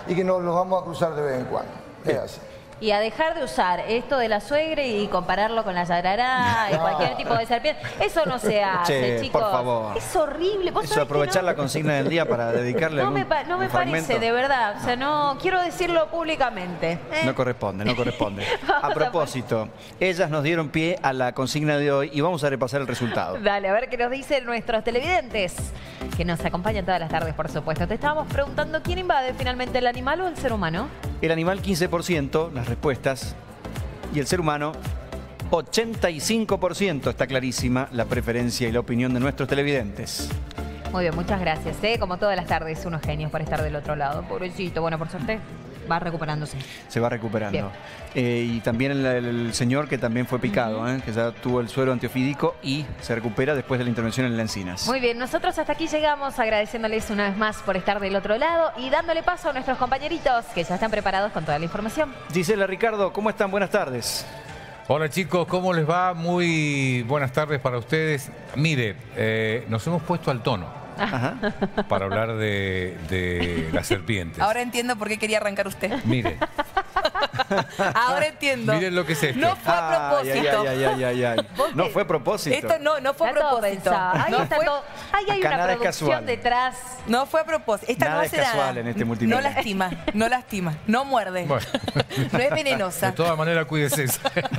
y que nos los vamos a cruzar de vez en cuando. Es así. Y a dejar de usar esto de la suegra y compararlo con la yarará y cualquier tipo de serpiente. Eso no se hace, chicos. Por favor. Es horrible. ¿Vos Eso, aprovechar la consigna del día para dedicarle no me fragmento. parece, de verdad. O sea, no quiero decirlo públicamente. No corresponde, no corresponde. A propósito, ellas nos dieron pie a la consigna de hoy y vamos a repasar el resultado. Dale, a ver qué nos dicen nuestros televidentes, que nos acompañan todas las tardes, por supuesto. Te estábamos preguntando, ¿quién invade finalmente, el animal o el ser humano? El animal 15%, las respuestas, y el ser humano 85%. Está clarísima la preferencia y la opinión de nuestros televidentes. Muy bien, muchas gracias. Como todas las tardes, unos genios por estar del otro lado. Pobrecito, bueno, por suerte va recuperándose. Se va recuperando. Y también el señor que también fue picado, que ya tuvo el suero antiofídico y se recupera después de la intervención en la Encinas. Muy bien, nosotros hasta aquí llegamos agradeciéndoles una vez más por estar del otro lado y dándole paso a nuestros compañeritos que ya están preparados con toda la información. Gisela, Ricardo, ¿cómo están? Buenas tardes. Hola chicos, ¿cómo les va? Muy buenas tardes para ustedes. Mire, nos hemos puesto al tono. Ajá. Para hablar de las serpientes. Ahora entiendo por qué quería arrancar usted. Mire. Ahora entiendo. Miren lo que es esto. No fue a propósito. No fue a propósito. Esto no fue a propósito. Ahí hay una producción detrás. No fue a propósito. Esta nada no es hace casual nada. En este multimedia. No lastima, no muerde. Bueno. No es venenosa. De todas maneras, cuídese.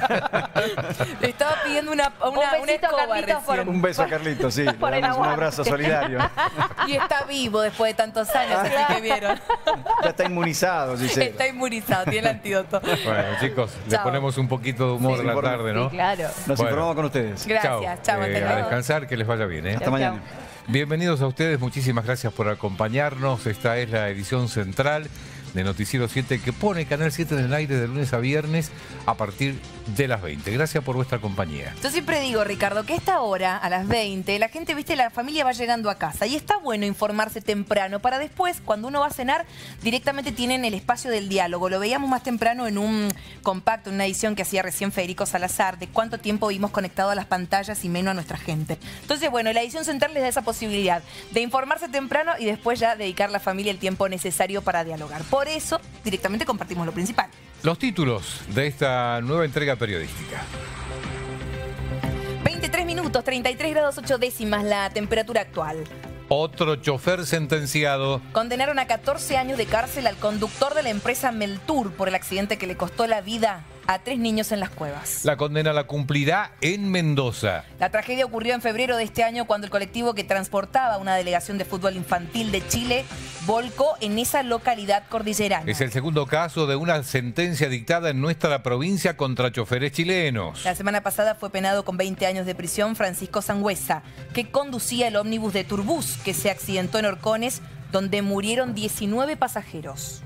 Le estaba pidiendo una escoba recién. Un beso a Carlitos, sí. Por Le damos un abrazo solidario. Y está vivo después de tantos años, así que vieron. Ya está inmunizado, Gisela. Está inmunizado, tiene el antídoto. Bueno, chicos, le ponemos un poquito de humor en la tarde, ¿no? Sí, claro. Nos informamos con ustedes. Gracias, chao. A descansar, que les vaya bien, ¿eh? Hasta mañana. Bienvenidos a ustedes, muchísimas gracias por acompañarnos. Esta es la edición central de Noticiero 7 que pone Canal 7 en el aire de lunes a viernes a partir de las 20. Gracias por vuestra compañía. Yo siempre digo, Ricardo, que a esta hora, a las 20, la gente, viste, la familia va llegando a casa y está bueno informarse temprano para después, cuando uno va a cenar, directamente tienen el espacio del diálogo. Lo veíamos más temprano en un compacto, en una edición que hacía recién Federico Salazar, de cuánto tiempo vimos conectado a las pantallas y menos a nuestra gente. Entonces, bueno, la edición central les da esa posibilidad de informarse temprano y después ya dedicar a la familia el tiempo necesario para dialogar. Por eso, directamente compartimos lo principal. Los títulos de esta nueva entrega periodística. 23 minutos, 33 grados 8 décimas la temperatura actual. Otro chofer sentenciado. Condenaron a 14 años de cárcel al conductor de la empresa Meltur por el accidente que le costó la vida a 3 niños en las cuevas. La condena la cumplirá en Mendoza. La tragedia ocurrió en febrero de este año cuando el colectivo que transportaba una delegación de fútbol infantil de Chile volcó en esa localidad cordillerana. Es el segundo caso de una sentencia dictada en nuestra provincia contra choferes chilenos. La semana pasada fue penado con 20 años de prisión Francisco Sangüesa, que conducía el ómnibus de Turbús que se accidentó en Orcones, donde murieron 19 pasajeros.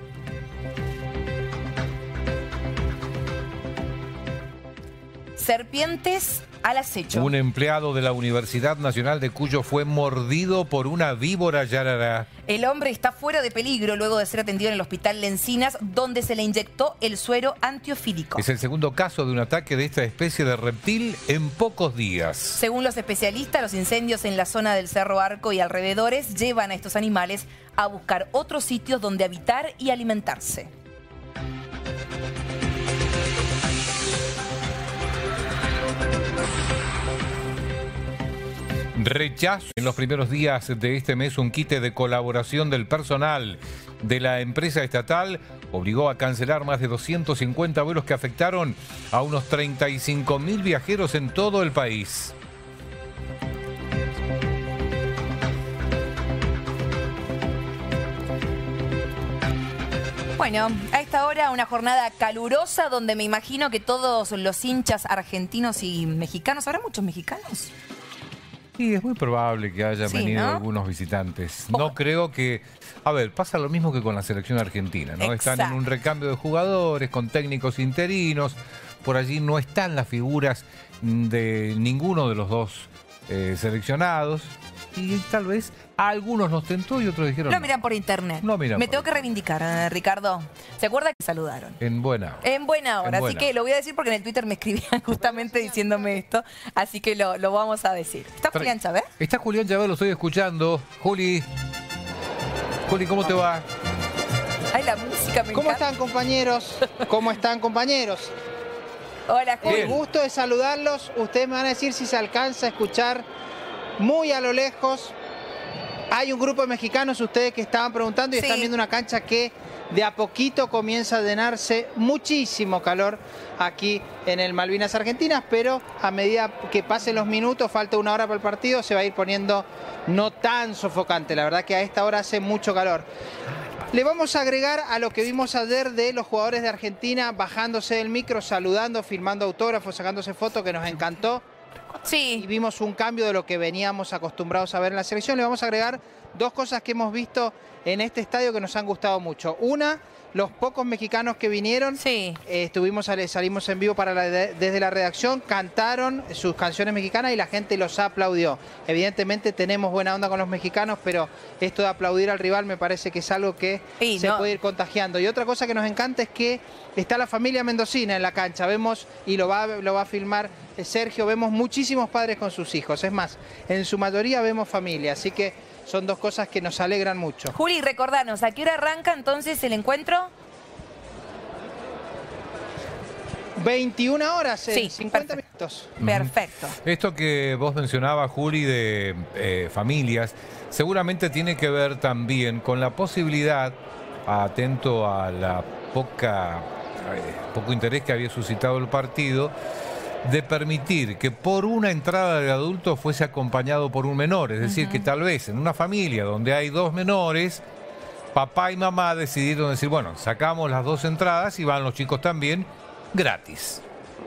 Serpientes al acecho. Un empleado de la Universidad Nacional de Cuyo fue mordido por una víbora yarará. El hombre está fuera de peligro luego de ser atendido en el hospital Lencinas, donde se le inyectó el suero antiofídico. Es el segundo caso de un ataque de esta especie de reptil en pocos días. Según los especialistas, los incendios en la zona del Cerro Arco y alrededores llevan a estos animales a buscar otros sitios donde habitar y alimentarse. Rechazo en los primeros días de este mes. Un quite de colaboración del personal de la empresa estatal obligó a cancelar más de 250 vuelos que afectaron a unos 35.000 viajeros en todo el país. Bueno, a esta hora una jornada calurosa donde me imagino que todos los hinchas argentinos y mexicanos, ¿habrá muchos mexicanos? Sí, es muy probable que hayan venido algunos visitantes. No creo que... A ver, pasa lo mismo que con la selección argentina, ¿no? Están en un recambio de jugadores, con técnicos interinos. Por allí no están las figuras de ninguno de los dos seleccionados. Y tal vez a algunos nos tentó y otros dijeron... Lo miran por internet. No miran. Me tengo que reivindicar, Ricardo. ¿Se acuerda que saludaron? En buena hora. En buena hora. Así que lo voy a decir porque en el Twitter me escribían justamente diciéndome esto. Así que lo vamos a decir. ¿Está Julián Chávez? Está Julián Chávez, lo estoy escuchando. Juli, ¿cómo te va? música me ¿Cómo encanta. están, compañeros? ¿Cómo están, compañeros? Hola, Juli. El gusto de saludarlos. Ustedes me van a decir si se alcanza a escuchar muy a lo lejos. Hay un grupo de mexicanos, ustedes que estaban preguntando, y están viendo una cancha que de a poquito comienza a llenarse. Muchísimo calor aquí en el Malvinas Argentinas, pero a medida que pasen los minutos, falta una hora para el partido, se va a ir poniendo no tan sofocante. La verdad que a esta hora hace mucho calor. Le vamos a agregar a lo que vimos ayer de los jugadores de Argentina bajándose del micro, saludando, firmando autógrafos, sacándose fotos, que nos encantó. Sí. Y vimos un cambio de lo que veníamos acostumbrados a ver en la selección. Le vamos a agregar dos cosas que hemos visto en este estadio que nos han gustado mucho. Una, los pocos mexicanos que vinieron, salimos en vivo desde la redacción, cantaron sus canciones mexicanas y la gente los aplaudió. Evidentemente tenemos buena onda con los mexicanos, pero esto de aplaudir al rival me parece que es algo que se puede ir contagiando. Y otra cosa que nos encanta es que está la familia mendocina en la cancha. Vemos, y lo va a filmar Sergio, vemos muchísimos padres con sus hijos. Es más, en su mayoría vemos familia, así que son dos cosas que nos alegran mucho. Juli, recordanos, ¿a qué hora arranca entonces el encuentro? 21 horas, 50 minutos. Perfecto. Esto que vos mencionabas, Juli, de familias, seguramente tiene que ver también con la posibilidad, atento a la poco interés que había suscitado el partido, de permitir que por una entrada de adultos fuese acompañado por un menor. Es decir, que tal vez en una familia donde hay dos menores, papá y mamá decidieron decir, bueno, sacamos las dos entradas y van los chicos también gratis.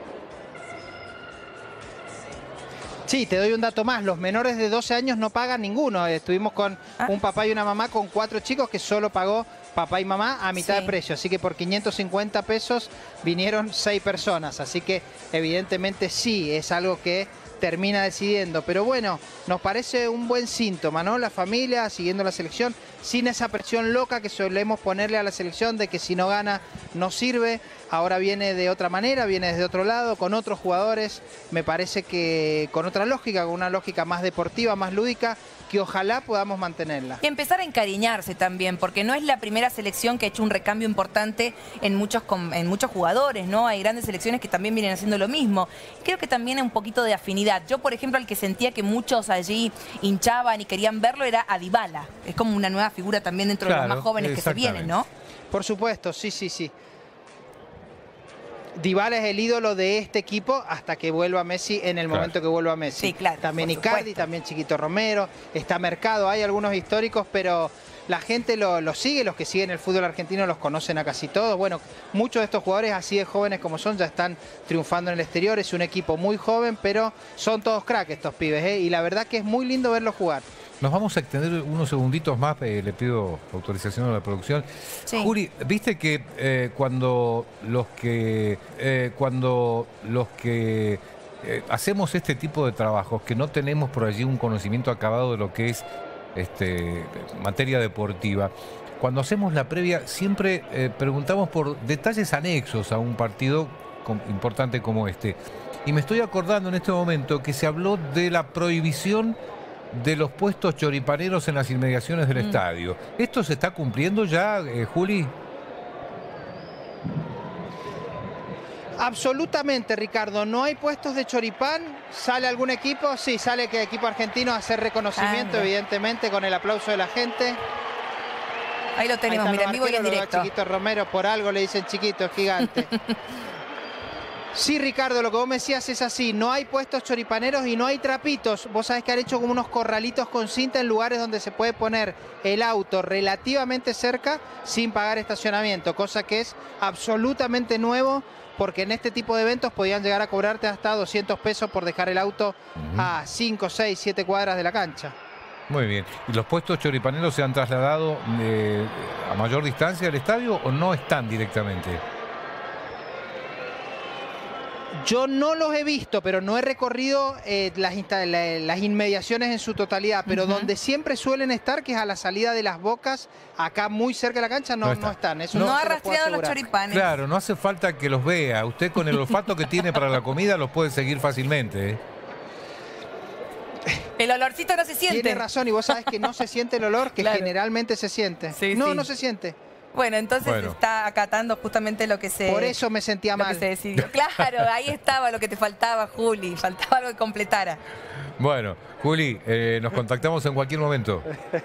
Sí, te doy un dato más. Los menores de 12 años no pagan ninguno. Estuvimos con un papá y una mamá con 4 chicos que solo pagó papá y mamá a mitad de precio. Así que por 550 pesos vinieron 6 personas. Así que evidentemente sí, es algo que termina decidiendo. Pero bueno, nos parece un buen síntoma, ¿no? La familia siguiendo la selección, sin esa presión loca que solemos ponerle a la selección de que si no gana no sirve. Ahora viene de otra manera, viene desde otro lado, con otros jugadores. Me parece que con otra lógica, con una lógica más deportiva, más lúdica, que ojalá podamos mantenerla. Y empezar a encariñarse también, porque no es la primera selección que ha hecho un recambio importante en muchos jugadores, ¿no? Hay grandes selecciones que también vienen haciendo lo mismo. Creo que también hay un poquito de afinidad. Yo, por ejemplo, al que sentía que muchos allí hinchaban y querían verlo era a Dybala. Es como una nueva figura también dentro de los más jóvenes que se vienen, ¿no? Por supuesto, sí. Dybala es el ídolo de este equipo hasta que vuelva Messi, en el momento que vuelva Messi. Sí, claro. También Icardi, también Chiquito Romero, está Mercado, hay algunos históricos, pero la gente lo sigue, los que siguen el fútbol argentino los conocen a casi todos. Bueno, muchos de estos jugadores, así de jóvenes como son, ya están triunfando en el exterior. Es un equipo muy joven, pero son todos cracks estos pibes, ¿eh? Y la verdad que es muy lindo verlos jugar. Nos vamos a extender unos segunditos más, le pido autorización a la producción. Sí. Juli, viste que cuando los que hacemos este tipo de trabajos, que no tenemos por allí un conocimiento acabado de lo que es materia deportiva, cuando hacemos la previa siempre preguntamos por detalles anexos a un partido importante como este. Y me estoy acordando en este momento que se habló de la prohibición de los puestos choripaneros en las inmediaciones del estadio. ¿Esto se está cumpliendo ya, Juli? Absolutamente, Ricardo. No hay puestos de choripán. ¿Sale algún equipo? Sí, sale que equipo argentino a hacer reconocimiento, evidentemente, con el aplauso de la gente. Ahí lo tenemos, mira, en vivo y en directo. Chiquito Romero, por algo le dicen chiquito, es gigante. Sí, Ricardo, lo que vos me decías es así. No hay puestos choripaneros y no hay trapitos. Vos sabés que han hecho como unos corralitos con cinta en lugares donde se puede poner el auto relativamente cerca sin pagar estacionamiento, cosa que es absolutamente nuevo, porque en este tipo de eventos podían llegar a cobrarte hasta 200 pesos por dejar el auto a 5, 6, 7 cuadras de la cancha. Muy bien. ¿Y los puestos choripaneros se han trasladado a mayor distancia del estadio o no están directamente? Yo no los he visto, pero no he recorrido las inmediaciones en su totalidad, pero donde siempre suelen estar, que es a la salida de Las Bocas, acá muy cerca de la cancha, no están. Eso no ha te lo puedo rastreado los asegurar. choripanes. Claro, no hace falta que los vea. Usted con el olfato que tiene para la comida los puede seguir fácilmente. El olorcito no se siente. Tiene razón, y vos sabés que no se siente el olor, que Claro. generalmente se siente. Sí, no, sí. no se siente. Bueno, entonces está acatando justamente lo que se... Por eso me sentía mal. Que se decidió. Claro, ahí estaba lo que te faltaba, Juli. Faltaba algo que completara. Bueno, Juli, nos contactamos en cualquier momento.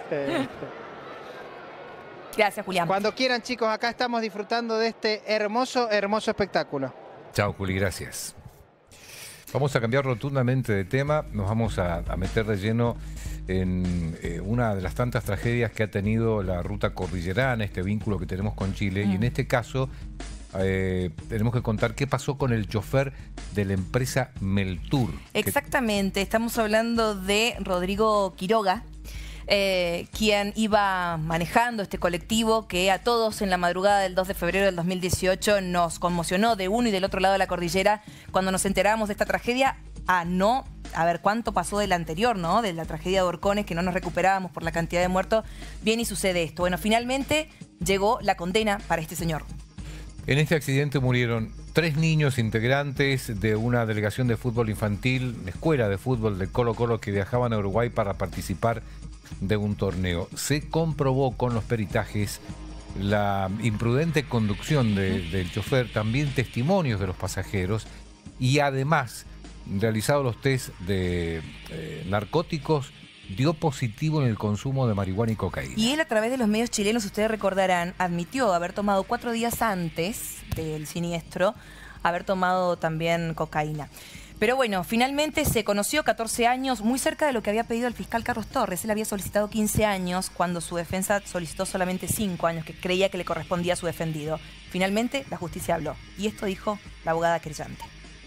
Gracias, Julián. Cuando quieran, chicos, acá estamos disfrutando de este hermoso, hermoso espectáculo. Chao, Juli, gracias. Vamos a cambiar rotundamente de tema. Nos vamos a meter de lleno en una de las tantas tragedias que ha tenido la ruta cordillerana, este vínculo que tenemos con Chile. Y en este caso tenemos que contar qué pasó con el chofer de la empresa Meltur. Exactamente, estamos hablando de Rodrigo Quiroga, quien iba manejando este colectivo que a todos en la madrugada del 2 de febrero del 2018 nos conmocionó de uno y del otro lado de la cordillera cuando nos enteramos de esta tragedia. A ver cuánto pasó del anterior, ¿no? De la tragedia de Horcones, que no nos recuperábamos por la cantidad de muertos. Bien, y sucede esto. Bueno, finalmente llegó la condena para este señor. En este accidente murieron 3 niños integrantes de una delegación de fútbol infantil, escuela de fútbol de Colo-Colo, que viajaban a Uruguay para participar de un torneo. Se comprobó con los peritajes la imprudente conducción del chofer, también testimonios de los pasajeros y además, realizados los test de narcóticos, dio positivo en el consumo de marihuana y cocaína. Y él, a través de los medios chilenos, ustedes recordarán, admitió haber tomado 4 días antes del siniestro, haber tomado también cocaína. Pero bueno, finalmente se conoció 14 años, muy cerca de lo que había pedido el fiscal Carlos Torres. Él había solicitado 15 años cuando su defensa solicitó solamente 5 años, que creía que le correspondía a su defendido. Finalmente, la justicia habló. Y esto dijo la abogada querellante.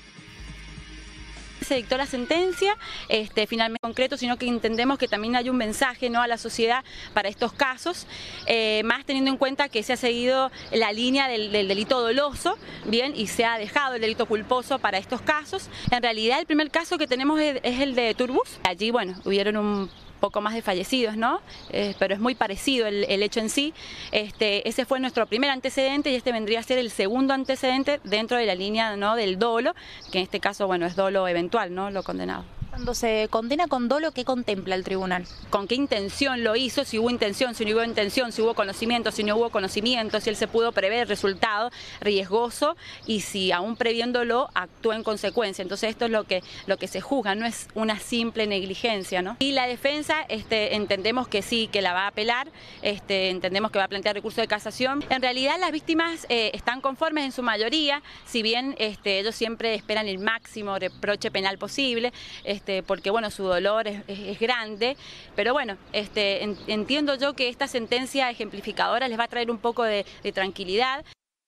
Se dictó la sentencia, finalmente concreto, sino que entendemos que también hay un mensaje, ¿no?, a la sociedad para estos casos, más teniendo en cuenta que se ha seguido la línea del delito doloso, bien, y se ha dejado el delito culposo para estos casos. En realidad el primer caso que tenemos es el de Turbus. Allí, bueno, hubieron un poco más de fallecidos, ¿no? Pero es muy parecido el hecho en sí. Ese fue nuestro primer antecedente y este vendría a ser el segundo antecedente dentro de la línea, ¿no?, del dolo, que en este caso, bueno, es dolo eventual, ¿no?, lo condenado. Cuando se condena con dolo, ¿qué contempla el tribunal? ¿Con qué intención lo hizo? Si hubo intención, si no hubo intención, si hubo conocimiento, si no hubo conocimiento, si él se pudo prever el resultado riesgoso y si aún previéndolo actuó en consecuencia. Entonces esto es lo que se juzga, no es una simple negligencia, ¿no? Y la defensa entendemos que sí, que la va a apelar, entendemos que va a plantear recurso de casación. En realidad las víctimas están conformes en su mayoría, si bien ellos siempre esperan el máximo reproche penal posible, porque bueno, su dolor es grande, pero bueno, entiendo yo que esta sentencia ejemplificadora les va a traer un poco de tranquilidad.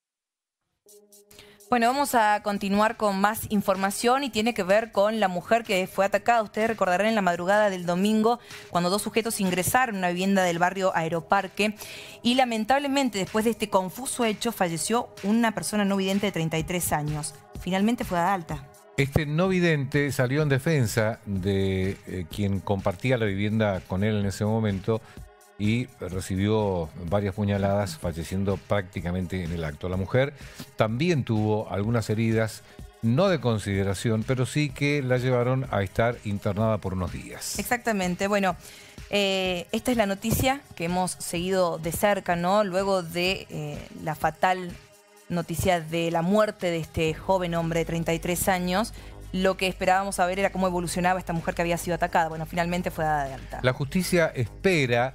Bueno, vamos a continuar con más información y tiene que ver con la mujer que fue atacada. Ustedes recordarán en la madrugada del domingo cuando 2 sujetos ingresaron a una vivienda del barrio Aeroparque y lamentablemente después de este confuso hecho falleció una persona no vidente de 33 años. Finalmente fue dada alta. Este no vidente salió en defensa de quien compartía la vivienda con él en ese momento y recibió varias puñaladas, falleciendo prácticamente en el acto. La mujer también tuvo algunas heridas, no de consideración, pero sí que la llevaron a estar internada por unos días. Exactamente. Bueno, esta es la noticia que hemos seguido de cerca, ¿no? Luego de la fatal noticia de la muerte de este joven hombre de 33 años, lo que esperábamos saber era cómo evolucionaba esta mujer que había sido atacada. Bueno, finalmente fue dada de alta. La justicia espera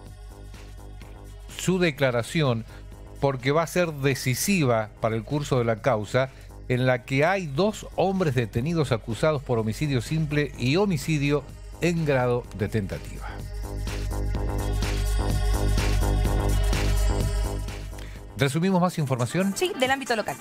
su declaración porque va a ser decisiva para el curso de la causa, en la que hay 2 hombres detenidos acusados por homicidio simple y homicidio en grado de tentativa. ¿Resumimos más información? Sí, del ámbito local.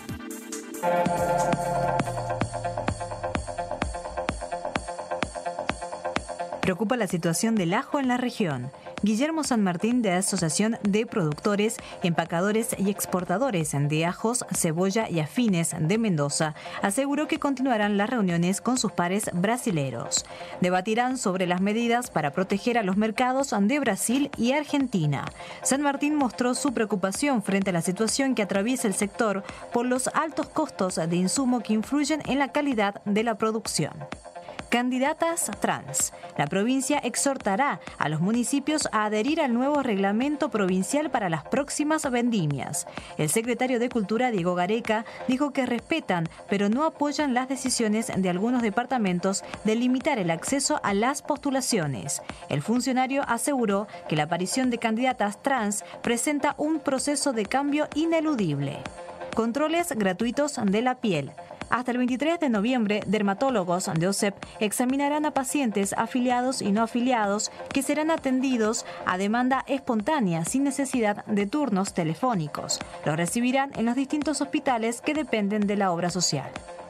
Preocupa la situación del ajo en la región. Guillermo San Martín, de Asociación de Productores, Empacadores y Exportadores de Ajos, Cebolla y Afines de Mendoza, aseguró que continuarán las reuniones con sus pares brasileros. Debatirán sobre las medidas para proteger a los mercados de Brasil y Argentina. San Martín mostró su preocupación frente a la situación que atraviesa el sector por los altos costos de insumo que influyen en la calidad de la producción. Candidatas trans. La provincia exhortará a los municipios a adherir al nuevo reglamento provincial para las próximas vendimias. El secretario de Cultura, Diego Gareca, dijo que respetan, pero no apoyan las decisiones de algunos departamentos de limitar el acceso a las postulaciones. El funcionario aseguró que la aparición de candidatas trans presenta un proceso de cambio ineludible. Controles gratuitos de la piel. Hasta el 23 de noviembre, dermatólogos de OSEP examinarán a pacientes afiliados y no afiliados que serán atendidos a demanda espontánea sin necesidad de turnos telefónicos. Los recibirán en los distintos hospitales que dependen de la obra social.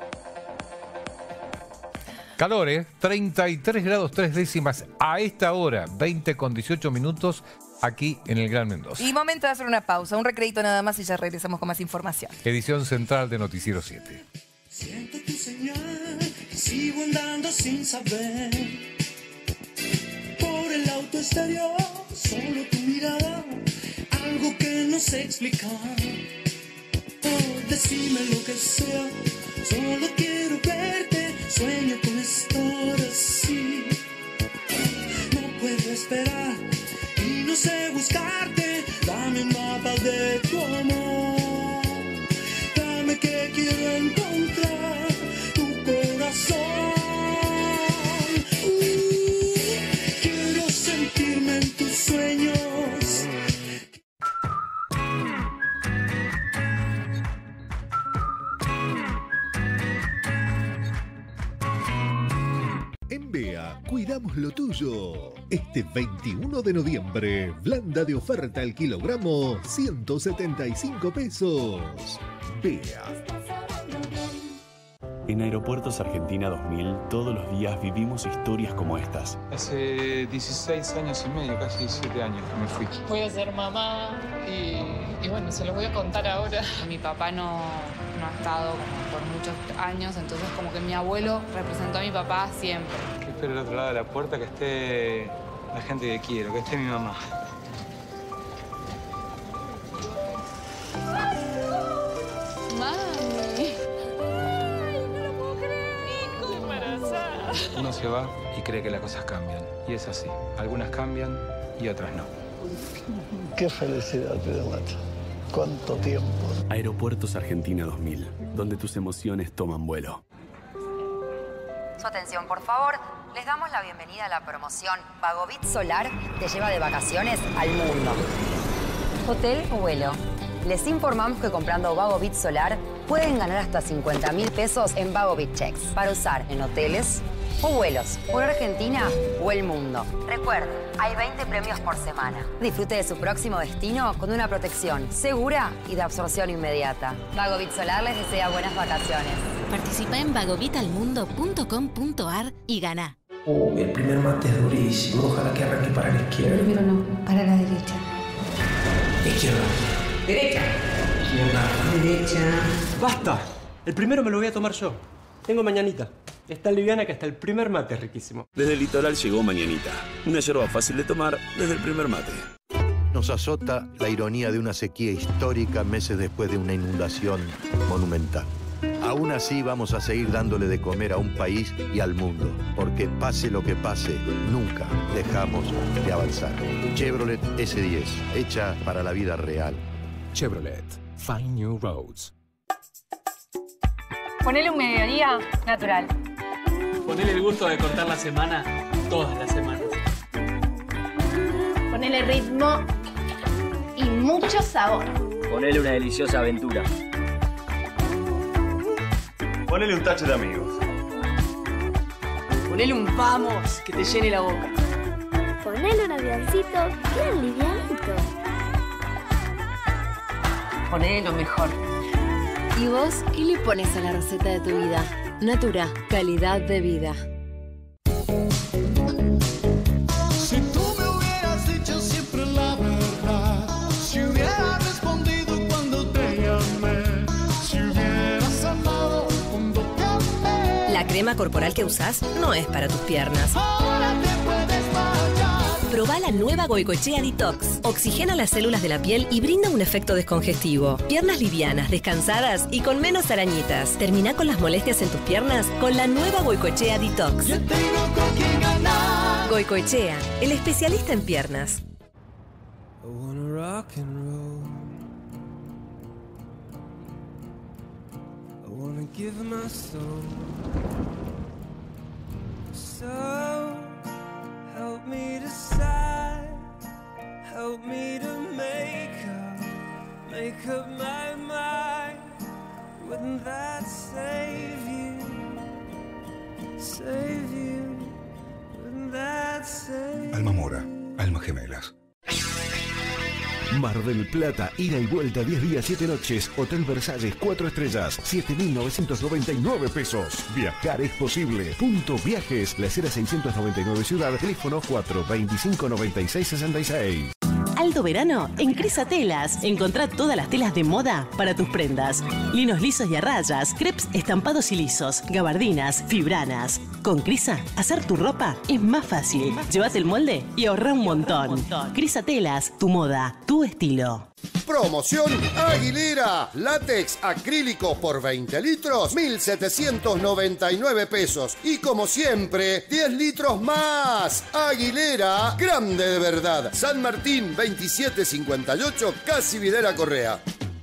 Calor, 33 grados 3 décimas a esta hora, 20:18 aquí en el Gran Mendoza. Y momento de hacer una pausa, un recreito nada más y ya regresamos con más información. Edición central de Noticiero 7. Siento tu señal, sigo andando sin saber. Por el auto exterior, solo tu mirada, algo que no sé explicar. Oh, decime lo que sea, solo quiero verte, sueño con estar así. No puedo esperar y no sé buscarte, dame un mapa de tu amor, dame que quiero encontrar tu corazón. Quiero sentirme en tus sueños. En BEA, cuidamos lo tuyo. Este 21 de noviembre, blanda de oferta al kilogramo, 175 pesos. BEA. En Aeropuertos Argentina 2000, todos los días vivimos historias como estas. Hace 16 años y medio, casi 17 años que me fui. Voy a ser mamá y bueno, se los voy a contar ahora. Mi papá no ha estado como por muchos años, entonces como que mi abuelo representó a mi papá siempre. Que espero al otro lado de la puerta que esté la gente que quiero, que esté mi mamá. ¡Mami! ¡Ay, no lo puedo creer! ¡Estoy embarazada! Uno se va y cree que las cosas cambian. Y es así. Algunas cambian y otras no. Qué felicidad, Pedro Macho. ¿Cuánto tiempo? Aeropuertos Argentina 2000, donde tus emociones toman vuelo. Su atención, por favor. Les damos la bienvenida a la promoción Vagovit Solar te lleva de vacaciones al mundo. Hotel o vuelo. Les informamos que comprando Vagovit Solar pueden ganar hasta 50.000 pesos en Vagovit Checks para usar en hoteles o vuelos por Argentina o el mundo. Recuerden, hay 20 premios por semana. Disfrute de su próximo destino con una protección segura y de absorción inmediata. Vagovit Solar les desea buenas vacaciones. Participa en vagovitaelmundo.com.ar y gana. El primer mate es durísimo. Ojalá que arranque para la izquierda. Primero no, para la derecha. Izquierda. Derecha. Izquierda. Derecha. ¡Basta! El primero me lo voy a tomar yo. Tengo mañanita. Es tan liviana que hasta el primer mate es riquísimo. Desde el litoral llegó Mañanita, una yerba fácil de tomar desde el primer mate. Nos azota la ironía de una sequía histórica meses después de una inundación monumental. Aún así vamos a seguir dándole de comer a un país y al mundo, porque pase lo que pase, nunca dejamos de avanzar. Chevrolet S10, hecha para la vida real. Chevrolet, find new roads. Ponele un mediodía natural. Ponele el gusto de cortar la semana todas las semanas. Ponele ritmo y mucho sabor. Ponele una deliciosa aventura. Ponele un tache de amigos. Ponele un vamos que te llene la boca. Ponele un avioncito bien livianito. Ponele lo mejor. ¿Y vos qué le pones a la receta de tu vida? Natura, calidad de vida. Si tú me hubieras dicho siempre la verdad, si hubieras respondido cuando te llamé, si hubieras amado cuando te amé. La crema corporal que usás no es para tus piernas. Ahora te puedes marchar. Probá la nueva Goicoechea Detox. Oxigena las células de la piel y brinda un efecto descongestivo. Piernas livianas, descansadas y con menos arañitas. Terminá con las molestias en tus piernas con la nueva Goicoechea Detox. Yo tengo con quién ganar. Goicoechea, el especialista en piernas. I wanna rock and roll. I wanna give my soul. So help me decide. Help me to make up my mind. Wouldn't that save you? Save you. Wouldn't that save you? Almamora, almas gemelas. Mar del Plata, ida y vuelta 10 días, 7 noches. Hotel Versalles, 4 estrellas, 7.999 pesos. Viajar es posible. Punto Viajes, La Heras 699 Ciudad, teléfono 425-9666. Alto verano en Crisa Telas. Encontrá todas las telas de moda para tus prendas. Linos lisos y a rayas, crepes estampados y lisos, gabardinas, fibranas. Con Crisa, hacer tu ropa es más fácil. Llévate el molde y ahorrá un montón. Crisa Telas, tu moda, tu estilo. Promoción Aguilera. Látex acrílico por 20 litros, 1.799 pesos. Y como siempre, 10 litros más. Aguilera, grande de verdad. San Martín, 2758, Casi Videla Correa.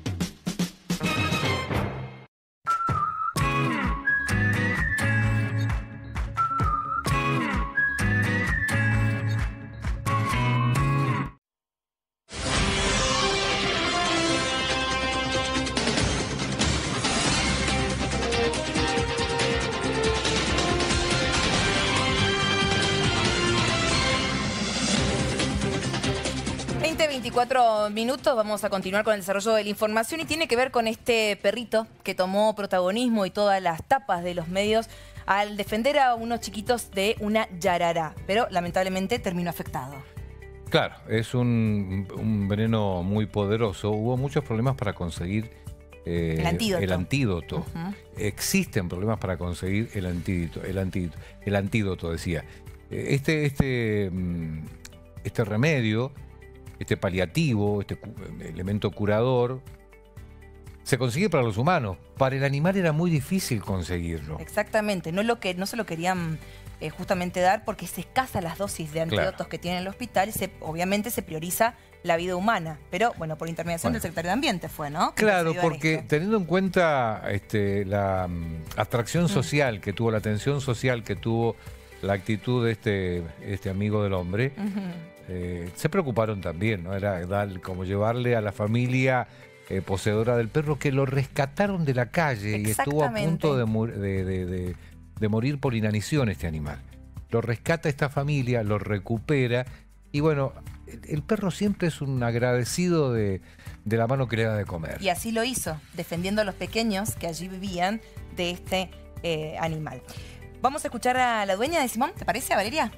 Minutos, vamos a continuar con el desarrollo de la información y tiene que ver con este perrito que tomó protagonismo y todas las tapas de los medios al defender a unos chiquitos de una yarará, pero lamentablemente terminó afectado. Claro, es un veneno muy poderoso. Hubo muchos problemas para conseguir el antídoto. Uh-huh. Existen problemas para conseguir el antídoto, decía. Este remedio, este paliativo, este elemento curador, se consigue para los humanos. Para el animal era muy difícil conseguirlo. Exactamente, no se lo querían justamente dar porque es escasa las dosis de antídotos que tiene el hospital y obviamente se prioriza la vida humana. Pero bueno, por intermediación del secretario de Ambiente fue, ¿no? Claro, porque teniendo en cuenta la atracción social que tuvo, la atención social que tuvo la actitud de este amigo del hombre, se preocuparon también, ¿no? Era como llevarle a la familia poseedora del perro, que lo rescataron de la calle y estuvo a punto de morir por inanición este animal. Lo rescata esta familia, lo recupera y bueno, el perro siempre es un agradecido de la mano que le da de comer. Y así lo hizo, defendiendo a los pequeños que allí vivían de este animal. Vamos a escuchar a la dueña de Simón, ¿te parece, Valeria?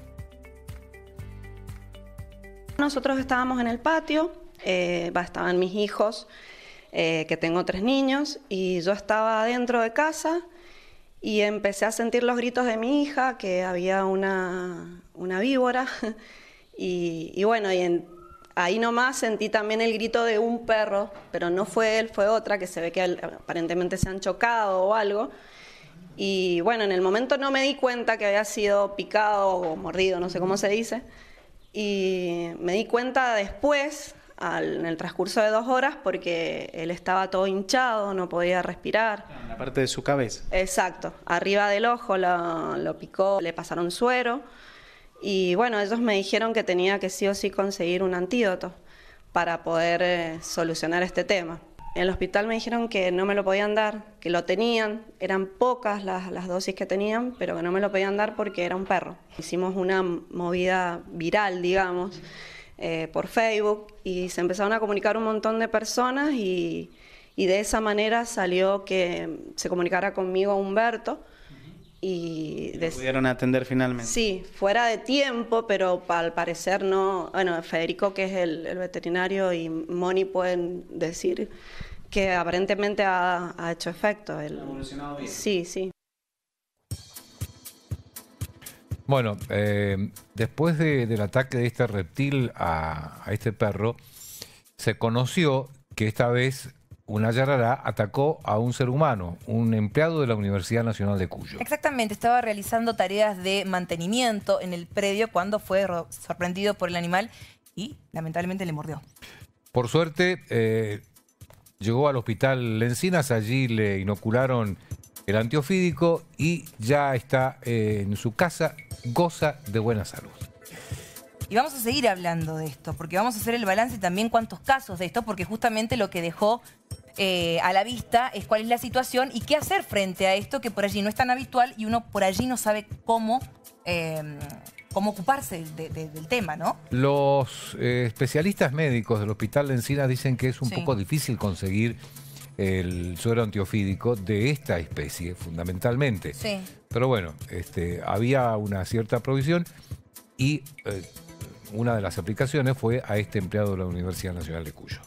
Nosotros estábamos en el patio, estaban mis hijos, que tengo 3 niños, y yo estaba dentro de casa y empecé a sentir los gritos de mi hija, que había una víbora, y bueno, ahí nomás sentí también el grito de un perro, pero no fue él, fue otra, que se ve que aparentemente se han chocado o algo. Y bueno, en el momento no me di cuenta que había sido picado o mordido, no sé cómo se dice. Y me di cuenta después, en el transcurso de 2 horas, porque él estaba todo hinchado, no podía respirar. En la parte de su cabeza. Exacto, arriba del ojo lo picó, le pasaron suero. Y bueno, ellos me dijeron que tenía que sí o sí conseguir un antídoto para poder solucionar este tema. En el hospital me dijeron que no me lo podían dar, que lo tenían, eran pocas las dosis que tenían, pero que no me lo podían dar porque era un perro. Hicimos una movida viral, digamos, por Facebook y se empezaron a comunicar un montón de personas y de esa manera salió que se comunicara conmigo Humberto. Y pudieron atender finalmente. Sí, fuera de tiempo, pero al parecer no. Bueno, Federico, que es el veterinario, y Moni pueden decir que aparentemente ha hecho efecto. ¿Ha evolucionado bien? Sí, sí. Bueno, después del ataque de este reptil a este perro, se conoció que esta vez una yarará atacó a un ser humano, un empleado de la Universidad Nacional de Cuyo. Exactamente, estaba realizando tareas de mantenimiento en el predio cuando fue sorprendido por el animal y lamentablemente le mordió. Por suerte, llegó al hospital Lencinas, allí le inocularon el antiofídico y ya está en su casa, goza de buena salud. Y vamos a seguir hablando de esto, porque vamos a hacer el balance y también cuántos casos de esto, porque justamente lo que dejó a la vista es cuál es la situación y qué hacer frente a esto, que por allí no es tan habitual y uno por allí no sabe cómo ocuparse del tema, ¿no? Los especialistas médicos del Hospital de Encinas dicen que es un poco difícil conseguir el suero antiofídico de esta especie, fundamentalmente. Sí. Pero bueno, había una cierta provisión y una de las aplicaciones fue a este empleado de la Universidad Nacional de Cuyo.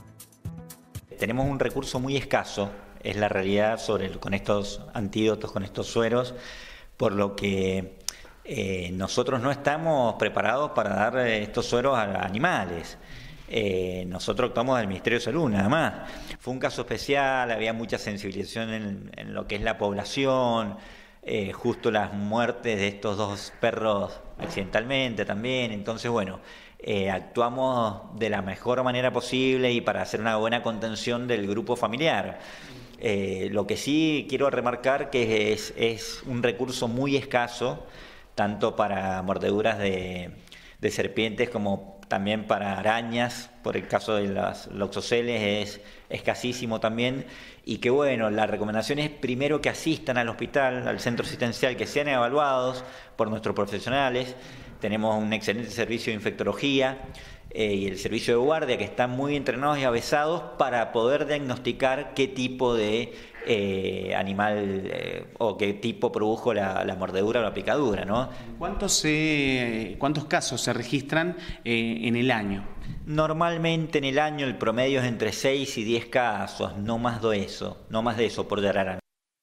Tenemos un recurso muy escaso, es la realidad con estos antídotos, con estos sueros, por lo que nosotros no estamos preparados para dar estos sueros a animales. Nosotros actuamos del Ministerio de Salud, nada más. Fue un caso especial, había mucha sensibilización en lo que es la población, justo las muertes de estos dos perros accidentalmente también, entonces bueno, actuamos de la mejor manera posible y para hacer una buena contención del grupo familiar. Lo que sí quiero remarcar que es un recurso muy escaso, tanto para mordeduras de serpientes como también para arañas, por el caso de las loxoceles es escasísimo también, y que bueno, la recomendación es primero que asistan al hospital, al centro asistencial, que sean evaluados por nuestros profesionales. Tenemos un excelente servicio de infectología y el servicio de guardia que están muy entrenados y avesados para poder diagnosticar qué tipo de animal o qué tipo produjo la mordedura o la picadura, ¿no? ¿Cuántos casos se registran en el año? Normalmente en el año el promedio es entre 6 y 10 casos, no más de eso por yarará.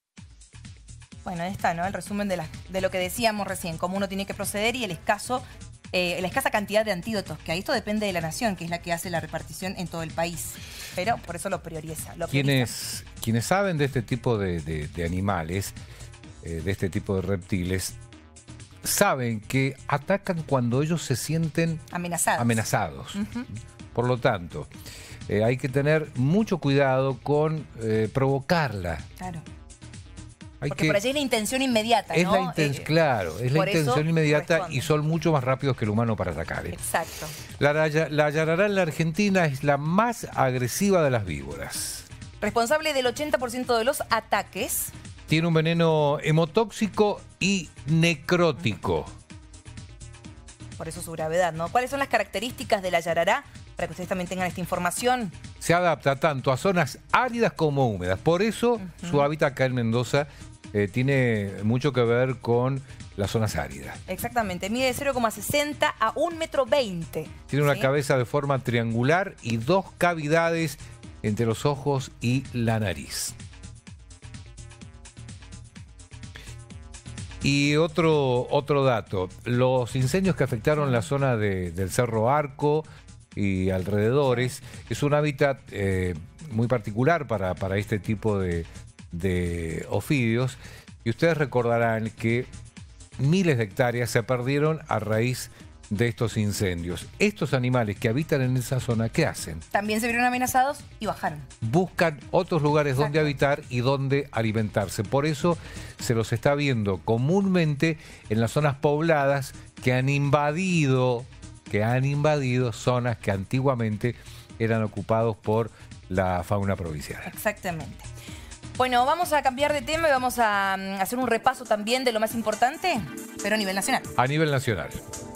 Bueno, ahí está, ¿no? El resumen de lo que decíamos recién, cómo uno tiene que proceder y la escasa cantidad de antídotos, que ahí esto depende de la nación, que es la que hace la repartición en todo el país. Pero por eso lo prioriza. Quienes saben de este tipo de animales, de este tipo de reptiles, saben que atacan cuando ellos se sienten amenazados. Por lo tanto, hay que tener mucho cuidado con provocarla. Claro. Porque por allí es la intención inmediata, ¿no? Claro, es la intención inmediata y son mucho más rápidos que el humano para atacar. Exacto. La yarará en la Argentina es la más agresiva de las víboras. Responsable del 80% de los ataques. Tiene un veneno hemotóxico y necrótico. Por eso su gravedad, ¿no? ¿Cuáles son las características de la yarará? Para que ustedes también tengan esta información. Se adapta tanto a zonas áridas como húmedas. Por eso su hábitat acá en Mendoza tiene mucho que ver con las zonas áridas. Exactamente, mide de 0,60 a 1,20 metros. Tiene una cabeza de forma triangular y 2 cavidades entre los ojos y la nariz. Y otro dato, los incendios que afectaron la zona del Cerro Arco y alrededores, es un hábitat muy particular para este tipo de ofidios, y ustedes recordarán que miles de hectáreas se perdieron a raíz de estos incendios. Estos animales que habitan en esa zona, ¿qué hacen? También se vieron amenazados y bajaron. Buscan otros lugares donde habitar y donde alimentarse. Por eso se los está viendo comúnmente en las zonas pobladas que han invadido zonas que antiguamente eran ocupados por la fauna provincial. Exactamente. Bueno, vamos a cambiar de tema y vamos a hacer un repaso también de lo más importante, pero a nivel nacional. A nivel nacional.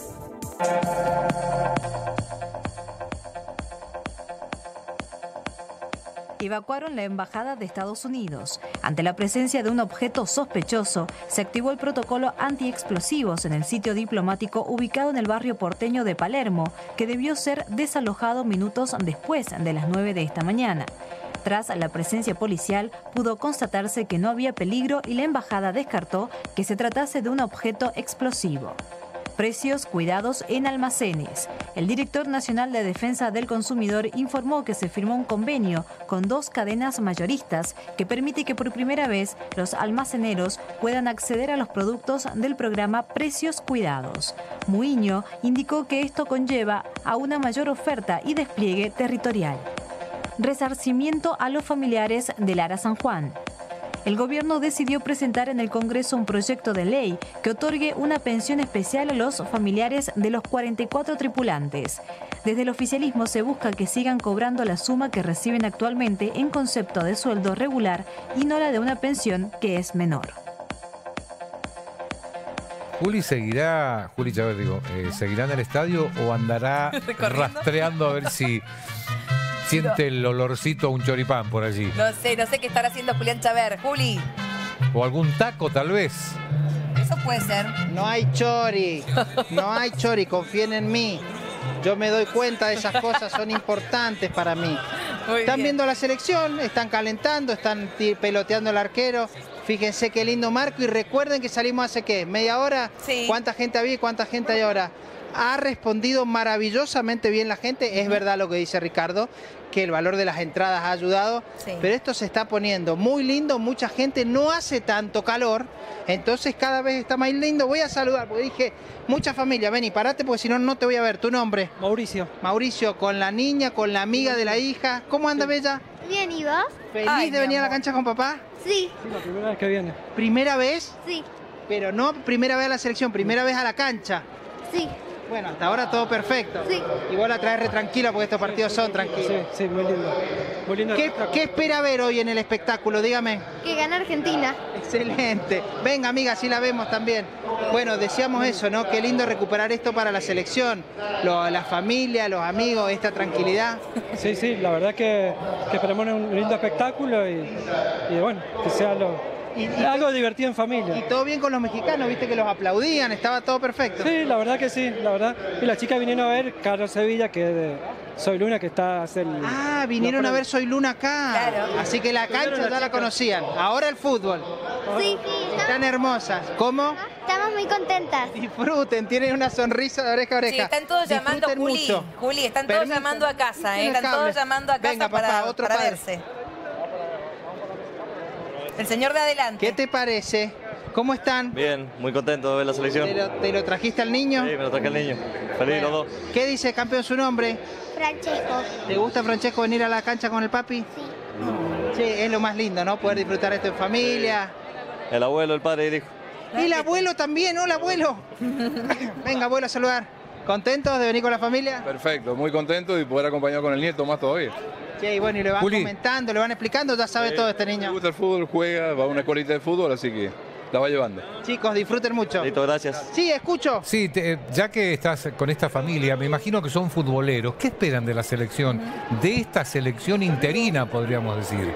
Evacuaron la embajada de Estados Unidos. Ante la presencia de un objeto sospechoso, se activó el protocolo antiexplosivos en el sitio diplomático ubicado en el barrio porteño de Palermo, que debió ser desalojado minutos después de las 9 de esta mañana. Tras la presencia policial, pudo constatarse que no había peligro y la embajada descartó que se tratase de un objeto explosivo. Precios cuidados en almacenes. El director nacional de Defensa del Consumidor informó que se firmó un convenio con 2 cadenas mayoristas que permite que por primera vez los almaceneros puedan acceder a los productos del programa Precios Cuidados. Muiño indicó que esto conlleva a una mayor oferta y despliegue territorial. Resarcimiento a los familiares de Lara San Juan. El gobierno decidió presentar en el Congreso un proyecto de ley que otorgue una pensión especial a los familiares de los 44 tripulantes. Desde el oficialismo se busca que sigan cobrando la suma que reciben actualmente en concepto de sueldo regular y no la de una pensión que es menor. ¿Seguirá en el estadio o andará rastreando a ver si siente el olorcito a un choripán por allí? No sé qué estará haciendo Julián Chaver. Juli. O algún taco, tal vez. Eso puede ser. No hay chori, confíen en mí. Yo me doy cuenta de esas cosas, son importantes para mí. Están viendo la selección, están calentando, están peloteando el arquero. Fíjense qué lindo marco y recuerden que salimos hace, ¿qué? ¿Media hora? Sí. ¿Cuánta gente había y cuánta gente hay ahora? Ha respondido maravillosamente bien la gente. Es verdad lo que dice Ricardo, que el valor de las entradas ha ayudado, pero esto se está poniendo muy lindo, mucha gente, no hace tanto calor, entonces cada vez está más lindo. Voy a saludar, porque dije, mucha familia, ven y parate, porque si no, no te voy a ver. ¿Tu nombre? Mauricio. Mauricio, con la niña, con la amiga de la hija. ¿Cómo anda, Bella? Bien, ¿y vos? ¿Feliz de venir a la cancha con papá? Sí. Sí, la primera vez que viene. ¿Primera vez? Sí. Pero no primera vez a la selección, primera vez a la cancha. Sí. Bueno, hasta ahora todo perfecto. Sí. Y vos la traes re tranquila porque estos partidos son tranquilos. Sí, muy lindo. Muy lindo. ¿Qué espera ver hoy en el espectáculo? Dígame. Que gane Argentina. Excelente. Venga, amiga, así la vemos también. Bueno, decíamos eso, ¿no? Qué lindo recuperar esto para la selección. La familia, los amigos, esta tranquilidad. Sí, la verdad que esperamos un lindo espectáculo y bueno, que sea algo divertido en familia. Y todo bien con los mexicanos, viste que los aplaudían, estaba todo perfecto. Sí, la verdad que sí, la verdad. Y las chicas vinieron a ver Carlos Sevilla, que es de Soy Luna, que está a hacer vinieron a ver Soy Luna acá. Claro. Así que la cancha ya la conocían. Ahora el fútbol. Sí. Están hermosas. ¿Cómo? Estamos muy contentas. Disfruten, tienen una sonrisa de oreja a oreja. Sí, están todos llamando, Juli, están todos llamando a casa, están todos llamando a casa para verse. El señor de adelante. ¿Qué te parece? ¿Cómo están? Bien, muy contento de ver la selección. ¿Te lo trajiste al niño? Sí, me lo traje al niño. Feliz los dos. ¿Qué dice, campeón, su nombre? Francesco. ¿Te gusta, Francesco, venir a la cancha con el papi? Sí. Sí, es lo más lindo, ¿no? Poder disfrutar esto en familia. El abuelo, el padre y el hijo. Y el abuelo también, hola abuelo. Venga, abuelo, a saludar. ¿Contentos de venir con la familia? Perfecto, muy contento y poder acompañar con el nieto más todavía. Sí, y bueno, y le van comentando, le van explicando, ya sabe todo este niño. Le gusta el fútbol, juega, va a una escuelita de fútbol, así que la va llevando. Chicos, disfruten mucho. Listo, gracias. Sí, escucho. Sí, ya que estás con esta familia, me imagino que son futboleros. ¿Qué esperan de la selección? De esta selección interina, podríamos decir.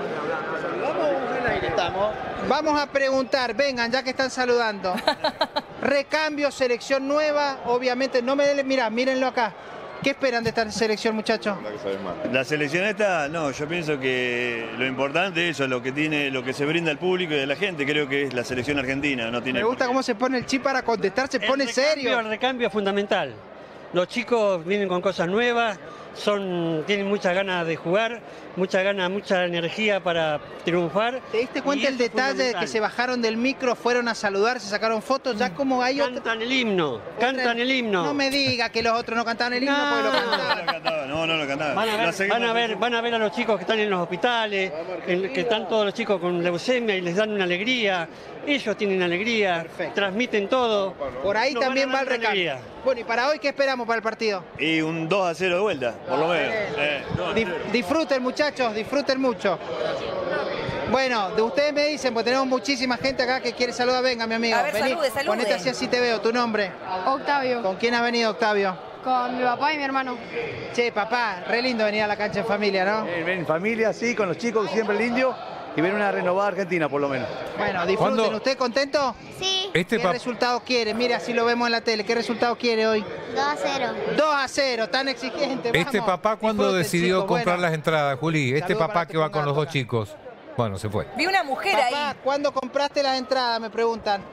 Vamos a preguntar, vengan, ya que están saludando. Recambio, selección nueva, obviamente, no me den, mirá, mírenlo acá. ¿Qué esperan de esta selección, muchachos? La selección esta, no, yo pienso que lo importante es eso, lo que se brinda al público y a la gente, creo que es la selección argentina. No tiene. Me gusta cómo se pone el chip para contestar, se pone serio. El recambio es fundamental. Los chicos vienen con cosas nuevas, tienen muchas ganas de jugar, mucha energía para triunfar. ¿Te diste cuenta el detalle de que se bajaron del micro, fueron a saludar, se sacaron fotos? Ya como hay Cantan el himno, cantan el himno. No me diga que los otros no cantaban el himno porque lo cantaban. No lo cantaban. Van a ver a los chicos que están en los hospitales, que están todos los chicos con leucemia y les dan una alegría. Ellos tienen alegría, transmiten todo. Por ahí también va el recambio. Bueno, ¿y para hoy qué esperamos para el partido? Y un 2-0 de vuelta, por lo menos. Disfruten, muchachos, disfruten mucho. Bueno, de ustedes me dicen, porque tenemos muchísima gente acá que quiere saludar. Venga, mi amigo. A ver, vení, salude. Ponete así te veo. ¿Tu nombre? Octavio. ¿Con quién has venido, Octavio? Con mi papá y mi hermano. Che, papá, re lindo venir a la cancha en familia, ¿no? Ven en familia, sí, con los chicos, siempre lindo. Y ver una renovada Argentina, por lo menos. Bueno, disfruten. ¿Usted contento? Sí. ¿Qué resultado quiere? Mira, así lo vemos en la tele. ¿Qué resultado quiere hoy? 2-0. 2-0, tan exigente. Este vamos. papá, ¿cuándo decidió chicos. comprar las entradas, Juli? Este Saludo papá para que va con los dos chicos. Bueno, se fue. Vi una mujer Papá, ahí. ¿cuándo compraste las entradas? Me preguntan.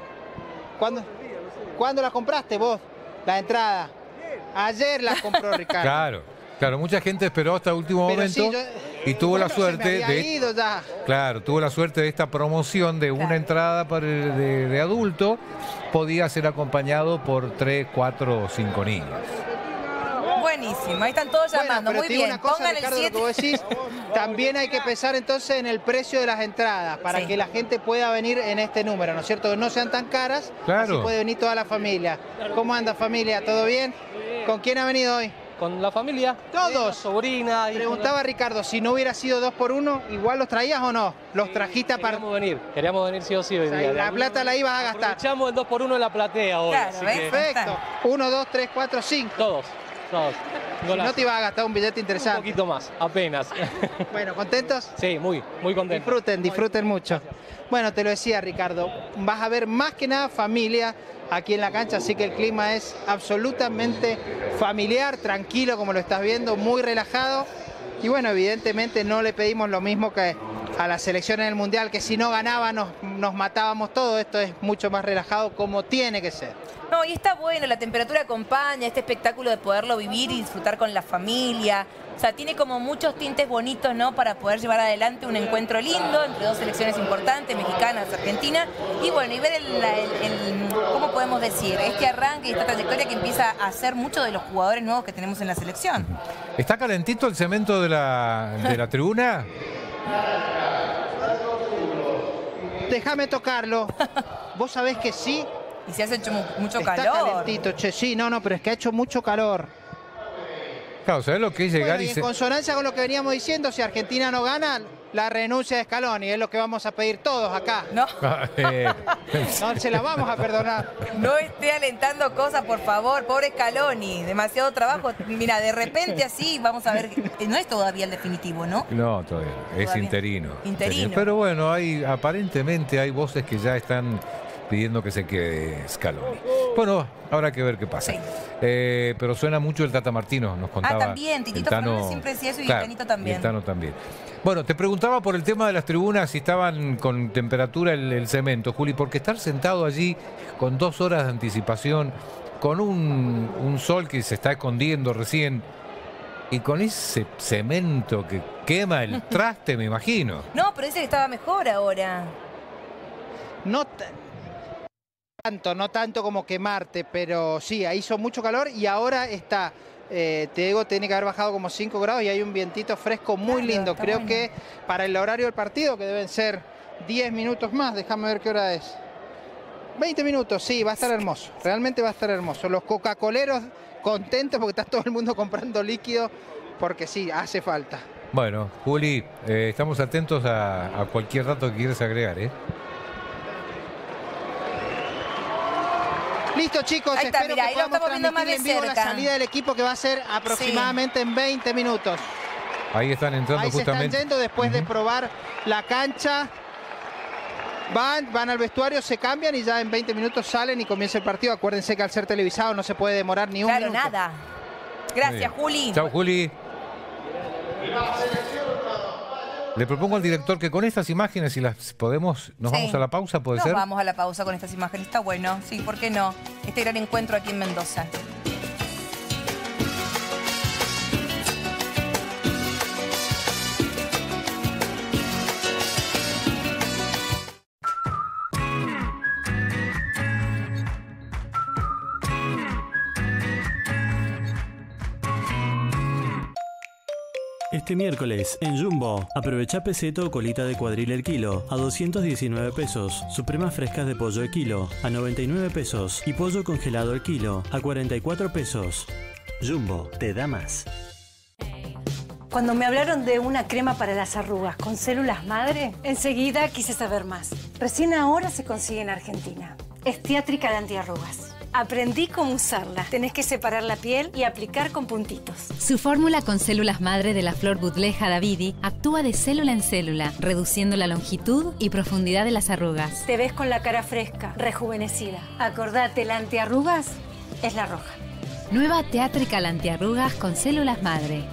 ¿Cuándo las compraste vos? Las entradas. Ayer las compró Ricardo. Claro, mucha gente esperó hasta el último momento y tuvo la suerte tuvo la suerte de esta promoción de una entrada de adulto, podía ser acompañado por 3, 4 o 5 niños. Buenísimo, ahí están todos llamando, pero muy te digo bien. una cosa, Pongan Ricardo, el lo que vos decís, también hay que pensar entonces en el precio de las entradas para que la gente pueda venir en este número, ¿no es cierto? Que no sean tan caras, así puede venir toda la familia. ¿Cómo anda, familia? ¿Todo bien? ¿Con quién ha venido hoy? Con la familia. Todos. Sobrina. Preguntaba Ricardo, si no hubiera sido 2 por 1, ¿igual los traías o no? ¿Los trajiste para...? Queríamos venir sí o sí hoy día. La plata la ibas a gastar. Aprovechamos el 2 por 1 en la platea hoy. Claro, así ¿ves? Perfecto. 1, 2, 3, 4, 5. Todos. Si no te ibas a gastar un billete interesante. Un poquito más, apenas. Bueno, ¿contentos? Sí, muy contentos. Disfruten mucho. Bueno, te lo decía Ricardo, vas a ver más que nada familia aquí en la cancha, así que el clima es absolutamente familiar, tranquilo como lo estás viendo, muy relajado. Y bueno, evidentemente no le pedimos lo mismo que a la selección en el Mundial, que si no ganaba nos matábamos todos. Esto es mucho más relajado como tiene que ser. No, y está bueno, la temperatura acompaña, este espectáculo de poderlo vivir y disfrutar con la familia. O sea, tiene como muchos tintes bonitos, ¿no? Para poder llevar adelante un encuentro lindo entre dos selecciones importantes, mexicanas, argentina. Y bueno, y ver ¿cómo podemos decir? Este arranque y esta trayectoria que empieza a hacer muchos de los jugadores nuevos que tenemos en la selección. ¿Está calentito el cemento de la tribuna? Déjame tocarlo. ¿Vos sabés que sí? Y se hace mucho Está calor. calentito, che, sí, no, pero es que ha hecho mucho calor. Claro, ¿sabés lo que es llegar Bueno, y en consonancia con lo que veníamos diciendo, si Argentina no gana, la renuncia de Scaloni, es lo que vamos a pedir todos acá. No. No se la vamos a perdonar. No esté alentando cosas, por favor, pobre Scaloni, demasiado trabajo. Mira, de repente así, vamos a ver, no es todavía el definitivo, ¿no? No, todavía no. Es interino. Interino. Pero bueno, aparentemente hay voces que ya están pidiendo que se quede Scaloni. Bueno, habrá que ver qué pasa. Sí. Pero suena mucho el Tata Martino, nos contaba. También, Titito Fernández siempre decía eso y el Tanito también. Y el Tano también. Bueno, te preguntaba por el tema de las tribunas, si estaban con temperatura el cemento, Juli, porque estar sentado allí con 2 horas de anticipación, con un sol que se está escondiendo recién, y con ese cemento que quema el traste, me imagino. No, pero dice que estaba mejor ahora. No tanto como quemarte, pero sí, hizo mucho calor y ahora está, te digo, tiene que haber bajado como 5 grados y hay un vientito fresco muy lindo. Creo que para el horario del partido, que deben ser 10 minutos más, déjame ver qué hora es. 20 minutos, sí, va a estar hermoso, realmente va a estar hermoso. Los coca-coleros contentos porque está todo el mundo comprando líquido, porque sí, hace falta. Bueno, Juli, estamos atentos a cualquier dato que quieras agregar, ¿eh? Listo, chicos, ahí está, espero mirá, que podamos transmitir en vivo la salida del equipo, que va a ser aproximadamente en 20 minutos. Ahí están entrando justamente. Se están yendo después de probar la cancha. Van al vestuario, se cambian y ya en 20 minutos salen y comienza el partido. Acuérdense que al ser televisado no se puede demorar ni un minuto. Claro, nada. Gracias, Juli. Chao, Juli. Le propongo al director que con estas imágenes, si las podemos, nos vamos a la pausa, ¿puede ser? Nos vamos a la pausa con estas imágenes, está bueno. Sí, ¿por qué no? Este gran encuentro aquí en Mendoza. Este miércoles, en Jumbo, aprovecha peseto o colita de cuadril el kilo a 219 pesos, supremas frescas de pollo el kilo a 99 pesos y pollo congelado el kilo a 44 pesos. Jumbo, te da más. Cuando me hablaron de una crema para las arrugas con células madre, enseguida quise saber más. Recién ahora se consigue en Argentina. Es Teátrica de Antiarrugas. Aprendí cómo usarla. Tenés que separar la piel y aplicar con puntitos. Su fórmula con células madre de la flor Budleja davidi actúa de célula en célula, reduciendo la longitud y profundidad de las arrugas. Te ves con la cara fresca, rejuvenecida. Acordate, la antiarrugas es la roja. Nueva Teatrical antiarrugas con células madre.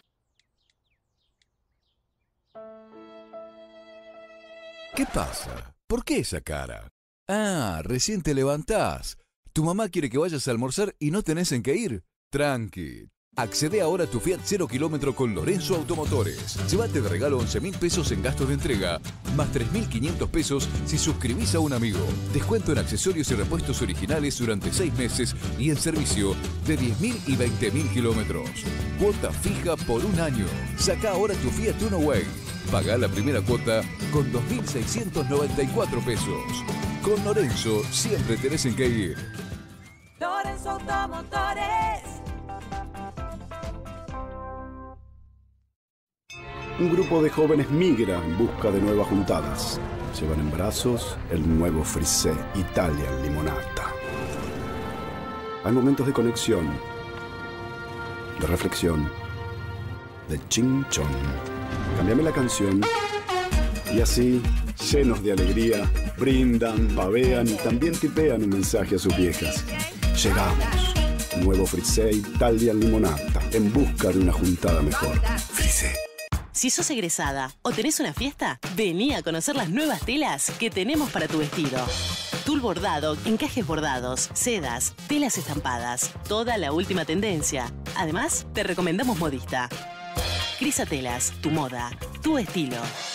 ¿Qué pasa? ¿Por qué esa cara? Ah, recién te levantás. Tu mamá quiere que vayas a almorzar y no tenés en qué ir. Tranqui. Accede ahora a tu Fiat 0 km con Lorenzo Automotores. Llévate de regalo 11.000 pesos en gastos de entrega, más 3.500 pesos si suscribís a un amigo. Descuento en accesorios y repuestos originales durante 6 meses y en servicio de 10.000 y 20.000 kilómetros. Cuota fija por un año. Saca ahora tu Fiat Uno Way. Pagá la primera cuota con 2.694 pesos. Con Lorenzo siempre tenés en qué ir. Lorenzo Automotores. Un grupo de jóvenes migra en busca de nuevas juntadas. Llevan en brazos el nuevo Frisé Italian Limonata. Hay momentos de conexión, de reflexión, de chinchón. Cámbiame la canción. Y así, llenos de alegría, brindan, babean y también tipean un mensaje a sus viejas. Llegamos. Nuevo Frisé Italian Limonata. En busca de una juntada mejor. Frisé. Si sos egresada o tenés una fiesta, vení a conocer las nuevas telas que tenemos para tu vestido. Tul bordado, encajes bordados, sedas, telas estampadas, toda la última tendencia. Además, te recomendamos modista. Crisa Telas, tu moda, tu estilo.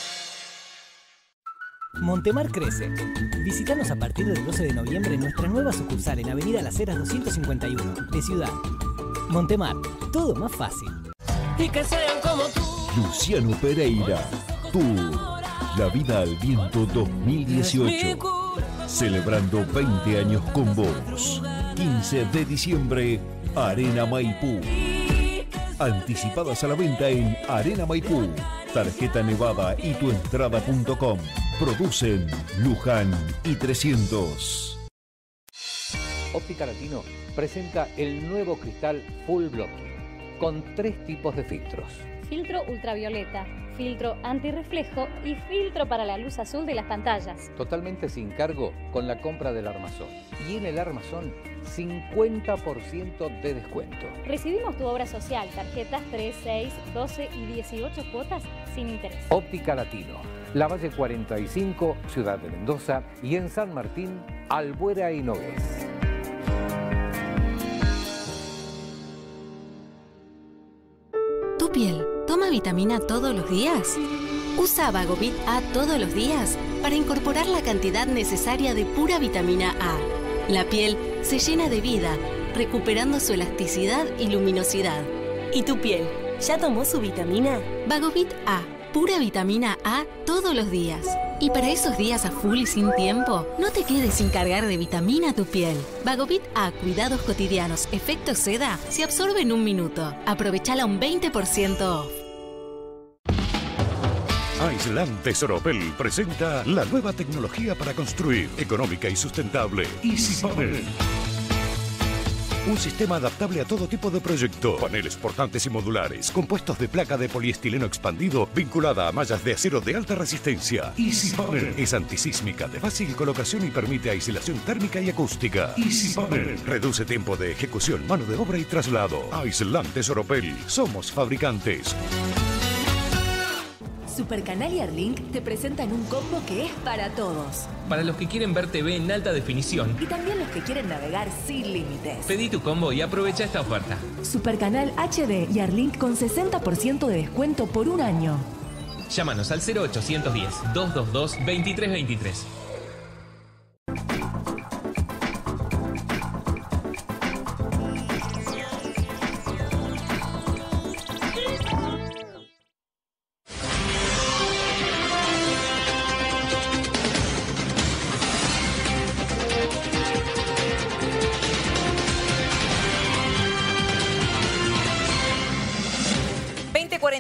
Montemar crece. Visítanos a partir del 12 de noviembre en nuestra nueva sucursal en Avenida Las Heras 251, de Ciudad. Montemar, todo más fácil. Y que sean como tú. Luciano Pereira, Tour, La Vida al Viento 2018. Celebrando 20 años con vos. 15 de diciembre, Arena Maipú. Anticipadas a la venta en Arena Maipú. Tarjeta Nevada y tuentrada.com. Producen Luján y 300. Óptica Latino presenta el nuevo cristal Full Blocking con 3 tipos de filtros. Filtro ultravioleta, filtro antirreflejo y filtro para la luz azul de las pantallas. Totalmente sin cargo con la compra del armazón. Y en el armazón, 50% de descuento. Recibimos tu obra social, tarjetas 3, 6, 12 y 18 cuotas sin interés. Óptica Latino, La Valle 45, Ciudad de Mendoza y en San Martín, Albuera y Nogués. ¿Tu piel toma vitamina todos los días? Usa Vagovit A todos los días para incorporar la cantidad necesaria de pura vitamina A. La piel se llena de vida, recuperando su elasticidad y luminosidad. ¿Y tu piel ya tomó su vitamina? Vagovit A, pura vitamina A todos los días. Y para esos días a full y sin tiempo, no te quedes sin cargar de vitamina a tu piel. Vagovit A, cuidados cotidianos, efecto seda, se absorbe en un minuto. Aprovechala un 20% off. Aislantes Oropel presenta la nueva tecnología para construir, económica y sustentable. EasyPanel. Un sistema adaptable a todo tipo de proyecto. Paneles portantes y modulares, compuestos de placa de poliestileno expandido vinculada a mallas de acero de alta resistencia. EasyPanel es antisísmica, de fácil colocación y permite aislación térmica y acústica. EasyPanel reduce tiempo de ejecución, mano de obra y traslado. Aislantes Oropel, somos fabricantes. Supercanal y Arlink te presentan un combo que es para todos. Para los que quieren ver TV en alta definición. Y también los que quieren navegar sin límites. Pedí tu combo y aprovecha esta oferta. Supercanal HD y Arlink con 60% de descuento por un año. Llámanos al 0810-222-2323.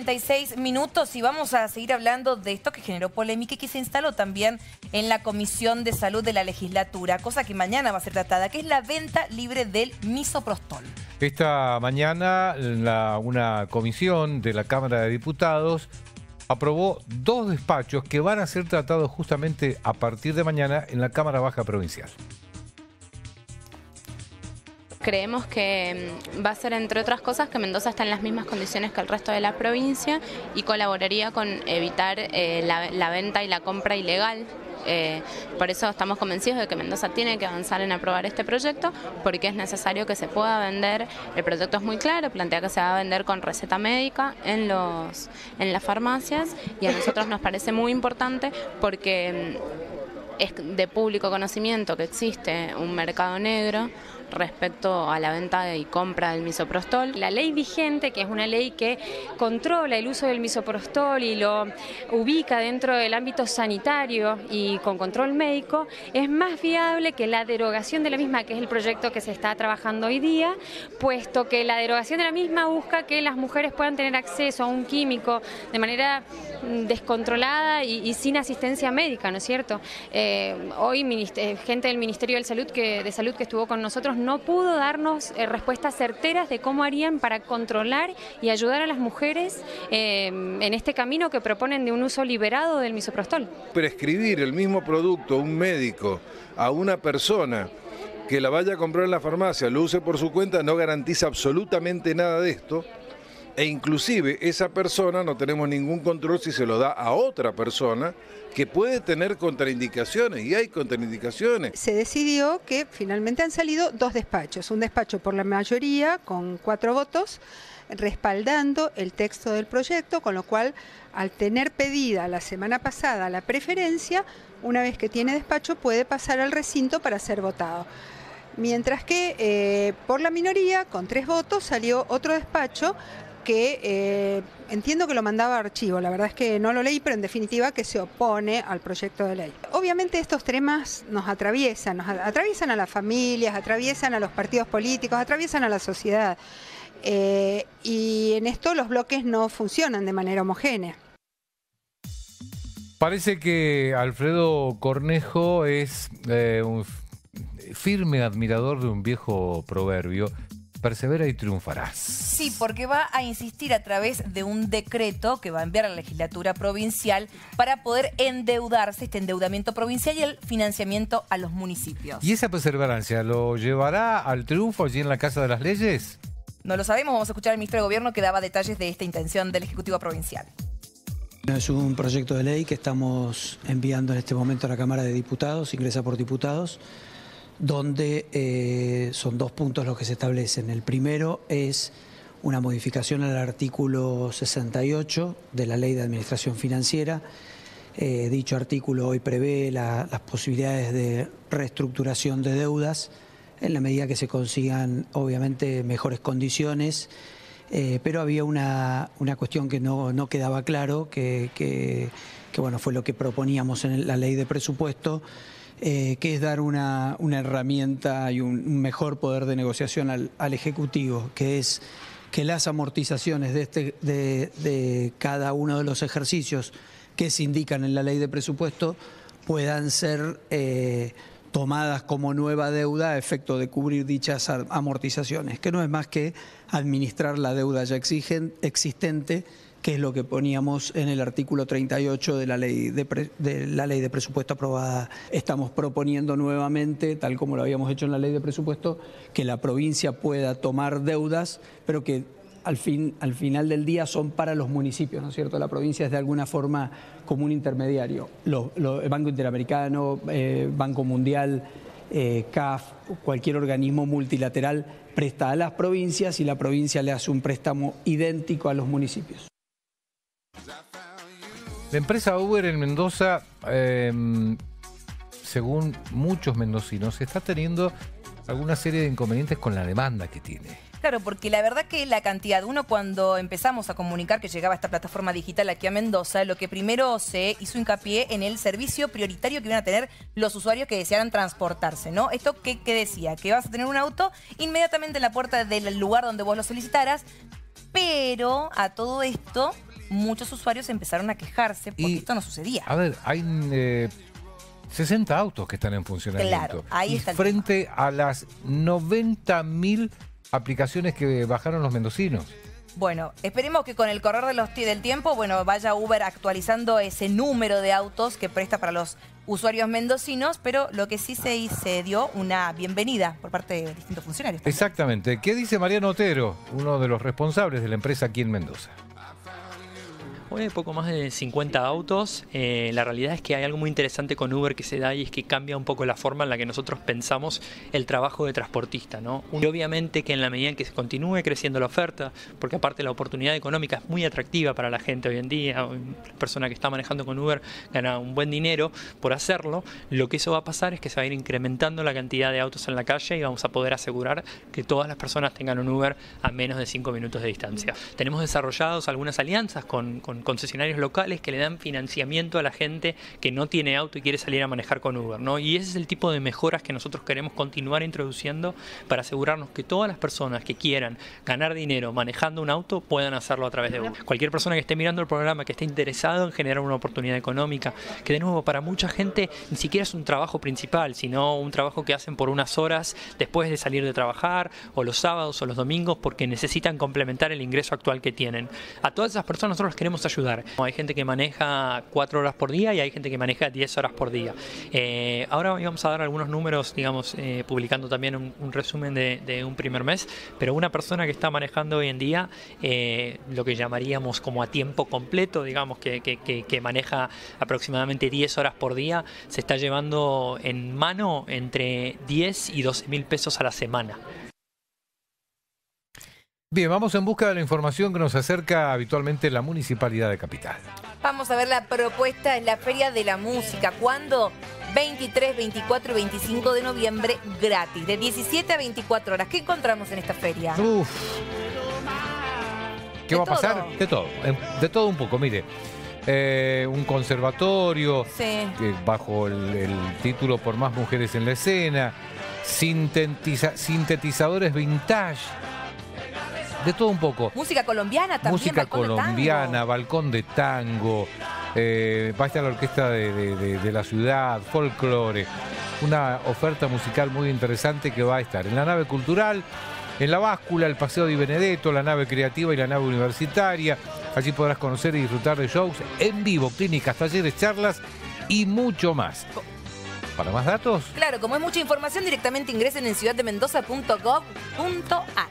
46 minutos y vamos a seguir hablando de esto que generó polémica y que se instaló también en la Comisión de Salud de la Legislatura, cosa que mañana va a ser tratada, que es la venta libre del misoprostol. Esta mañana una comisión de la Cámara de Diputados aprobó 2 despachos que van a ser tratados justamente a partir de mañana en la Cámara Baja Provincial. Creemos que va a ser, entre otras cosas, que Mendoza está en las mismas condiciones que el resto de la provincia y colaboraría con evitar la venta y la compra ilegal. Por eso estamos convencidos de que Mendoza tiene que avanzar en aprobar este proyecto, porque es necesario que se pueda vender. El proyecto es muy claro, plantea que se va a vender con receta médica en las farmacias, y a nosotros nos parece muy importante porque es de público conocimiento que existe un mercado negro respecto a la venta y compra del misoprostol. La ley vigente, que es una ley que controla el uso del misoprostol y lo ubica dentro del ámbito sanitario y con control médico, es más viable que la derogación de la misma, que es el proyecto que se está trabajando hoy día, puesto que la derogación de la misma busca que las mujeres puedan tener acceso a un químico de manera descontrolada y sin asistencia médica, ¿no es cierto? Hoy gente del Ministerio de Salud que estuvo con nosotros no pudo darnos respuestas certeras de cómo harían para controlar y ayudar a las mujeres en este camino que proponen de un uso liberado del misoprostol. Prescribir el mismo producto, un médico, a una persona que la vaya a comprar en la farmacia, lo use por su cuenta, no garantiza absolutamente nada de esto. E inclusive esa persona no tenemos ningún control si se lo da a otra persona que puede tener contraindicaciones, y hay contraindicaciones. Se decidió que finalmente han salido 2 despachos, un despacho por la mayoría con 4 votos respaldando el texto del proyecto, con lo cual al tener pedida la semana pasada la preferencia, una vez que tiene despacho puede pasar al recinto para ser votado. Mientras que por la minoría, con 3 votos, salió otro despacho que entiendo que lo mandaba a archivo, la verdad es que no lo leí, pero en definitiva que se opone al proyecto de ley. Obviamente estos temas nos atraviesan a las familias, atraviesan a los partidos políticos, atraviesan a la sociedad. Y en esto los bloques no funcionan de manera homogénea. Parece que Alfredo Cornejo es un firme admirador de un viejo proverbio: persevera y triunfarás. Sí, porque va a insistir a través de un decreto que va a enviar a la legislatura provincial para poder endeudarse, este endeudamiento provincial y el financiamiento a los municipios. ¿Y esa perseverancia lo llevará al triunfo allí en la Casa de las Leyes? No lo sabemos, vamos a escuchar al ministro de Gobierno que daba detalles de esta intención del Ejecutivo Provincial. Es un proyecto de ley que estamos enviando en este momento a la Cámara de Diputados, ingresa por diputados, donde son 2 puntos los que se establecen. El primero es una modificación al artículo 68 de la Ley de Administración Financiera. Dicho artículo hoy prevé las posibilidades de reestructuración de deudas en la medida que se consigan, obviamente, mejores condiciones, pero había una cuestión que no quedaba claro, que bueno, fue lo que proponíamos en la Ley de Presupuesto, que es dar una herramienta y un mejor poder de negociación al Ejecutivo, que es que las amortizaciones de cada uno de los ejercicios que se indican en la Ley de Presupuesto puedan ser tomadas como nueva deuda a efecto de cubrir dichas amortizaciones, que no es más que administrar la deuda ya existente, que es lo que poníamos en el artículo 38 de la ley de presupuesto aprobada. Estamos proponiendo nuevamente, tal como lo habíamos hecho en la ley de presupuesto, que la provincia pueda tomar deudas, pero que al final del día son para los municipios, ¿no es cierto? La provincia es de alguna forma como un intermediario. El Banco Interamericano, Banco Mundial, CAF, cualquier organismo multilateral presta a las provincias y la provincia le hace un préstamo idéntico a los municipios. La empresa Uber en Mendoza, según muchos mendocinos, está teniendo alguna serie de inconvenientes con la demanda que tiene. Claro, porque la verdad que la cantidad, cuando empezamos a comunicar que llegaba esta plataforma digital aquí a Mendoza, lo que primero se hizo hincapié en el servicio prioritario que iban a tener los usuarios que desearan transportarse, ¿no? Esto que decía, que vas a tener un auto inmediatamente en la puerta del lugar donde vos lo solicitaras, pero a todo esto muchos usuarios empezaron a quejarse porque esto no sucedía. A ver, hay 60 autos que están en funcionamiento. Claro, ahí está el frente a las 90.000 aplicaciones que bajaron los mendocinos. Bueno, esperemos que con el correr del tiempo, bueno, vaya Uber actualizando ese número de autos que presta para los usuarios mendocinos, pero lo que sí se dio una bienvenida por parte de distintos funcionarios. Exactamente. ¿Qué dice Mariano Otero, uno de los responsables de la empresa aquí en Mendoza? Hoy hay poco más de 50 autos. La realidad es que hay algo muy interesante con Uber que se da y es que cambia un poco la forma en la que nosotros pensamos el trabajo de transportista, ¿no? Y obviamente que en la medida en que se continúe creciendo la oferta, porque aparte la oportunidad económica es muy atractiva para la gente hoy en día, la persona que está manejando con Uber gana un buen dinero por hacerlo, lo que eso va a pasar es que se va a ir incrementando la cantidad de autos en la calle y vamos a poder asegurar que todas las personas tengan un Uber a menos de 5 minutos de distancia. Tenemos desarrollados algunas alianzas con concesionarios locales que le dan financiamiento a la gente que no tiene auto y quiere salir a manejar con Uber, ¿no? Y ese es el tipo de mejoras que nosotros queremos continuar introduciendo para asegurarnos que todas las personas que quieran ganar dinero manejando un auto puedan hacerlo a través de Uber. Cualquier persona que esté mirando el programa, que esté interesado en generar una oportunidad económica, que de nuevo para mucha gente ni siquiera es un trabajo principal, sino un trabajo que hacen por unas horas después de salir de trabajar, o los sábados o los domingos, porque necesitan complementar el ingreso actual que tienen. A todas esas personas nosotros les queremos ayudar. Hay gente que maneja 4 horas por día y hay gente que maneja 10 horas por día. Ahora vamos a dar algunos números, digamos, publicando también un resumen de un primer mes, pero una persona que está manejando hoy en día lo que llamaríamos como a tiempo completo, digamos, que maneja aproximadamente 10 horas por día, se está llevando en mano entre 10 y 12.000 pesos a la semana. Bien, vamos en busca de la información que nos acerca habitualmente la Municipalidad de Capital. Vamos a ver la propuesta, es la Feria de la Música. ¿Cuándo? 23, 24 y 25 de noviembre, gratis, de 17 a 24 horas. ¿Qué encontramos en esta feria? Uf. ¿Qué va a pasar? De todo un poco, mire. Un conservatorio, sí, bajo el título Por Más Mujeres en la Escena, sintetizadores vintage. De todo un poco. Música colombiana también. Música colombiana, balcón de tango. Va a estar la orquesta de la ciudad, folclore. Una oferta musical muy interesante que va a estar en la nave cultural, en la báscula, el Paseo Di Benedetto, la nave creativa y la nave universitaria. Allí podrás conocer y disfrutar de shows en vivo, clínicas, talleres, charlas y mucho más. ¿Para más datos? Claro, como es mucha información, directamente ingresen en ciudaddemendoza.gov.ar.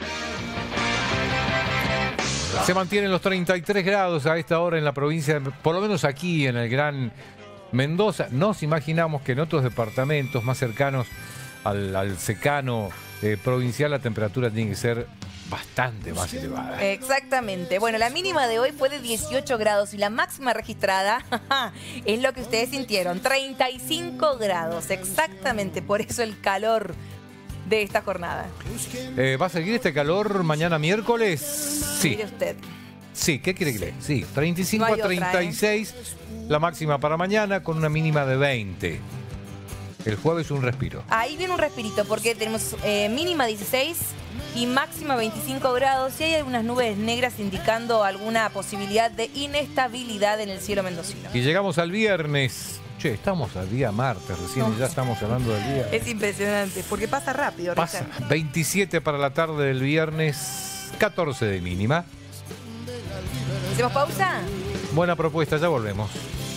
Se mantienen los 33 grados a esta hora en la provincia, por lo menos aquí en el Gran Mendoza. Nos imaginamos que en otros departamentos más cercanos al secano provincial la temperatura tiene que ser bastante más elevada. Exactamente. Bueno, la mínima de hoy fue de 18 grados y la máxima registrada es lo que ustedes sintieron, 35 grados. Exactamente, por eso el calor de esta jornada. ¿Va a seguir este calor mañana miércoles? Sí. Mire usted. Sí, ¿qué quiere que le? Sí, 35 a 36 la máxima para mañana con una mínima de 20. El jueves un respiro. Ahí viene un respirito porque tenemos mínima 16 y máxima 25 grados y hay algunas nubes negras indicando alguna posibilidad de inestabilidad en el cielo mendocino. Y llegamos al viernes. Che, estamos al día martes, recién ya estamos hablando del día. Es impresionante, porque pasa rápido. Pasa 27 para la tarde del viernes, 14 de mínima. ¿Hacemos pausa? Buena propuesta, ya volvemos.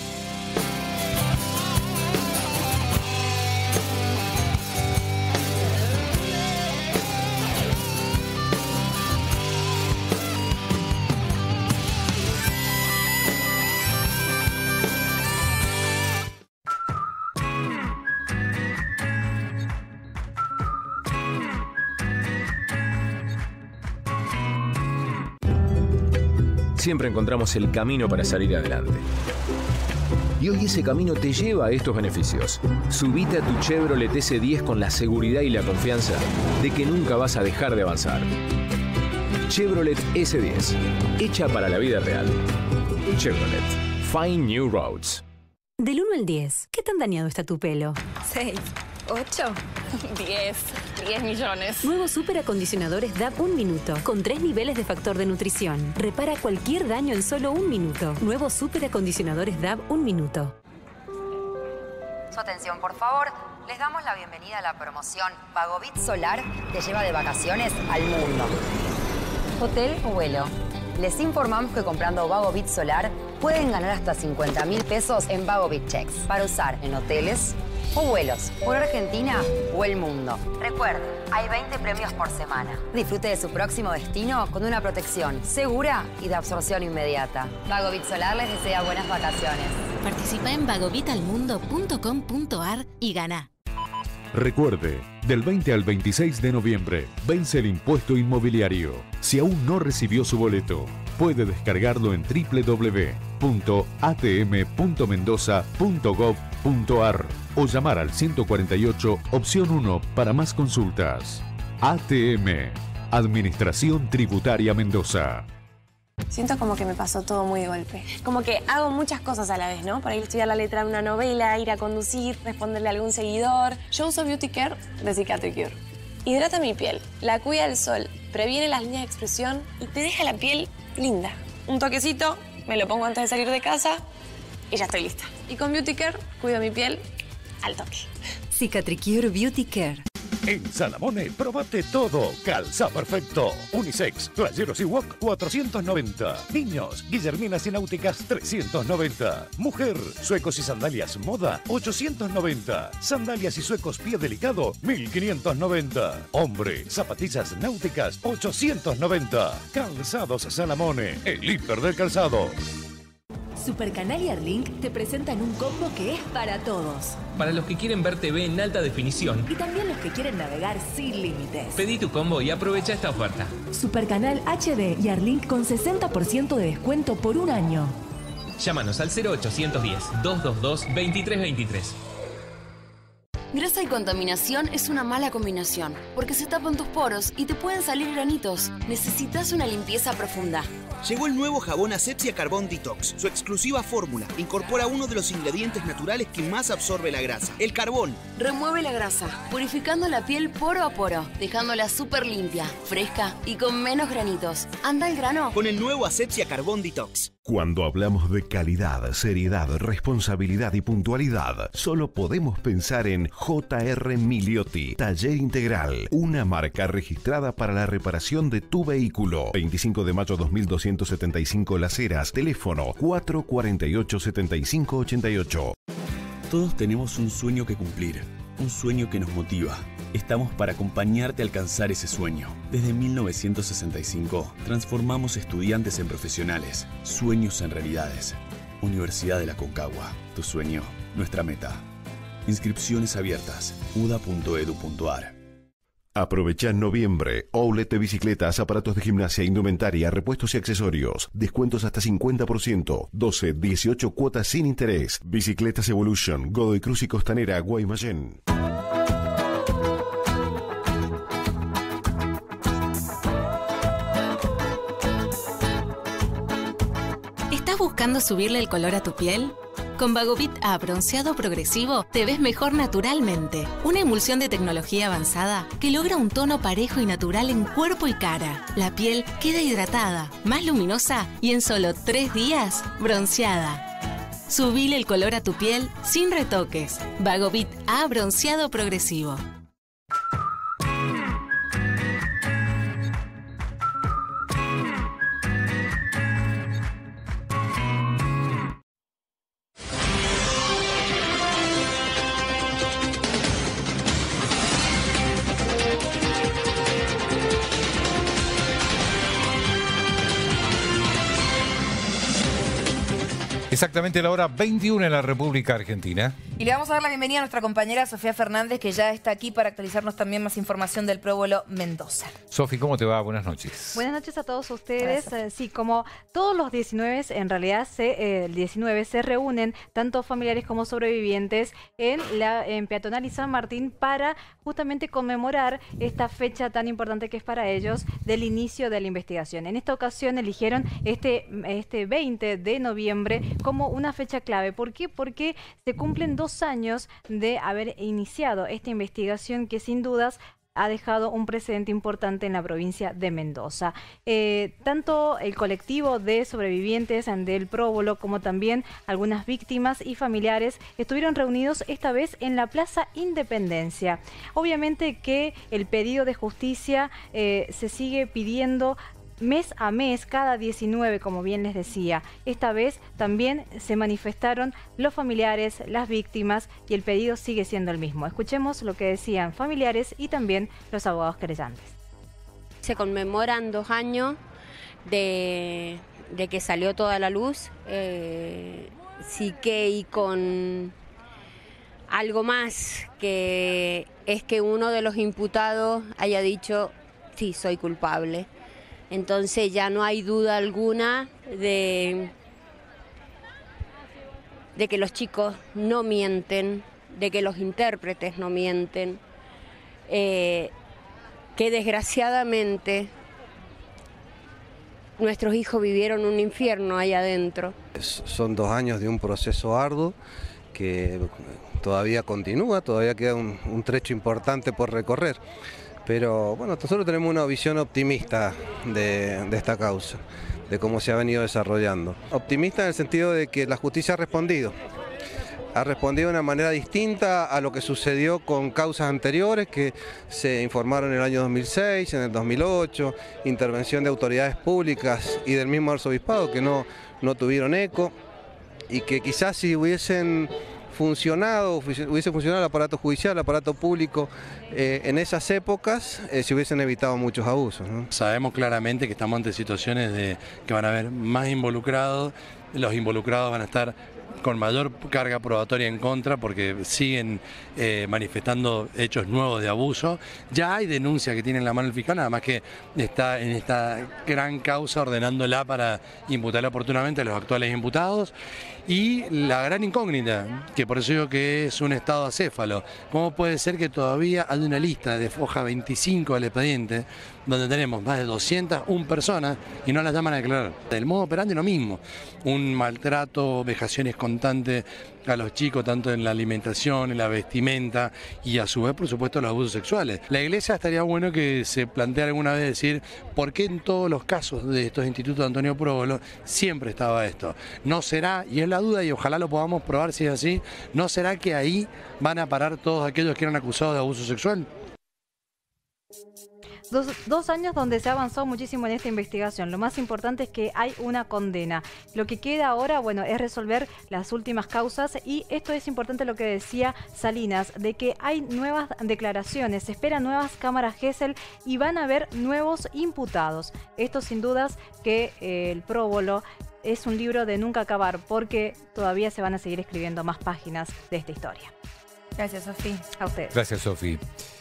Siempre encontramos el camino para salir adelante. Y hoy ese camino te lleva a estos beneficios. Subite a tu Chevrolet S10 con la seguridad y la confianza de que nunca vas a dejar de avanzar. Chevrolet S10, hecha para la vida real. Chevrolet, find new roads. Del 1 al 10, ¿qué tan dañado está tu pelo? 6. 8. 10 millones. Nuevos superacondicionadores DAB 1 minuto, con 3 niveles de factor de nutrición. Repara cualquier daño en solo 1 minuto. Nuevos superacondicionadores DAB 1 minuto. Su atención, por favor. Les damos la bienvenida a la promoción Vagovit Solar te lleva de vacaciones al mundo. Hotel o vuelo. Les informamos que comprando Vagovit Solar pueden ganar hasta 50.000 pesos en Vagovit Checks para usar en hoteles o vuelos por Argentina o el mundo. Recuerden, hay 20 premios por semana. Disfrute de su próximo destino con una protección segura y de absorción inmediata. Vagovit Solar les desea buenas vacaciones. Participa en vagovitalmundo.com.ar y gana. Recuerde, del 20 al 26 de noviembre vence el impuesto inmobiliario. Si aún no recibió su boleto, puede descargarlo en www.atm.mendoza.gov.ar o llamar al 148 opción 1 para más consultas. ATM, Administración Tributaria Mendoza. Siento como que me pasó todo muy de golpe. Como que hago muchas cosas a la vez, ¿no? Para ir a estudiar la letra de una novela, ir a conducir, responderle a algún seguidor. Yo uso Beauty Care de Cicatricure. Hidrata mi piel, la cuida del sol, previene las líneas de expresión y te deja la piel linda. Un toquecito, me lo pongo antes de salir de casa y ya estoy lista. Y con Beauty Care cuido mi piel al toque. Cicatricure Beauty Care. En Salamone, probate todo. Calza perfecto. Unisex, playeros y wok, 490. Niños, guillerminas y náuticas, 390. Mujer, suecos y sandalias moda, 890. Sandalias y suecos pie delicado, 1590. Hombre, zapatillas náuticas, 890. Calzados Salamone, el hiper del calzado. Supercanal y Arlink te presentan un combo que es para todos. Para los que quieren ver TV en alta definición. Y también los que quieren navegar sin límites. Pedí tu combo y aprovecha esta oferta. Supercanal HD y Arlink con 60% de descuento por un año. Llámanos al 0810-222-2323. Grasa y contaminación es una mala combinación, porque se tapan tus poros y te pueden salir granitos. Necesitas una limpieza profunda. Llegó el nuevo jabón Asepsia Carbon Detox. Su exclusiva fórmula incorpora uno de los ingredientes naturales que más absorbe la grasa, el carbón. Remueve la grasa, purificando la piel poro a poro, dejándola súper limpia, fresca y con menos granitos. Anda al grano con el nuevo Asepsia Carbon Detox. Cuando hablamos de calidad, seriedad, responsabilidad y puntualidad, solo podemos pensar en J.R. Miliotti, Taller Integral, una marca registrada para la reparación de tu vehículo. 25 de mayo 2275 Las Heras, teléfono 448-7588. Todos tenemos un sueño que cumplir, un sueño que nos motiva. Estamos para acompañarte a alcanzar ese sueño. Desde 1965, transformamos estudiantes en profesionales, sueños en realidades. Universidad de la Concagua, tu sueño, nuestra meta. Inscripciones abiertas, uda.edu.ar. Aprovecha en noviembre. Outlet de bicicletas, aparatos de gimnasia, indumentaria, repuestos y accesorios. Descuentos hasta 50%. 12, 18 cuotas sin interés. Bicicletas Evolution, Godoy Cruz y Costanera, Guaymallén. ¿Estás buscando subirle el color a tu piel? Con Vagovit A bronceado progresivo te ves mejor naturalmente. Una emulsión de tecnología avanzada que logra un tono parejo y natural en cuerpo y cara. La piel queda hidratada, más luminosa y en solo 3 días, bronceada. Subile el color a tu piel sin retoques. Vagovit A bronceado progresivo. Exactamente la hora 21 en la República Argentina. Y le vamos a dar la bienvenida a nuestra compañera Sofía Fernández, que ya está aquí para actualizarnos también más información del Próbolo Mendoza. Sofi, ¿cómo te va? Buenas noches. Buenas noches a todos ustedes. Sí, como todos los 19, en realidad el 19 se reúnen tanto familiares como sobrevivientes en Peatonal y San Martín para justamente conmemorar esta fecha tan importante que es para ellos del inicio de la investigación. En esta ocasión eligieron este 20 de noviembre como como una fecha clave. ¿Por qué? Porque se cumplen 2 años de haber iniciado esta investigación que sin dudas ha dejado un precedente importante en la provincia de Mendoza. Tanto el colectivo de sobrevivientes del próbolo como también algunas víctimas y familiares estuvieron reunidos esta vez en la Plaza Independencia. Obviamente que el pedido de justicia se sigue pidiendo mes a mes, cada 19, como bien les decía. Esta vez también se manifestaron los familiares, las víctimas, y el pedido sigue siendo el mismo. Escuchemos lo que decían familiares y también los abogados querellantes. Se conmemoran 2 años de que salió toda la luz, sí que y con algo más, que es que uno de los imputados haya dicho, sí, soy culpable. Entonces ya no hay duda alguna de que los chicos no mienten, de que los intérpretes no mienten, que desgraciadamente nuestros hijos vivieron un infierno allá adentro. Son 2 años de un proceso arduo que todavía continúa, todavía queda un trecho importante por recorrer. Pero bueno, nosotros tenemos una visión optimista de esta causa, de cómo se ha venido desarrollando. Optimista en el sentido de que la justicia ha respondido de una manera distinta a lo que sucedió con causas anteriores que se informaron en el año 2006, en el 2008, intervención de autoridades públicas y del mismo arzobispado que no tuvieron eco, y que quizás si hubiese funcionado el aparato judicial, el aparato público en esas épocas, se hubiesen evitado muchos abusos, ¿no? Sabemos claramente que estamos ante situaciones de que van a haber más involucrados, los involucrados van a estar con mayor carga probatoria en contra porque siguen manifestando hechos nuevos de abuso. Ya hay denuncias que tiene en la mano el fiscal, nada más que está en esta gran causa ordenándola para imputarla oportunamente a los actuales imputados. Y la gran incógnita, que por eso digo que es un estado acéfalo, ¿cómo puede ser que todavía hay una lista de hoja 25 del expediente donde tenemos más de 201 personas y no las llaman a declarar? El modo operandi lo mismo, un maltrato, vejaciones constantes a los chicos, tanto en la alimentación, en la vestimenta y a su vez, por supuesto, los abusos sexuales. La Iglesia estaría bueno que se planteara alguna vez decir por qué en todos los casos de estos institutos de Antonio Próbolo siempre estaba esto. ¿No será, y es la duda y ojalá lo podamos probar si es así, no será que ahí van a parar todos aquellos que eran acusados de abuso sexual? 2 años donde se ha avanzado muchísimo en esta investigación. Lo más importante es que hay una condena. Lo que queda ahora, bueno, es resolver las últimas causas, y esto es importante lo que decía Salinas, de que hay nuevas declaraciones, se esperan nuevas cámaras Gesell y van a haber nuevos imputados. Esto sin dudas que el próbolo es un libro de nunca acabar, porque todavía se van a seguir escribiendo más páginas de esta historia. Gracias, Sofía. A ustedes. Gracias, Sofía.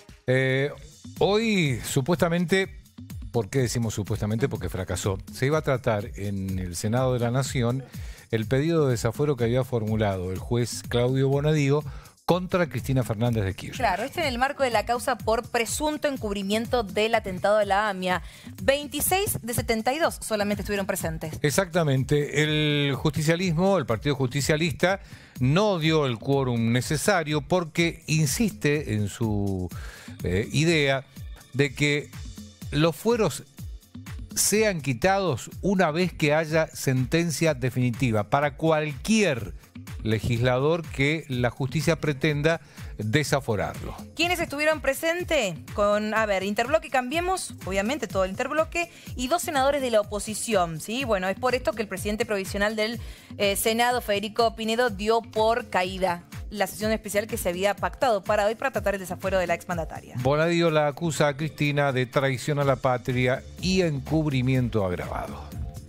Hoy, supuestamente, ¿por qué decimos supuestamente? Porque fracasó. Se iba a tratar en el Senado de la Nación el pedido de desafuero que había formulado el juez Claudio Bonadío contra Cristina Fernández de Kirchner. Claro, en el marco de la causa por presunto encubrimiento del atentado de la AMIA. 26 de 72 solamente estuvieron presentes. Exactamente. El justicialismo, el Partido Justicialista, no dio el quórum necesario porque insiste en su idea de que los fueros sean quitados una vez que haya sentencia definitiva para cualquier legislador que la justicia pretenda desaforarlo. ¿Quiénes estuvieron presentes? Interbloque Cambiemos, obviamente todo el interbloque, y 2 senadores de la oposición, ¿sí? Bueno, es por esto que el presidente provisional del Senado, Federico Pinedo, dio por caída la sesión especial que se había pactado para hoy para tratar el desafuero de la exmandataria. Bonadío la acusa a Cristina de traición a la patria y encubrimiento agravado.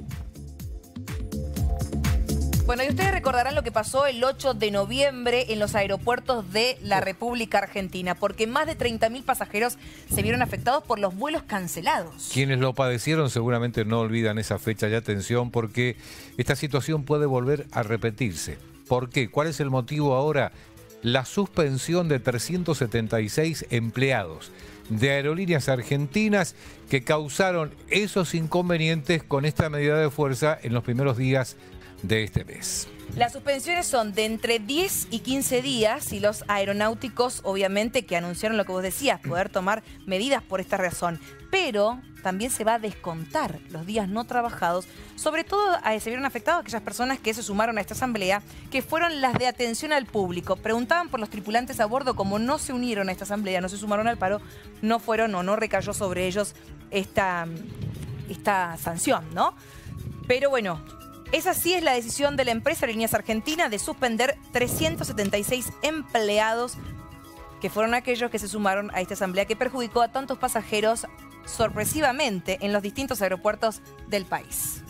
Bueno, y ustedes recordarán lo que pasó el 8 de noviembre en los aeropuertos de la República Argentina, porque más de 30.000 pasajeros se vieron afectados por los vuelos cancelados. Quienes lo padecieron seguramente no olvidan esa fecha y atención, porque esta situación puede volver a repetirse. ¿Por qué? ¿Cuál es el motivo ahora? La suspensión de 376 empleados de aerolíneas argentinas que causaron esos inconvenientes con esta medida de fuerza en los primeros días de este mes. Las suspensiones son de entre 10 y 15 días y los aeronáuticos, obviamente, que anunciaron lo que vos decías, poder tomar medidas por esta razón. Pero también se va a descontar los días no trabajados. Sobre todo se vieron afectados aquellas personas que se sumaron a esta asamblea, que fueron las de atención al público. Preguntaban por los tripulantes a bordo, como no se unieron a esta asamblea, no se sumaron al paro, no fueron o no recayó sobre ellos esta sanción, ¿no? Pero bueno, esa sí es la decisión de la empresa Líneas Argentina de suspender 376 empleados que fueron aquellos que se sumaron a esta asamblea que perjudicó a tantos pasajeros sorpresivamente en los distintos aeropuertos del país.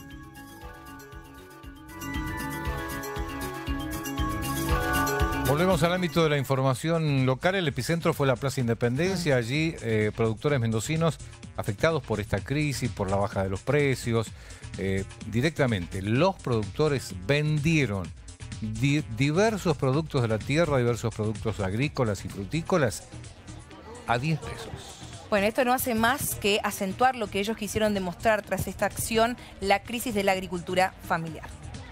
Volvemos al ámbito de la información local. El epicentro fue la Plaza Independencia. Allí productores mendocinos afectados por esta crisis, por la baja de los precios. Directamente los productores vendieron diversos productos de la tierra, diversos productos agrícolas y frutícolas a 10 pesos. Bueno, esto no hace más que acentuar lo que ellos quisieron demostrar tras esta acción, la crisis de la agricultura familiar.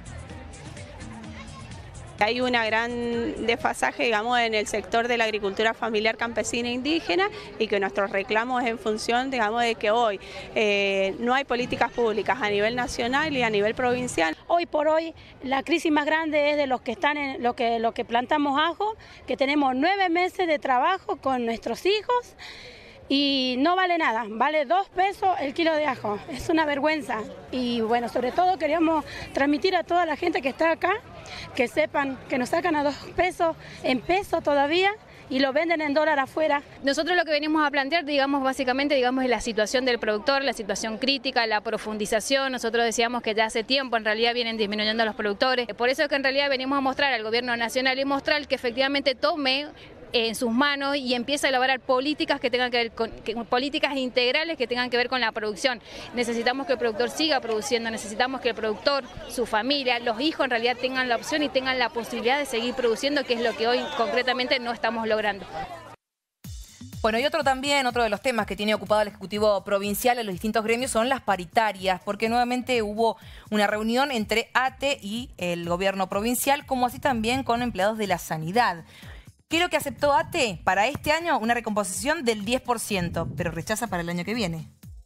Hay una gran desfasaje, digamos, en el sector de la agricultura familiar campesina e indígena y que nuestros reclamos es en función, digamos, de que hoy no hay políticas públicas a nivel nacional y a nivel provincial. Hoy por hoy la crisis más grande es de los que están en lo que plantamos ajo, que tenemos 9 meses de trabajo con nuestros hijos. Y no vale nada, vale 2 pesos el kilo de ajo, es una vergüenza. Y bueno, sobre todo queríamos transmitir a toda la gente que está acá, que sepan que nos sacan a 2 pesos, en peso todavía, y lo venden en dólar afuera. Nosotros lo que venimos a plantear, digamos, básicamente, digamos, es la situación del productor, la situación crítica, la profundización. Nosotros decíamos que ya hace tiempo en realidad vienen disminuyendo los productores. Por eso es que en realidad venimos a mostrar al gobierno nacional y mostrar que efectivamente tome en sus manos y empieza a elaborar políticas que tengan que ver con políticas integrales que tengan que ver con la producción. Necesitamos que el productor siga produciendo, necesitamos que el productor, su familia, los hijos en realidad tengan la opción y tengan la posibilidad de seguir produciendo, que es lo que hoy concretamente no estamos logrando. Bueno, y otro de los temas que tiene ocupado el Ejecutivo Provincial en los distintos gremios son las paritarias, porque nuevamente hubo una reunión entre ATE y el gobierno provincial, como así también con empleados de la sanidad. ¿Qué es lo que aceptó ATE? Para este año una recomposición del 10%, pero rechaza para el año que viene.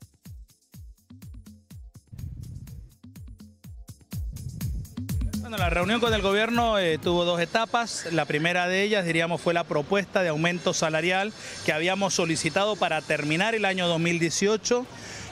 Bueno, la reunión con el gobierno tuvo 2 etapas. La primera de ellas, diríamos, fue la propuesta de aumento salarial que habíamos solicitado para terminar el año 2018.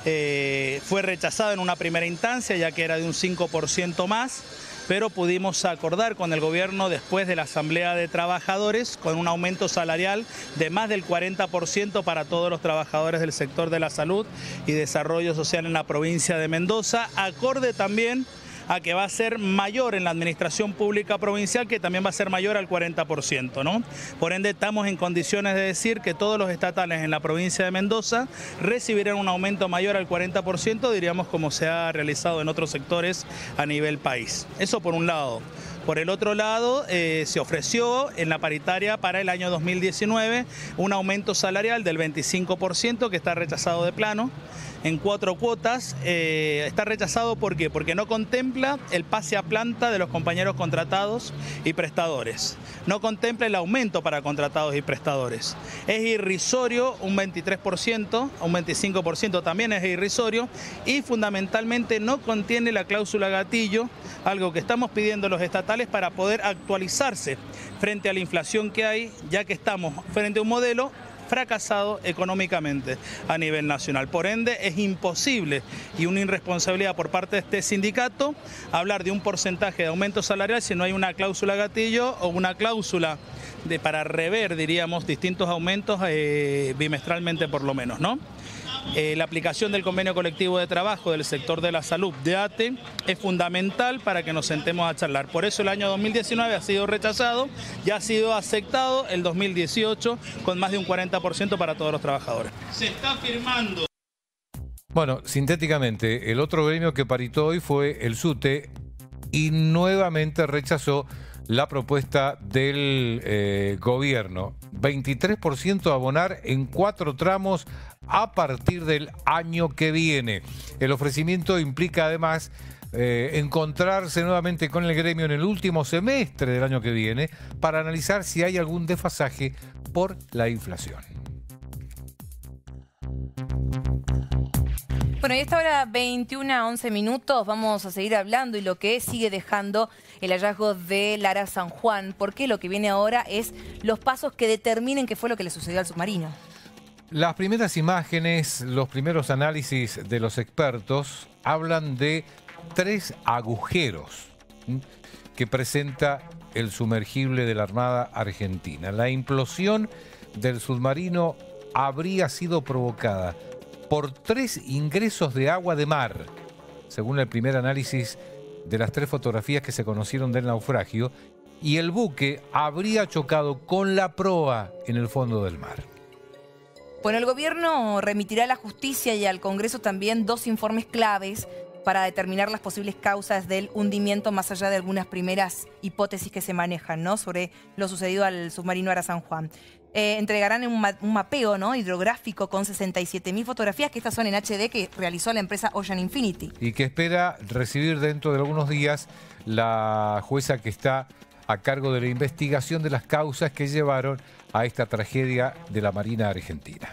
Fue rechazada en una primera instancia, ya que era de un 5% más. Pero pudimos acordar con el gobierno después de la Asamblea de Trabajadores con un aumento salarial de más del 40% para todos los trabajadores del sector de la salud y desarrollo social en la provincia de Mendoza, acorde también a que va a ser mayor en la administración pública provincial, que también va a ser mayor al 40%, ¿no? Por ende, estamos en condiciones de decir que todos los estatales en la provincia de Mendoza recibirán un aumento mayor al 40%, diríamos como se ha realizado en otros sectores a nivel país. Eso por un lado. Por el otro lado, se ofreció en la paritaria para el año 2019 un aumento salarial del 25% que está rechazado de plano. En 4 cuotas, está rechazado ¿por qué? Porque no contempla el pase a planta de los compañeros contratados y prestadores. No contempla el aumento para contratados y prestadores. Es irrisorio un 23%, un 25% también es irrisorio y fundamentalmente no contiene la cláusula gatillo, algo que estamos pidiendo los estatales para poder actualizarse frente a la inflación que hay, ya que estamos frente a un modelo fracasado económicamente a nivel nacional. Por ende, es imposible y una irresponsabilidad por parte de este sindicato hablar de un porcentaje de aumento salarial si no hay una cláusula gatillo o una cláusula para rever, diríamos, distintos aumentos bimestralmente por lo menos, ¿no? La aplicación del convenio colectivo de trabajo del sector de la salud de ATE es fundamental para que nos sentemos a charlar. Por eso el año 2019 ha sido rechazado, ya ha sido aceptado el 2018 con más de un 40% para todos los trabajadores. Se está firmando. Bueno, sintéticamente, el otro gremio que paritó hoy fue el SUTE y nuevamente rechazó la propuesta del gobierno. 23% a abonar en 4 tramos a partir del año que viene. El ofrecimiento implica además encontrarse nuevamente con el gremio en el último semestre del año que viene para analizar si hay algún desfasaje por la inflación. Bueno, y a esta hora 21:11 vamos a seguir hablando y lo que sigue dejando el hallazgo de Lara San Juan, porque lo que viene ahora es los pasos que determinen qué fue lo que le sucedió al submarino. Las primeras imágenes, los primeros análisis de los expertos hablan de 3 agujeros que presenta el sumergible de la Armada Argentina. La implosión del submarino habría sido provocada por 3 ingresos de agua de mar, según el primer análisis de las 3 fotografías que se conocieron del naufragio, y el buque habría chocado con la proa en el fondo del mar. Bueno, el gobierno remitirá a la justicia y al Congreso también 2 informes claves para determinar las posibles causas del hundimiento, más allá de algunas primeras hipótesis que se manejan, ¿no?, sobre lo sucedido al submarino Lara San Juan. Entregarán un mapeo, ¿no?, hidrográfico con 67.000 fotografías, que estas son en HD, que realizó la empresa Ocean Infinity. Y que espera recibir dentro de algunos días la jueza que está a cargo de la investigación de las causas que llevaron a esta tragedia de la Marina Argentina.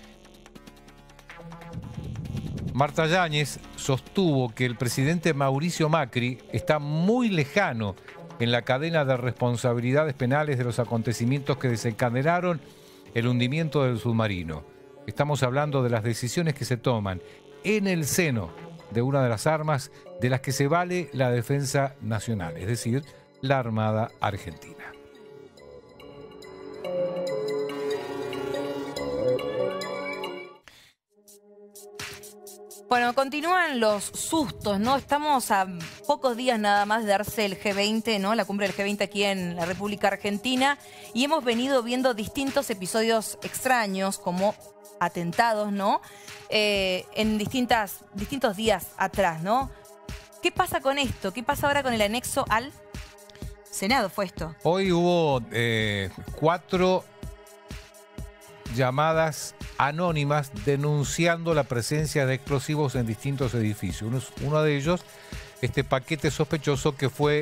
Marta Yáñez sostuvo que el presidente Mauricio Macri está muy lejano en la cadena de responsabilidades penales de los acontecimientos que desencadenaron el hundimiento del submarino. Estamos hablando de las decisiones que se toman en el seno de una de las armas de las que se vale la defensa nacional, es decir, la Armada Argentina. Bueno, continúan los sustos, ¿no? Estamos a pocos días nada más de darse el G20, ¿no?, la cumbre del G20 aquí en la República Argentina, y hemos venido viendo distintos episodios extraños, como atentados, ¿no?, en distintos días atrás, ¿no? ¿Qué pasa con esto? ¿Qué pasa ahora con el anexo al Senado? Fue esto. Hoy hubo 4 llamadas anónimas denunciando la presencia de explosivos en distintos edificios. Uno de ellos, este paquete sospechoso que fue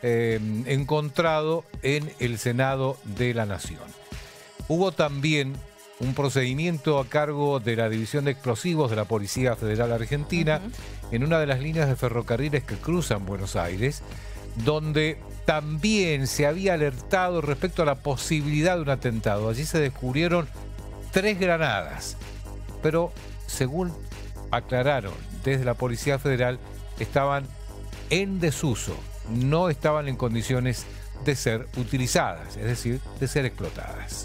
encontrado en el Senado de la Nación. Hubo también un procedimiento a cargo de la División de Explosivos de la Policía Federal Argentina en una de las líneas de ferrocarriles que cruzan Buenos Aires, donde también se había alertado respecto a la posibilidad de un atentado. Allí se descubrieron 3 granadas, pero según aclararon desde la Policía Federal, estaban en desuso, no estaban en condiciones de ser utilizadas, es decir, de ser explotadas.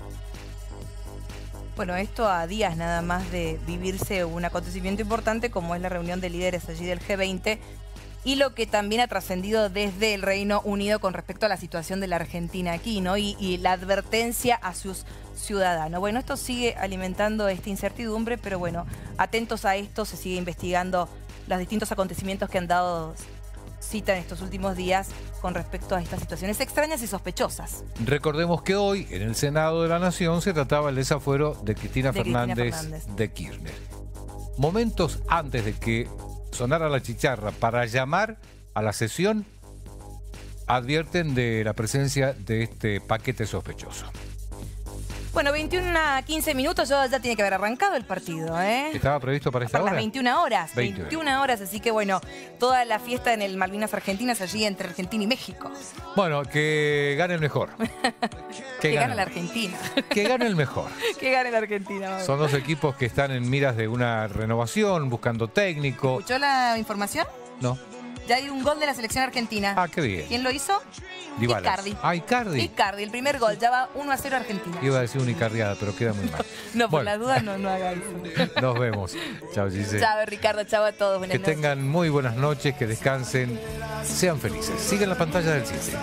Bueno, esto a días nada más de vivirse un acontecimiento importante como es la reunión de líderes allí del G20, y lo que también ha trascendido desde el Reino Unido con respecto a la situación de la Argentina aquí, ¿no? Y la advertencia a sus ciudadanos. Bueno, esto sigue alimentando esta incertidumbre, pero bueno, atentos a esto, se sigue investigando los distintos acontecimientos que han dado cita en estos últimos días con respecto a estas situaciones extrañas y sospechosas. Recordemos que hoy en el Senado de la Nación se trataba el desafuero de Cristina Fernández de Kirchner. Momentos antes de que sonara la chicharra para llamar a la sesión, advierten de la presencia de este paquete sospechoso. Bueno, 21:15, ya tiene que haber arrancado el partido, ¿eh? ¿Estaba previsto para esta hora? Para las 21 horas. 21 horas, así que bueno, toda la fiesta en el Malvinas Argentinas allí entre Argentina y México. Bueno, que gane el mejor. Que gane la Argentina. Que gane el mejor. Que gane la Argentina. Vamos. Son 2 equipos que están en miras de una renovación, buscando técnico. ¿Escuchó la información? No. Ya hay un gol de la selección argentina. Ah, qué bien. ¿Quién lo hizo? Dybalas. Icardi. Ah, Icardi. Icardi, el primer gol. Ya va 1-0 Argentina. Iba a decir una icardiada, pero queda muy mal. No, por las dudas no haga eso. Nos vemos. Chao, Gise. Chao, Ricardo. Chao a todos. Buenas noches. Que tengan muy buenas noches, que descansen, sean felices. Sigan la pantalla del 7.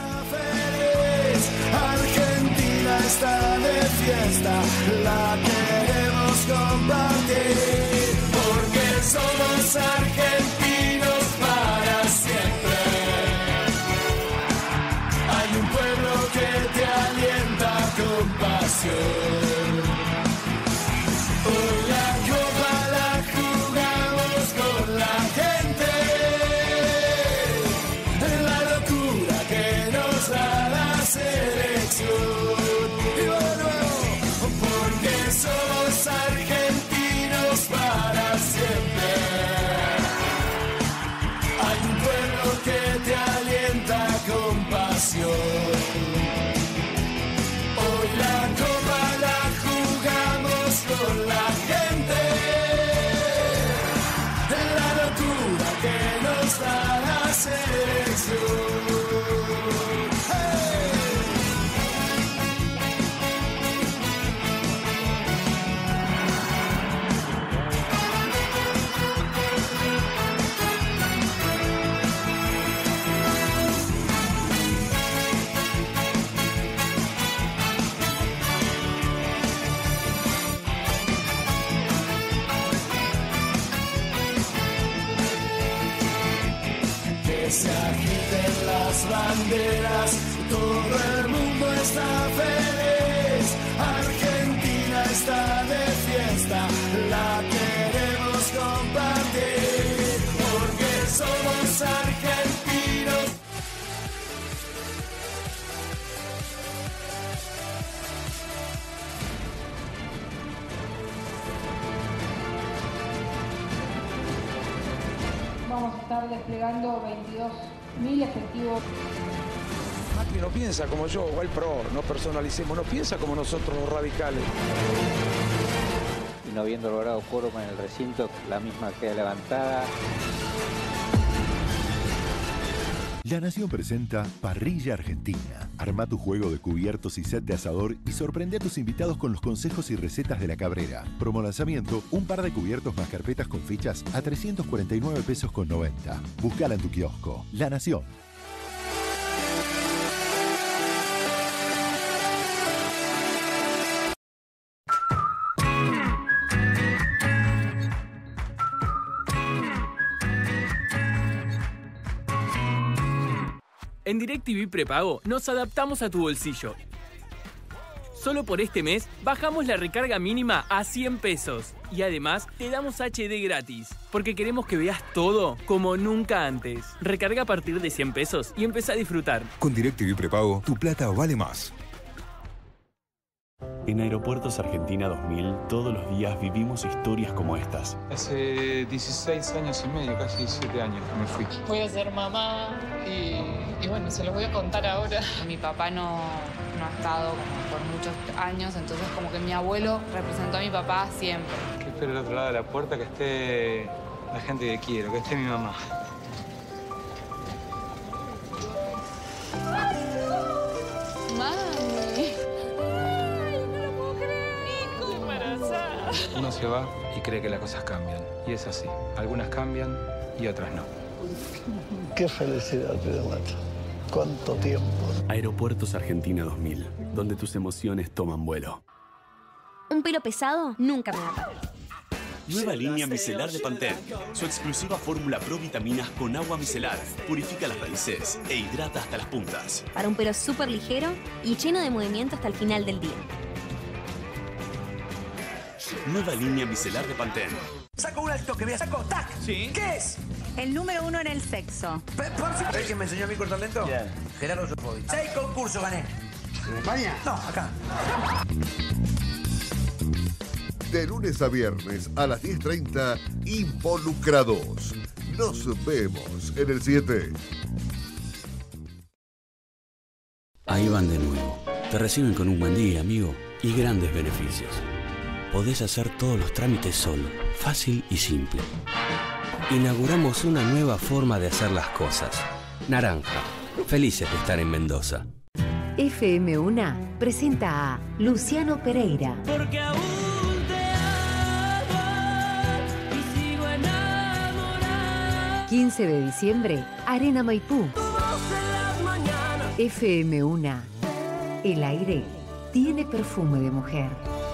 Argentina está de fiesta, la queremos compartir, porque somos argentinos para siempre. Hay un pueblo que te alienta con pasión. Hoy la copa la jugamos con la gente. Y de nuevo, porque somos argentinos para siempre. Hay un pueblo que te alienta con pasión. Hoy la copa la jugamos con la gente. La locura que nos da la selección. Se agiten las banderas, todo el mundo está feliz. Argentina está de fiesta, la queremos compartir, porque somos argentinos. Vamos a estar desplegando 22.000 efectivos. Macri no piensa como yo o el PRO, no personalicemos, no piensa como nosotros los radicales. Y no habiendo logrado quórum en el recinto, la misma queda levantada. La Nación presenta Parrilla Argentina. Arma tu juego de cubiertos y set de asador y sorprende a tus invitados con los consejos y recetas de la Cabrera. Promo lanzamiento, un par de cubiertos más carpetas con fichas a 349 pesos con 90. Búscala en tu kiosco. La Nación. En DirecTV Prepago nos adaptamos a tu bolsillo. Solo por este mes bajamos la recarga mínima a 100 pesos y además te damos HD gratis, porque queremos que veas todo como nunca antes. Recarga a partir de 100 pesos y empezá a disfrutar. Con DirecTV Prepago, tu plata vale más. En Aeropuertos Argentina 2000, todos los días vivimos historias como estas. Hace 16 años y medio, casi 17 años que me fui. Voy a ser mamá y bueno, se los voy a contar ahora. Mi papá no ha estado como por muchos años, entonces como que mi abuelo representó a mi papá siempre. Que espero al otro lado de la puerta que esté la gente que quiero, que esté mi mamá. Uno se va y cree que las cosas cambian. Y es así. Algunas cambian y otras no. Qué felicidad, Pedro Mato. ¿Cuánto tiempo? Aeropuertos Argentina 2000, donde tus emociones toman vuelo. Un pelo pesado nunca me va a parar. Nueva línea micelar de Pantene. Su exclusiva fórmula Pro Vitaminas con agua micelar. Purifica las raíces e hidrata hasta las puntas. Para un pelo súper ligero y lleno de movimiento hasta el final del día. Nueva línea micelar de Pantene. Saco un alto que me saco, ¡tac! ¿Sí? ¿Qué es? El número 1 en el sexo. ¿Sabes quién me enseñó a mí cortar lento? Bien. Gerardo Sofovich. 6 concursos gané. ¿En España? No, acá. De lunes a viernes a las 10:30, Involucrados. Nos vemos en el 7. Ahí van de nuevo. Te reciben con un buen día, amigo, y grandes beneficios. Podés hacer todos los trámites solo, fácil y simple. Inauguramos una nueva forma de hacer las cosas. Naranja. Felices de estar en Mendoza. FM1 presenta a Luciano Pereira. Porque aún te amo y sigo enamorada. 15 de diciembre, Arena Maipú. FM1. El aire tiene perfume de mujer.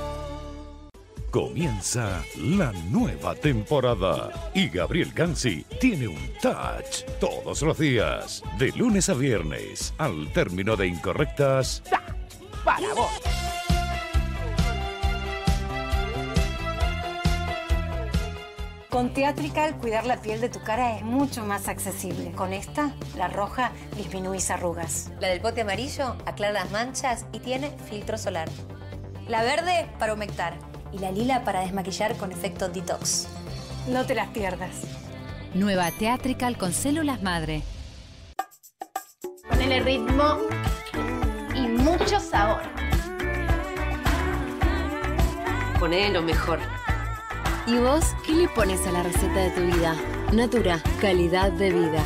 Comienza la nueva temporada y Gabriel Gansi tiene un touch todos los días, de lunes a viernes, al término de Incorrectas. ¡Para vos! Con Theatrical, cuidar la piel de tu cara es mucho más accesible. Con esta, la roja, disminuís arrugas. La del pote amarillo aclara las manchas y tiene filtro solar. La verde para humectar. Y la lila para desmaquillar con efecto detox. No te las pierdas. Nueva Theatrical con células madre. Ponele ritmo y mucho sabor. Poné lo mejor. ¿Y vos qué le pones a la receta de tu vida? Natura, calidad de vida.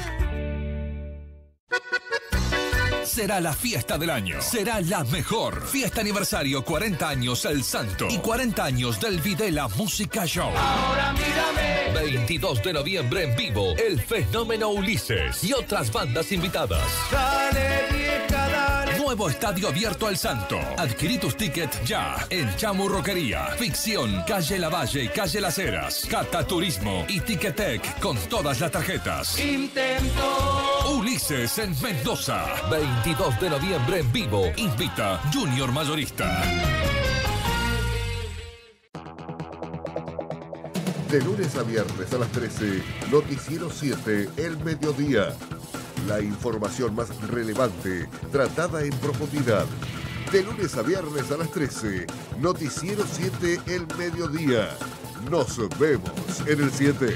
Será la fiesta del año. Será la mejor. Fiesta aniversario 40 años El Santo y 40 años del Videla Música Show. Ahora mírame. 22 de noviembre en vivo, El Fenómeno Ulises y otras bandas invitadas. Dale, vieja, dale. Nuevo estadio abierto al Santo. Adquirí tus tickets ya en Chamurroquería, Ficción, Calle Lavalle y Calle Las Heras, Cata Turismo y Ticketek con todas las tarjetas. Intento. Ulises en Mendoza. 22 de noviembre en vivo. Invita Junior Mayorista. De lunes a viernes a las 13, Noticiero 7, El Mediodía. La información más relevante, tratada en profundidad. De lunes a viernes a las 13, Noticiero 7, El Mediodía. Nos vemos en el 7.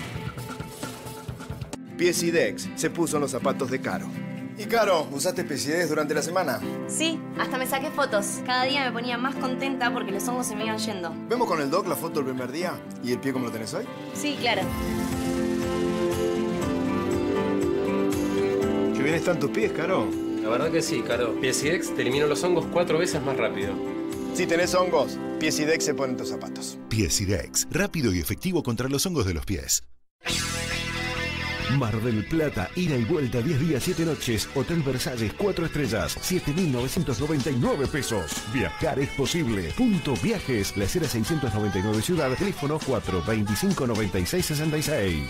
Piesidex se puso en los zapatos de Caro. ¿Y Caro, usaste Piesidex durante la semana? Sí, hasta me saqué fotos. Cada día me ponía más contenta porque los hongos se me iban yendo. ¿Vemos con el doc la foto del primer día? ¿Y el pie cómo lo tenés hoy? Sí, claro. ¿Qué bien están tus pies, Caro? La verdad que sí, Caro. Piesidex te elimina los hongos 4 veces más rápido. Si tenés hongos, Piesidex se pone en tus zapatos. Piesidex, rápido y efectivo contra los hongos de los pies. Mar del Plata, ida y vuelta 10 días, 7 noches. Hotel Versalles, 4 estrellas, 7.999 pesos. Viajar es posible. Punto Viajes, La Heras 699 Ciudad, teléfono 425-9666.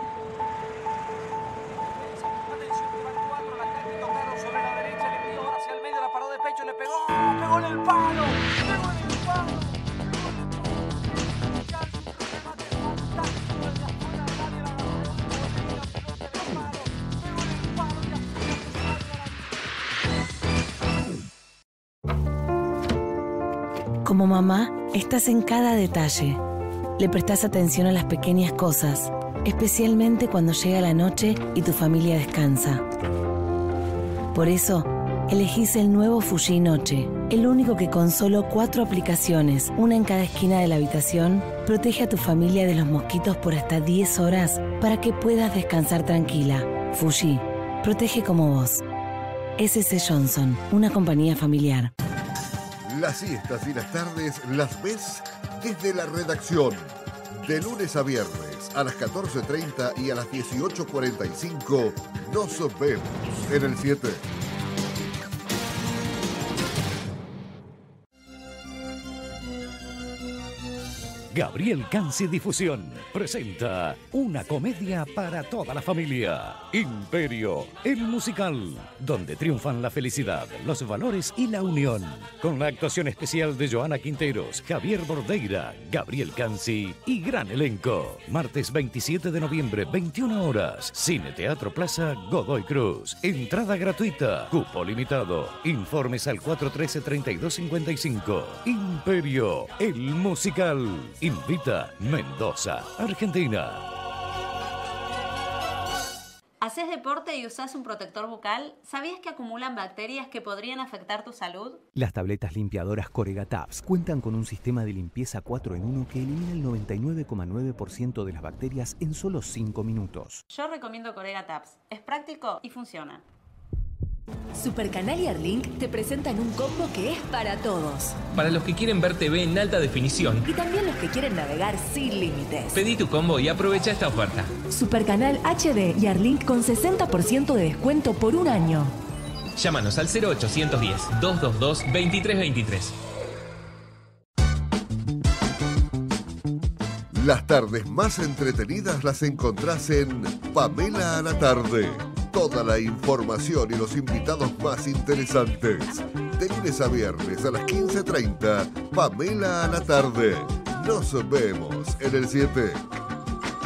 Como mamá, estás en cada detalle. Le prestás atención a las pequeñas cosas, especialmente cuando llega la noche y tu familia descansa. Por eso, elegís el nuevo Fuji Noche, el único que con solo 4 aplicaciones, una en cada esquina de la habitación, protege a tu familia de los mosquitos por hasta 10 horas para que puedas descansar tranquila. Fuji, protege como vos. S.C. Johnson, una compañía familiar. Las siestas y las tardes las ves desde la redacción. De lunes a viernes a las 14:30 y a las 18:45 nos vemos en el 7. Gabriel Cansi Difusión presenta una comedia para toda la familia. Imperio, el musical, donde triunfan la felicidad, los valores y la unión. Con la actuación especial de Joana Quinteros, Javier Bordeira, Gabriel Cansi y gran elenco. Martes 27 de noviembre, 21 horas. Cine Teatro Plaza, Godoy Cruz. Entrada gratuita, cupo limitado. Informes al 413-3255. Imperio, el musical. Invita Mendoza, Argentina. ¿Haces deporte y usás un protector bucal? ¿Sabías que acumulan bacterias que podrían afectar tu salud? Las tabletas limpiadoras Corega Tabs cuentan con un sistema de limpieza 4 en 1 que elimina el 99,9% de las bacterias en solo 5 minutos. Yo recomiendo Corega Tabs. Es práctico y funciona. Supercanal y Arlink te presentan un combo que es para todos. Para los que quieren ver TV en alta definición. Y también los que quieren navegar sin límites. Pedí tu combo y aprovecha esta oferta. Supercanal HD y Arlink con 60% de descuento por un año. Llámanos al 0810-222-2323. Las tardes más entretenidas las encontrás en Pamela a la tarde. Toda la información y los invitados más interesantes. De lunes a viernes a las 15:30, Pamela a la tarde. Nos vemos en el 7.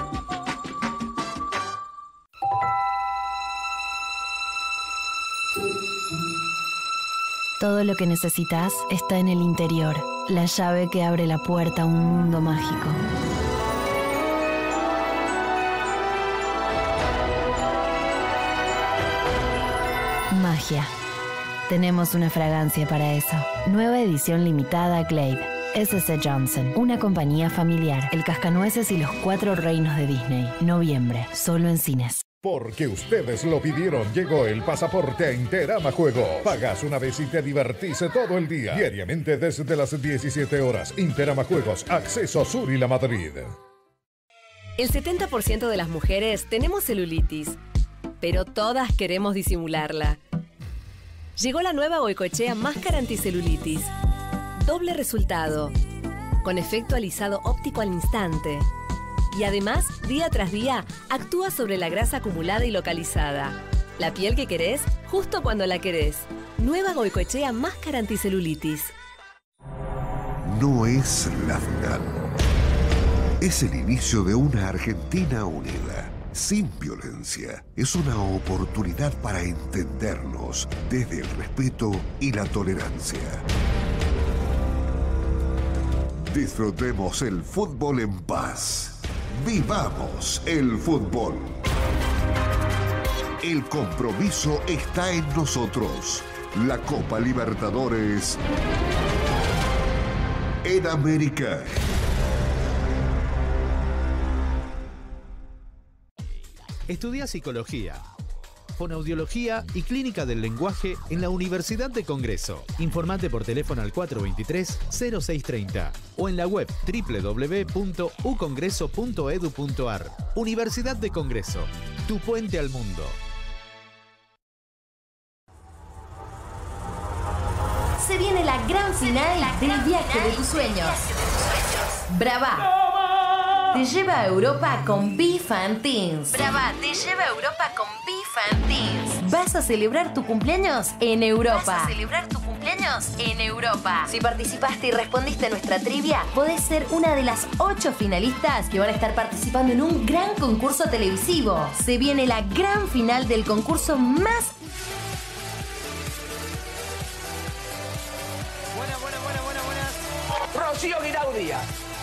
Todo lo que necesitas está en el interior. La llave que abre la puerta a un mundo mágico. Magia. Tenemos una fragancia para eso. Nueva edición limitada Glade. S.C. Johnson, una compañía familiar. El Cascanueces y los 4 reinos de Disney. Noviembre, solo en cines. Porque ustedes lo pidieron, llegó el pasaporte a Interama Juegos. Pagas una vez y te divertís todo el día. Diariamente desde las 17 horas. Interama Juegos, acceso Sur y La Madrid. El 70% de las mujeres tenemos celulitis, pero todas queremos disimularla. Llegó la nueva Goicoechea Máscara Anticelulitis. Doble resultado, con efecto alisado óptico al instante. Y además, día tras día, actúa sobre la grasa acumulada y localizada. La piel que querés, justo cuando la querés. Nueva Goicoechea Máscara Anticelulitis. No es la final. Es el inicio de una Argentina unida, sin violencia. Es una oportunidad para entendernos desde el respeto y la tolerancia. Disfrutemos el fútbol en paz. Vivamos el fútbol. El compromiso está en nosotros. La Copa Libertadores en América. Estudia Psicología, Fonoaudiología y Clínica del Lenguaje en la Universidad de Congreso. Informate por teléfono al 423-0630 o en la web www.ucongreso.edu.ar. Universidad de Congreso, tu puente al mundo. Se viene la gran final del viaje de tus sueños. Brava te lleva a Europa con Beef and Teens. Brava te lleva a Europa con Beef and Teens. Vas a celebrar tu cumpleaños en Europa. Vas a celebrar tu cumpleaños en Europa. Si participaste y respondiste a nuestra trivia, podés ser una de las 8 finalistas que van a estar participando en un gran concurso televisivo. Se viene la gran final del concurso más... Buenas. Rocío Guirao Díaz.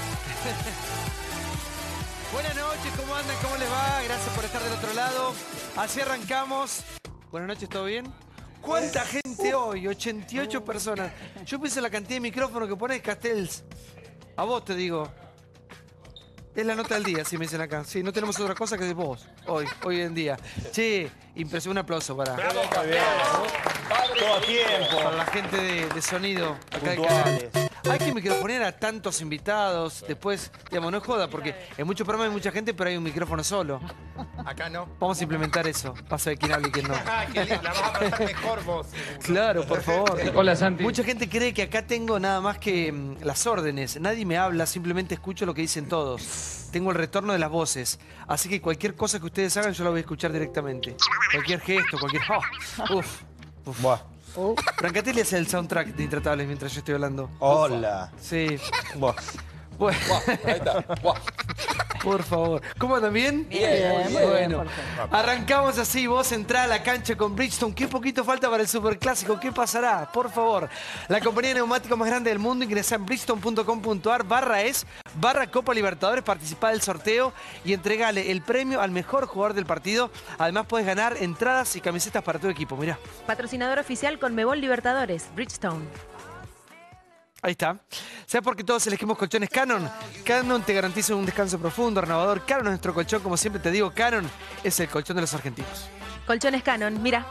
Buenas noches, ¿cómo andan? ¿Cómo les va? Gracias por estar del otro lado. Así arrancamos. Buenas noches, ¿todo bien? ¿Cuánta gente hoy? 88 personas. Yo pienso en la cantidad de micrófonos que pones, Castells. A vos te digo. Es la nota del día, si me dicen acá. Sí, no tenemos otra cosa que de vos, hoy en día. Che, impresionante, un aplauso para... Bravo, todo tiempo. Para la gente de sonido acá del Puntuales. canal. Hay que microfonear a tantos invitados. Después, digamos, no es joda, porque en muchos programas hay mucha gente, pero hay un micrófono solo. Acá no. Vamos a implementar eso. Paso de quién habla y quién no. Qué lindo, la vas a apretar mejor vos. Claro, por favor. Hola, Santi. Mucha gente cree que acá tengo nada más que las órdenes. Nadie me habla, simplemente escucho lo que dicen todos. Tengo el retorno de las voces. Así que cualquier cosa que ustedes hagan, yo la voy a escuchar directamente. Cualquier gesto, cualquier... Oh, uf. Buah. Brancatelli hace el soundtrack de Intratables mientras yo estoy hablando. Hola. Sí. Buah. Bueno. Ahí está. Buah. Por favor. ¿Cómo andan? ¿Bien? Bien. Bueno, arrancamos así. Vos entrá a la cancha con Bridgestone. Qué poquito falta para el Superclásico. ¿Qué pasará? Por favor. La compañía de neumáticos más grande del mundo. Ingresá en bridgestone.com.ar/Copa Libertadores. Participá del sorteo y entregale el premio al mejor jugador del partido. Además, podés ganar entradas y camisetas para tu equipo. Mirá. Patrocinador oficial Conmebol Libertadores. Bridgestone. Ahí está. ¿Sabes por qué todos elegimos colchones Canon? Canon te garantiza un descanso profundo, renovador. Canon es nuestro colchón, como siempre te digo, Canon es el colchón de los argentinos. Colchones Canon, mira.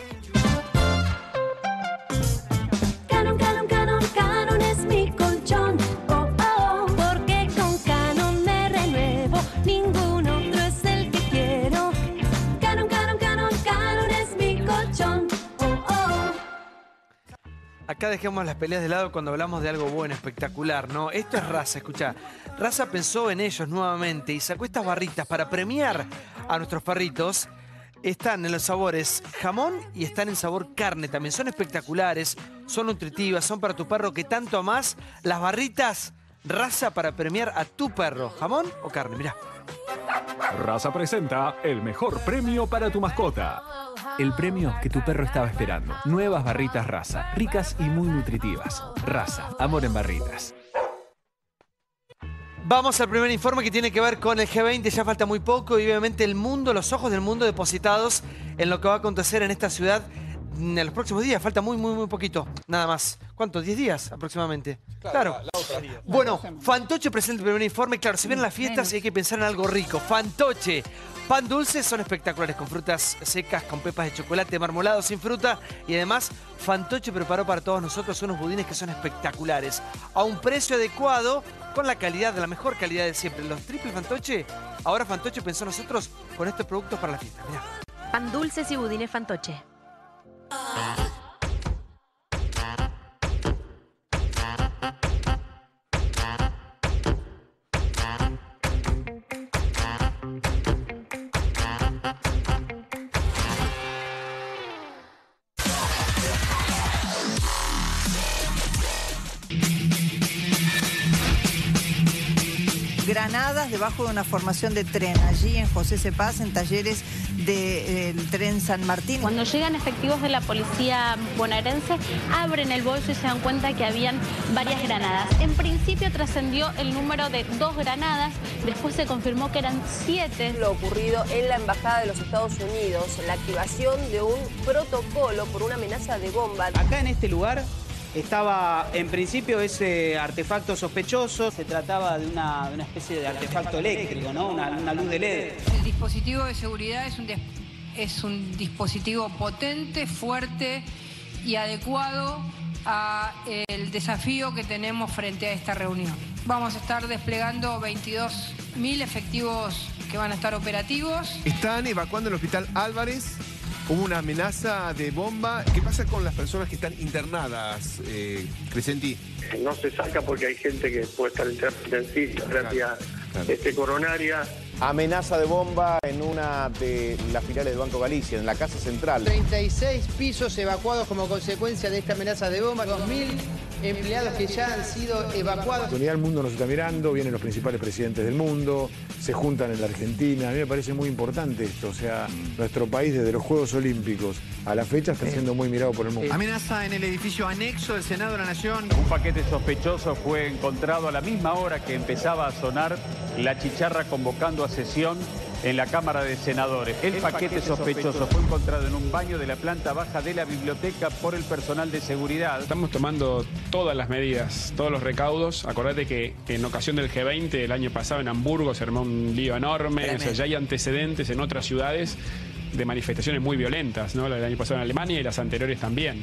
Canon es mi colchón. Oh, oh, porque con Canon me renuevo. Ningún otro es el que quiero. Canon es mi colchón. Oh, oh. Acá dejemos las peleas de lado cuando hablamos de algo bueno, espectacular, ¿no? Esto es Raza, escuchá. Raza pensó en ellos nuevamente y sacó estas barritas para premiar a nuestros perritos. Están en los sabores jamón y están en sabor carne también. Son espectaculares, son nutritivas, son para tu perro que tanto amás. Las barritas Raza para premiar a tu perro. ¿Jamón o carne? Mirá. Raza presenta el mejor premio para tu mascota. el premio que tu perro estaba esperando. Nuevas barritas Raza, ricas y muy nutritivas. Raza, amor en barritas. Vamos al primer informe que tiene que ver con el G20. Ya falta muy poco y obviamente el mundo, los ojos del mundo depositados en lo que va a acontecer en esta ciudad en los próximos días. Falta muy poquito, nada más. ¿Cuánto? ¿10 días aproximadamente? Claro. Bueno, Fantoche presenta el primer informe. Claro, se vienen las fiestas y hay que pensar en algo rico. Fantoche. Pan dulces son espectaculares, con frutas secas, con pepas de chocolate, marmolado sin fruta. Y además, Fantoche preparó para todos nosotros unos budines que son espectaculares. A un precio adecuado, con la calidad, de la mejor calidad de siempre. Los triple Fantoche, ahora Fantoche pensó en nosotros con estos productos para la fiesta. Mirá. Pan dulces y budines Fantoche. Granadas debajo de una formación de tren, allí en José Cepaz, en talleres del tren San Martín. Cuando llegan efectivos de la policía bonaerense, abren el bolso y se dan cuenta que habían varias granadas. En principio trascendió el número de 2 granadas, después se confirmó que eran 7. Lo ocurrido en la Embajada de los Estados Unidos, la activación de un protocolo por una amenaza de bomba. Acá en este lugar estaba, en principio, ese artefacto sospechoso. Se trataba de una especie de artefacto eléctrico, ¿no? Una luz de LED. El dispositivo de seguridad es un dispositivo potente, fuerte y adecuado al desafío que tenemos frente a esta reunión. Vamos a estar desplegando 22.000 efectivos que van a estar operativos. Están evacuando el Hospital Álvarez. Hubo una amenaza de bomba. ¿Qué pasa con las personas que están internadas, Crescenti? No se saca porque hay gente que puede estar en terapia intensiva, terapia coronaria. Amenaza de bomba en una de las filiales del Banco Galicia, en la Casa Central. 36 pisos evacuados como consecuencia de esta amenaza de bomba. 2.000 empleados que ya han sido evacuados. En realidad el mundo nos está mirando, vienen los principales presidentes del mundo, se juntan en la Argentina. A mí me parece muy importante esto. O sea, nuestro país desde los Juegos Olímpicos a la fecha está siendo muy mirado por el mundo. Amenaza en el edificio anexo del Senado de la Nación. Un paquete sospechoso fue encontrado a la misma hora que empezaba a sonar la chicharra convocando a sesión en la Cámara de Senadores. El paquete sospechoso fue encontrado en un baño de la planta baja de la biblioteca por el personal de seguridad. Estamos tomando todas las medidas, todos los recaudos. Acordate que en ocasión del G20 el año pasado en Hamburgo se armó un lío enorme. O sea, ya hay antecedentes en otras ciudades de manifestaciones muy violentas, ¿no? La del año pasado en Alemania y las anteriores también.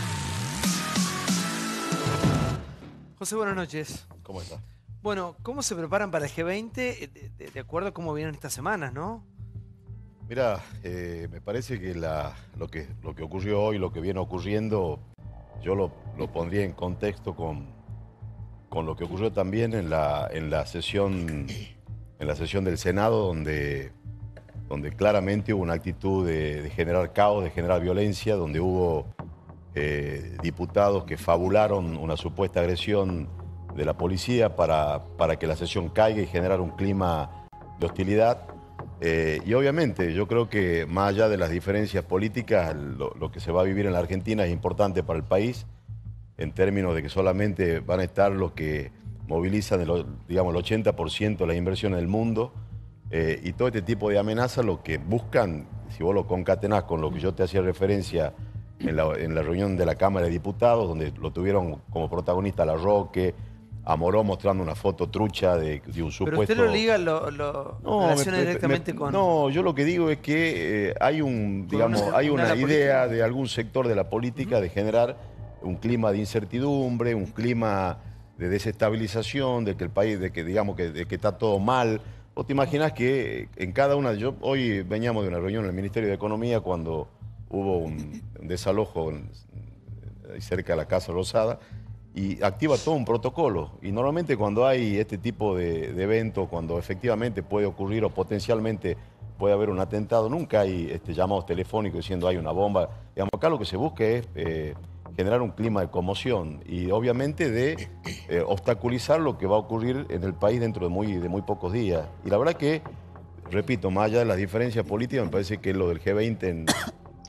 José, buenas noches. ¿Cómo está? Bueno, ¿cómo se preparan para el G20 de acuerdo a cómo vienen estas semanas, no? Mira, me parece que lo que ocurrió hoy, lo que viene ocurriendo, yo lo pondría en contexto con lo que ocurrió también en la sesión del Senado, donde claramente hubo una actitud de generar caos, de generar violencia, donde hubo diputados que fabularon una supuesta agresión de la policía para que la sesión caiga y generar un clima de hostilidad. Y obviamente yo creo que más allá de las diferencias políticas, lo que se va a vivir en la Argentina es importante para el país, en términos de que solamente van a estar los que movilizan digamos, el 80% de las inversiones del mundo, y todo este tipo de amenazas lo que buscan, si vos lo concatenás con lo que yo te hacía referencia en la reunión de la Cámara de Diputados, donde lo tuvieron como protagonista Larroque, a Moró mostrando una foto trucha de un supuesto... Pero usted lo liga, lo relaciona directamente con... No, yo lo que digo es que hay una idea de algún sector de la política de generar un clima de incertidumbre, un clima de desestabilización, de que el país, de que está todo mal. ¿Vos te imaginás que en cada una... Hoy veníamos de una reunión en el Ministerio de Economía cuando hubo un desalojo cerca de la Casa Rosada, y activa todo un protocolo. Y normalmente cuando hay este tipo de eventos, cuando efectivamente puede ocurrir o potencialmente puede haber un atentado, nunca hay llamados telefónicos diciendo hay una bomba. Digamos, acá lo que se busca es generar un clima de conmoción y obviamente de obstaculizar lo que va a ocurrir en el país dentro de muy pocos días. Y la verdad que, repito, más allá de las diferencias políticas, me parece que lo del G20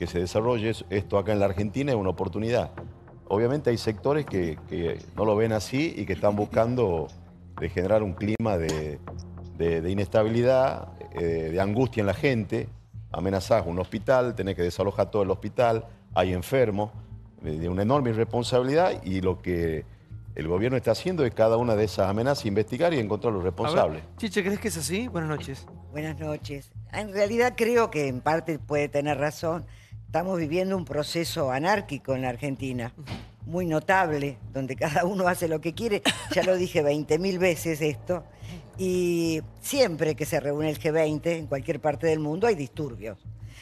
que se desarrolle esto acá en la Argentina es una oportunidad. Obviamente hay sectores que no lo ven así y que están buscando de generar un clima de inestabilidad, de angustia en la gente. Amenazás un hospital, tenés que desalojar todo el hospital, hay enfermos, de una enorme irresponsabilidad, y lo que el gobierno está haciendo es cada una de esas amenazas investigar y encontrar los responsables. Chiche, ¿crees que es así? Buenas noches. Buenas noches. En realidad creo que en parte puede tener razón. Estamos viviendo un proceso anárquico en la Argentina, muy notable, donde cada uno hace lo que quiere. Ya lo dije 20.000 veces esto. Y siempre que se reúne el G20 en cualquier parte del mundo hay disturbios.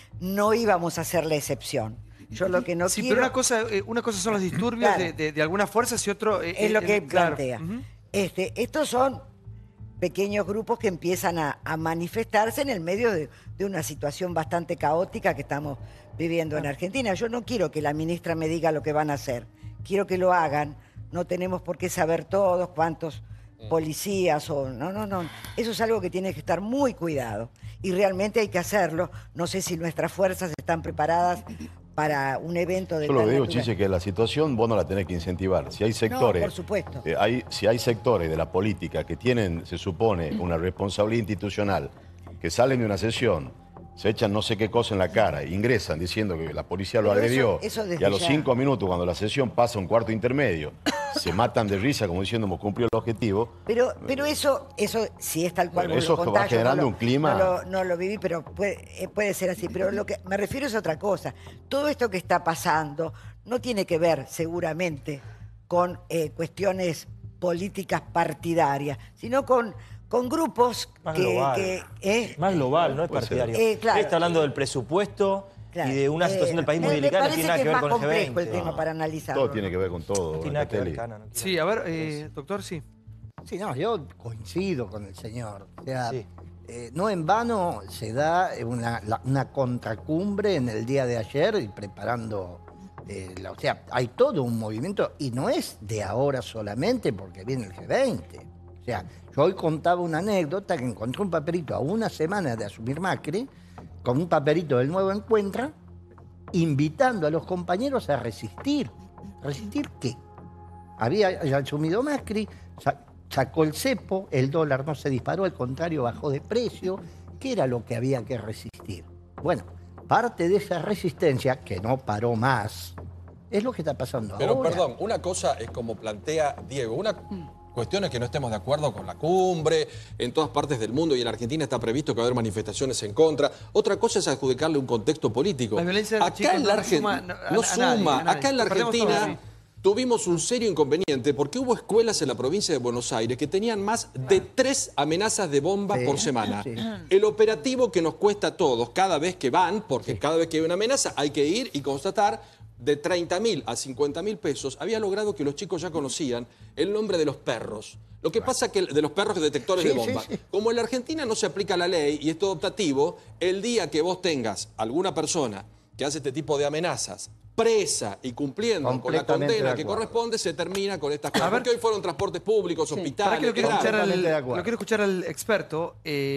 No íbamos a ser la excepción. Yo lo que no quiero... Pero una cosa son los disturbios Claro. de algunas fuerzas y otro... es lo que claro. plantea. Estos son pequeños grupos que empiezan a manifestarse en el medio de una situación bastante caótica que estamos viviendo en Argentina. Yo no quiero que la ministra me diga lo que van a hacer. Quiero que lo hagan. No tenemos por qué saber todos cuántos policías o... No. Eso es algo que tiene que estar muy cuidado. Y realmente hay que hacerlo. No sé si nuestras fuerzas están preparadas para un evento de Yo lo tal que digo, naturaleza. Chiche, que la situación vos no la tenés que incentivar. Si hay sectores, No, por supuesto. Si hay sectores de la política que tienen, se supone, una responsabilidad institucional, que salen de una sesión, se echan no sé qué cosa en la cara, ingresan diciendo que la policía lo Pero agredió, eso desde y a los ya. 5 minutos, cuando la sesión pasa a un cuarto intermedio, se matan de risa como diciendo hemos cumplido el objetivo. Pero eso si es tal cual Bueno, vos eso lo va contás, yo generando un clima. No lo viví, pero puede ser así. Pero lo que me refiero es a otra cosa. Todo esto que está pasando no tiene que ver seguramente con cuestiones políticas partidarias, sino con grupos Más que... global. Más global, no es Puede ser. partidario. Claro. Él está hablando del presupuesto y de una situación del país muy me delicada que parece tiene nada que ver es con más el complejo G20. el tema para analizarlo. Todo tiene que ver con todo. No tiene nada que ver, Catelli. Cana, Sí, a ver, doctor, sí. Sí, no, yo coincido con el señor. O sea, no en vano se da una contracumbre en el día de ayer y preparando... o sea, hay todo un movimiento y no es de ahora solamente porque viene el G20. O sea, yo hoy contaba una anécdota que encontré un papelito a una semana de asumir Macri, con un papelito del Nuevo Encuentra, invitando a los compañeros a resistir. ¿Resistir qué? Había asumido Macri, sacó el cepo, el dólar no se disparó, al contrario, bajó de precio. ¿Qué era lo que había que resistir? Bueno, parte de esa resistencia, que no paró más, es lo que está pasando Pero ahora. perdón, una cosa es como plantea Diego, una cuestión es que no estemos de acuerdo con la cumbre, en todas partes del mundo y en Argentina está previsto que va a haber manifestaciones en contra. Otra cosa es adjudicarle un contexto político. La violencia, Acá chicos, en la no suma Argentina a no nadie, suma. a nadie. Acá en la Perdemos Argentina todo, sí. tuvimos un serio inconveniente porque hubo escuelas en la provincia de Buenos Aires que tenían más de 3 amenazas de bomba por semana. sí. El operativo que nos cuesta a todos cada vez que van, porque cada vez que hay una amenaza hay que ir y constatar, de 30.000 a 50.000 pesos, había logrado que los chicos ya conocían el nombre de los perros. Lo que pasa que de los perros detectores de bomba. Como en la Argentina no se aplica la ley y es todo optativo, el día que vos tengas alguna persona que hace este tipo de amenazas presa y cumpliendo con la Completamente condena de que acuerdo. corresponde, se termina con estas cosas. Porque hoy fueron transportes públicos, Para hospitales, que lo quiero escuchar Totalmente de acuerdo. lo quiero escuchar al experto.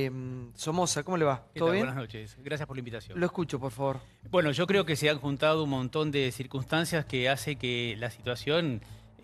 Somoza, ¿cómo le va? ¿Qué ¿Todo tal? bien? Buenas noches. Gracias por la invitación. Lo escucho, por favor. Bueno, yo creo que se han juntado un montón de circunstancias que hace que la situación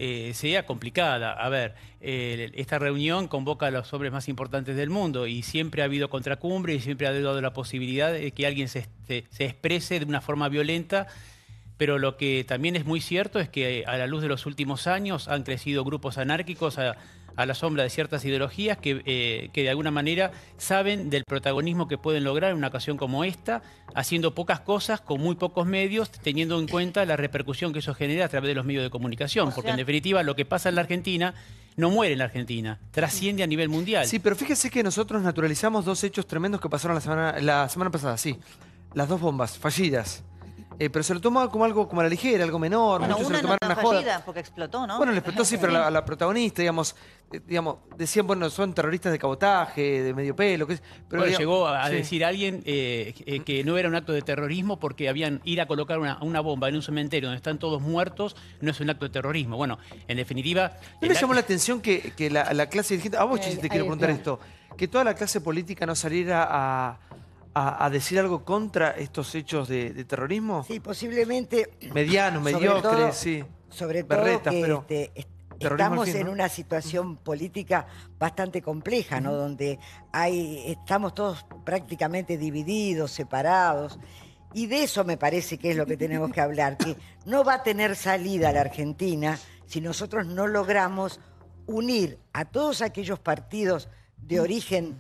sea complicada. A ver, esta reunión convoca a los hombres más importantes del mundo y siempre ha habido contracumbre y siempre ha dado la posibilidad de que alguien se exprese de una forma violenta. Pero lo que también es muy cierto es que a la luz de los últimos años han crecido grupos anárquicos a la sombra de ciertas ideologías que de alguna manera saben del protagonismo que pueden lograr en una ocasión como esta, haciendo pocas cosas con muy pocos medios, teniendo en cuenta la repercusión que eso genera a través de los medios de comunicación. Porque en definitiva lo que pasa en la Argentina no muere en la Argentina, trasciende a nivel mundial. Sí, pero fíjese que nosotros naturalizamos 2 hechos tremendos que pasaron la semana pasada, sí. Las 2 bombas fallidas. Pero se lo toma como algo como a la ligera, algo menor. Bueno, muchos se una lo no tomaron está a joda. fallida porque explotó, ¿no? Bueno, le explotó sí, pero a la protagonista, digamos, decían, bueno, son terroristas de cabotaje, de medio pelo. Pero Bueno, digamos, llegó a sí. decir alguien que no era un acto de terrorismo porque ir a colocar una bomba en un cementerio donde están todos muertos no es un acto de terrorismo. Bueno, en definitiva... ¿No le llamó la atención que la clase dirigente... A vos, Chichi, te quiero preguntar esto. Que toda la clase política no saliera a decir algo contra estos hechos de terrorismo? Sí, posiblemente. Mediano, mediocre, sí. Sobre todo Berretas, que pero estamos al fin, en ¿no? una situación política bastante compleja, ¿no? Donde estamos todos prácticamente divididos, separados. Y de eso me parece que es lo que tenemos que hablar, que no va a tener salida la Argentina si nosotros no logramos unir a todos aquellos partidos de origen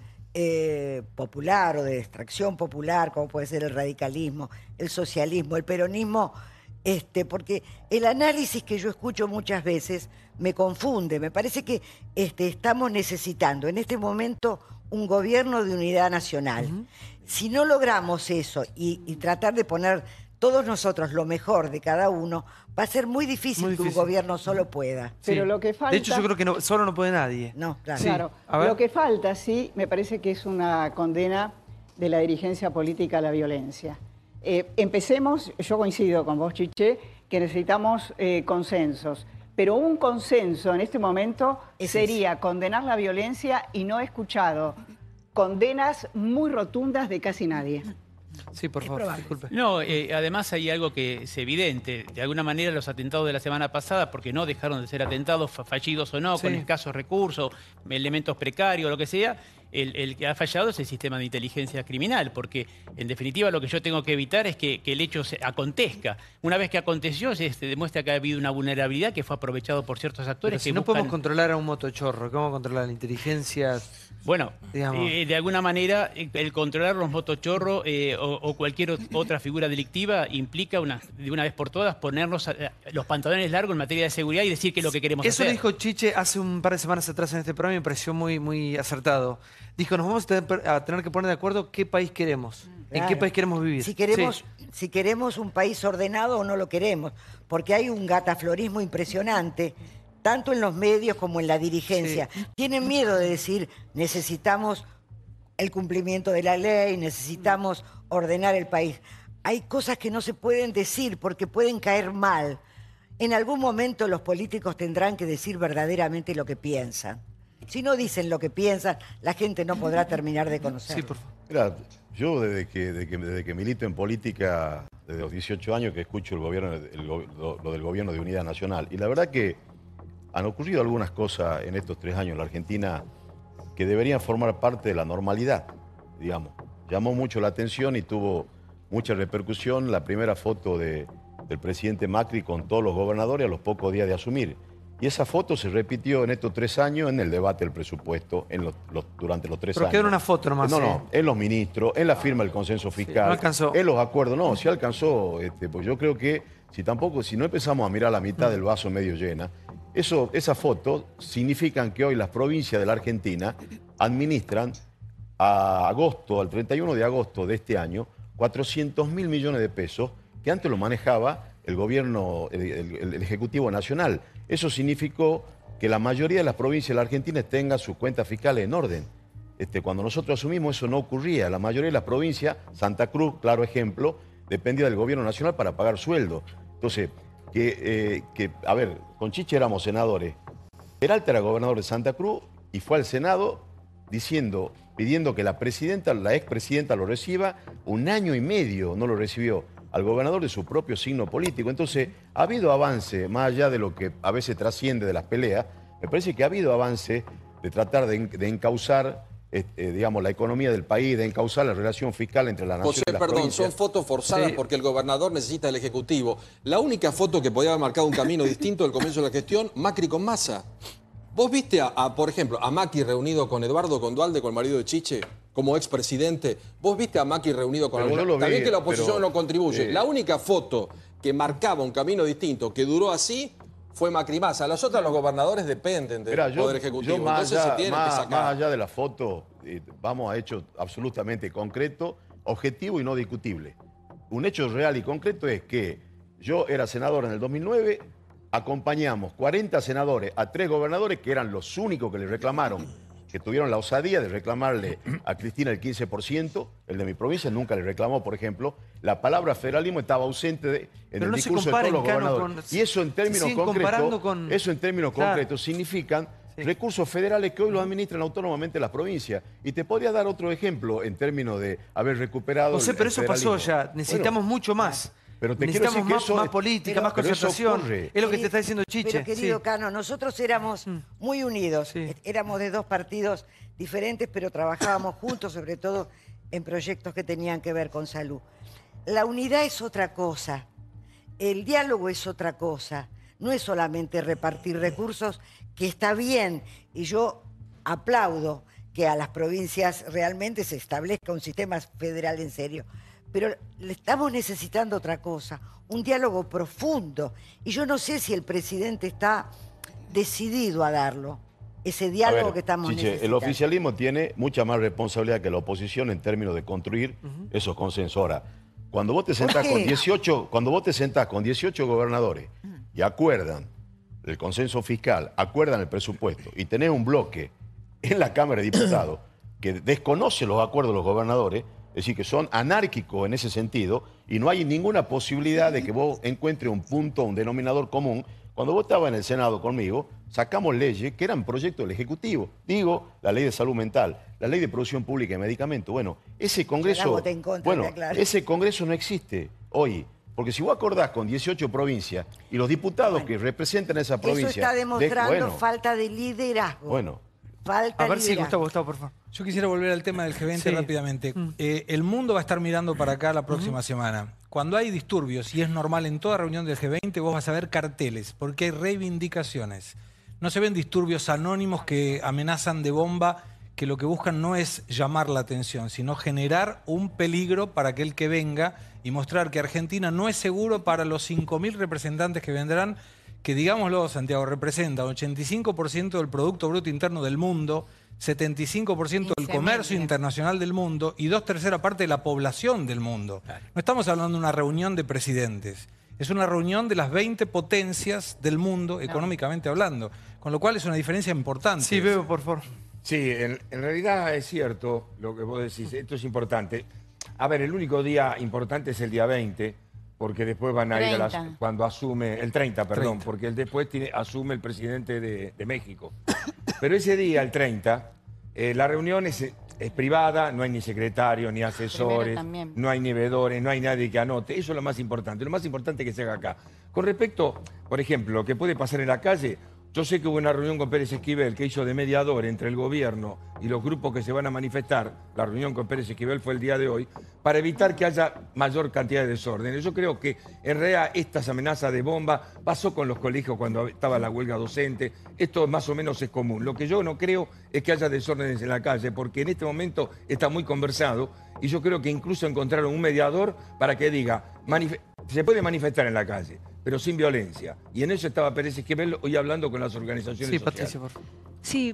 popular o de extracción popular, como puede ser el radicalismo, el socialismo, el peronismo, porque el análisis que yo escucho muchas veces me confunde. Me parece que estamos necesitando en este momento un gobierno de unidad nacional. Si no logramos eso y tratar de poner todos nosotros lo mejor de cada uno, va a ser muy difícil que un gobierno solo pueda. Pero lo que falta... De hecho, yo creo que solo no puede nadie. No, claro. Sí. Claro. Lo que falta, sí, me parece que es una condena de la dirigencia política a la violencia. Empecemos, yo coincido con vos, Chiche, que necesitamos consensos. Pero un consenso en este momento sería condenar la violencia y no he escuchado condenas muy rotundas de casi nadie. Sí, por favor, disculpe. No, además hay algo que es evidente. De alguna manera los atentados de la semana pasada, porque no dejaron de ser atentados, fallidos o no, con escasos recursos, elementos precarios, lo que sea, el que ha fallado es el sistema de inteligencia criminal, porque en definitiva lo que yo tengo que evitar es que el hecho acontezca. Una vez que aconteció, se demuestra que ha habido una vulnerabilidad que fue aprovechado por ciertos actores. Pero si no podemos controlar a un motochorro, ¿cómo controlar la inteligencia? Bueno, de alguna manera el controlar los motochorros o cualquier otra figura delictiva implica de una vez por todas ponernos los pantalones largos en materia de seguridad y decir qué es lo que queremos hacer. Eso lo dijo Chiche hace un par de semanas atrás en este programa y me pareció muy acertado. Dijo, nos vamos a tener que poner de acuerdo qué país queremos, en qué país queremos vivir. Si queremos un país ordenado o no lo queremos, porque hay un gataflorismo impresionante, tanto en los medios como en la dirigencia. Tienen miedo de decir, necesitamos el cumplimiento de la ley, necesitamos ordenar el país. Hay cosas que no se pueden decir porque pueden caer mal. En algún momento los políticos tendrán que decir verdaderamente lo que piensan. Si no dicen lo que piensan, la gente no podrá terminar de conocer. Sí, por favor. Mira, yo desde que milito en política, desde los 18 años que escucho lo del gobierno de unidad nacional. Y la verdad que han ocurrido algunas cosas en estos 3 años en la Argentina que deberían formar parte de la normalidad, digamos. Llamó mucho la atención y tuvo mucha repercusión la primera foto del presidente Macri con todos los gobernadores a los pocos días de asumir. Y esa foto se repitió en estos 3 años en el debate del presupuesto durante los 3 años. Pero quedó una foto nomás. No, en los ministros, en la firma del consenso fiscal. No alcanzó. En los acuerdos. No, sí alcanzó. Pues yo creo que si no empezamos a mirar la mitad del vaso medio llena, esas fotos significan que hoy las provincias de la Argentina administran al 31 de agosto de este año, 400.000 millones de pesos que antes lo manejaba el gobierno, el Ejecutivo Nacional. Eso significó que la mayoría de las provincias de la Argentina tengan sus cuentas fiscales en orden. Cuando nosotros asumimos eso no ocurría. La mayoría de las provincias, Santa Cruz, claro ejemplo, dependía del gobierno nacional para pagar sueldo. Entonces, a ver, con Chiche éramos senadores. Peralta era gobernador de Santa Cruz y fue al Senado pidiendo que la expresidenta lo reciba. 1 año y medio no lo recibió al gobernador de su propio signo político. Entonces, ha habido avance, más allá de lo que a veces trasciende de las peleas, me parece que ha habido avance de tratar de encauzar, digamos, la economía del país, de encauzar la relación fiscal entre la nación y las provincias. Son fotos forzadas porque el gobernador necesita el Ejecutivo. La única foto que podía haber marcado un camino distinto al comienzo de la gestión, Macri con Massa. ¿Vos viste, por ejemplo, a Macri reunido con Eduardo Condualde, con el marido de Chiche, como expresidente? ¿Vos viste a Macri reunido con alguna? Está bien que la oposición no contribuye. La única foto que marcaba un camino distinto, que duró así, fue Macri Massa. Las otras, los gobernadores dependen del Poder Ejecutivo. Entonces se tienen que sacar. Más allá de la foto, vamos a hechos absolutamente concretos, objetivos y no discutibles. Un hecho real y concreto es que yo era senador en el 2009, acompañamos 40 senadores a 3 gobernadores que eran los únicos que le reclamaron, que tuvieron la osadía de reclamarle a Cristina el 15%, el de mi provincia nunca le reclamó, por ejemplo. La palabra federalismo estaba ausente en el discurso de todos los gobernadores. Y eso en términos concretos, significan recursos federales que hoy los administran autónomamente las provincias. Y te podría dar otro ejemplo en términos de haber recuperado José, pero eso pasó ya. Necesitamos mucho más. Pero te necesitamos quiero decir que más política, más concertación. Es lo que te está diciendo Chiche. Pero querido Cano, nosotros éramos muy unidos. Éramos de dos partidos diferentes, pero trabajábamos juntos, sobre todo en proyectos que tenían que ver con salud. La unidad es otra cosa. El diálogo es otra cosa. No es solamente repartir recursos, que está bien. Y yo aplaudo que a las provincias realmente se establezca un sistema federal en serio. Pero le estamos necesitando otra cosa, un diálogo profundo. Y yo no sé si el presidente está decidido a darlo, ese diálogo que estamos necesitando. El oficialismo tiene mucha más responsabilidad que la oposición en términos de construir esos consensos. Ahora, cuando vos te sentás con 18 gobernadores y acuerdan el consenso fiscal, acuerdan el presupuesto y tenés un bloque en la Cámara de Diputados que desconoce los acuerdos de los gobernadores, es decir, que son anárquicos en ese sentido y no hay ninguna posibilidad de que vos encuentres un punto, un denominador común. Cuando vos estabas en el Senado conmigo, sacamos leyes que eran proyectos del Ejecutivo. Digo, la ley de salud mental, la ley de producción pública de medicamentos. Bueno, ese Congreso, ese Congreso no existe hoy. Porque si vos acordás con 18 provincias y los diputados que representan a esa provincia... Eso está demostrando falta de liderazgo. A ver si Gustavo, por favor. Yo quisiera volver al tema del G20 rápidamente. El mundo va a estar mirando para acá la próxima semana. Cuando hay disturbios, y es normal en toda reunión del G20, vos vas a ver carteles, porque hay reivindicaciones. No se ven disturbios anónimos que amenazan de bomba, que lo que buscan no es llamar la atención, sino generar un peligro para aquel que venga y mostrar que Argentina no es seguro para los 5.000 representantes que vendrán, que, digámoslo, Santiago, representa 85% del Producto Bruto Interno del mundo, 75% del comercio internacional del mundo y 2/3 partes de la población del mundo. No estamos hablando de una reunión de presidentes, es una reunión de las 20 potencias del mundo, económicamente hablando, con lo cual es una diferencia importante. Sí, Bebo, por favor. Sí, en realidad es cierto lo que vos decís, esto es importante. A ver, el único día importante es el día 20, porque después van a ir cuando asume, el 30, perdón, porque después asume el presidente de México. Pero ese día, el 30, la reunión es privada, no hay ni secretario, ni asesores, no hay ni veedores, no hay nadie que anote. Eso es lo más importante que se haga acá. Con respecto, por ejemplo, lo que puede pasar en la calle, yo sé que hubo una reunión con Pérez Esquivel que hizo de mediador entre el gobierno y los grupos que se van a manifestar. La reunión con Pérez Esquivel fue el día de hoy, para evitar que haya mayor cantidad de desórdenes. Yo creo que en realidad estas amenazas de bomba pasó con los colegios cuando estaba la huelga docente. Esto más o menos es común. Lo que yo no creo es que haya desórdenes en la calle, porque en este momento está muy conversado y yo creo que incluso encontraron un mediador para que diga, se puede manifestar en la calle, pero sin violencia. Y en eso estaba Pérez Esquivel hoy hablando con las organizaciones sociales. Patricia, por favor. Sí,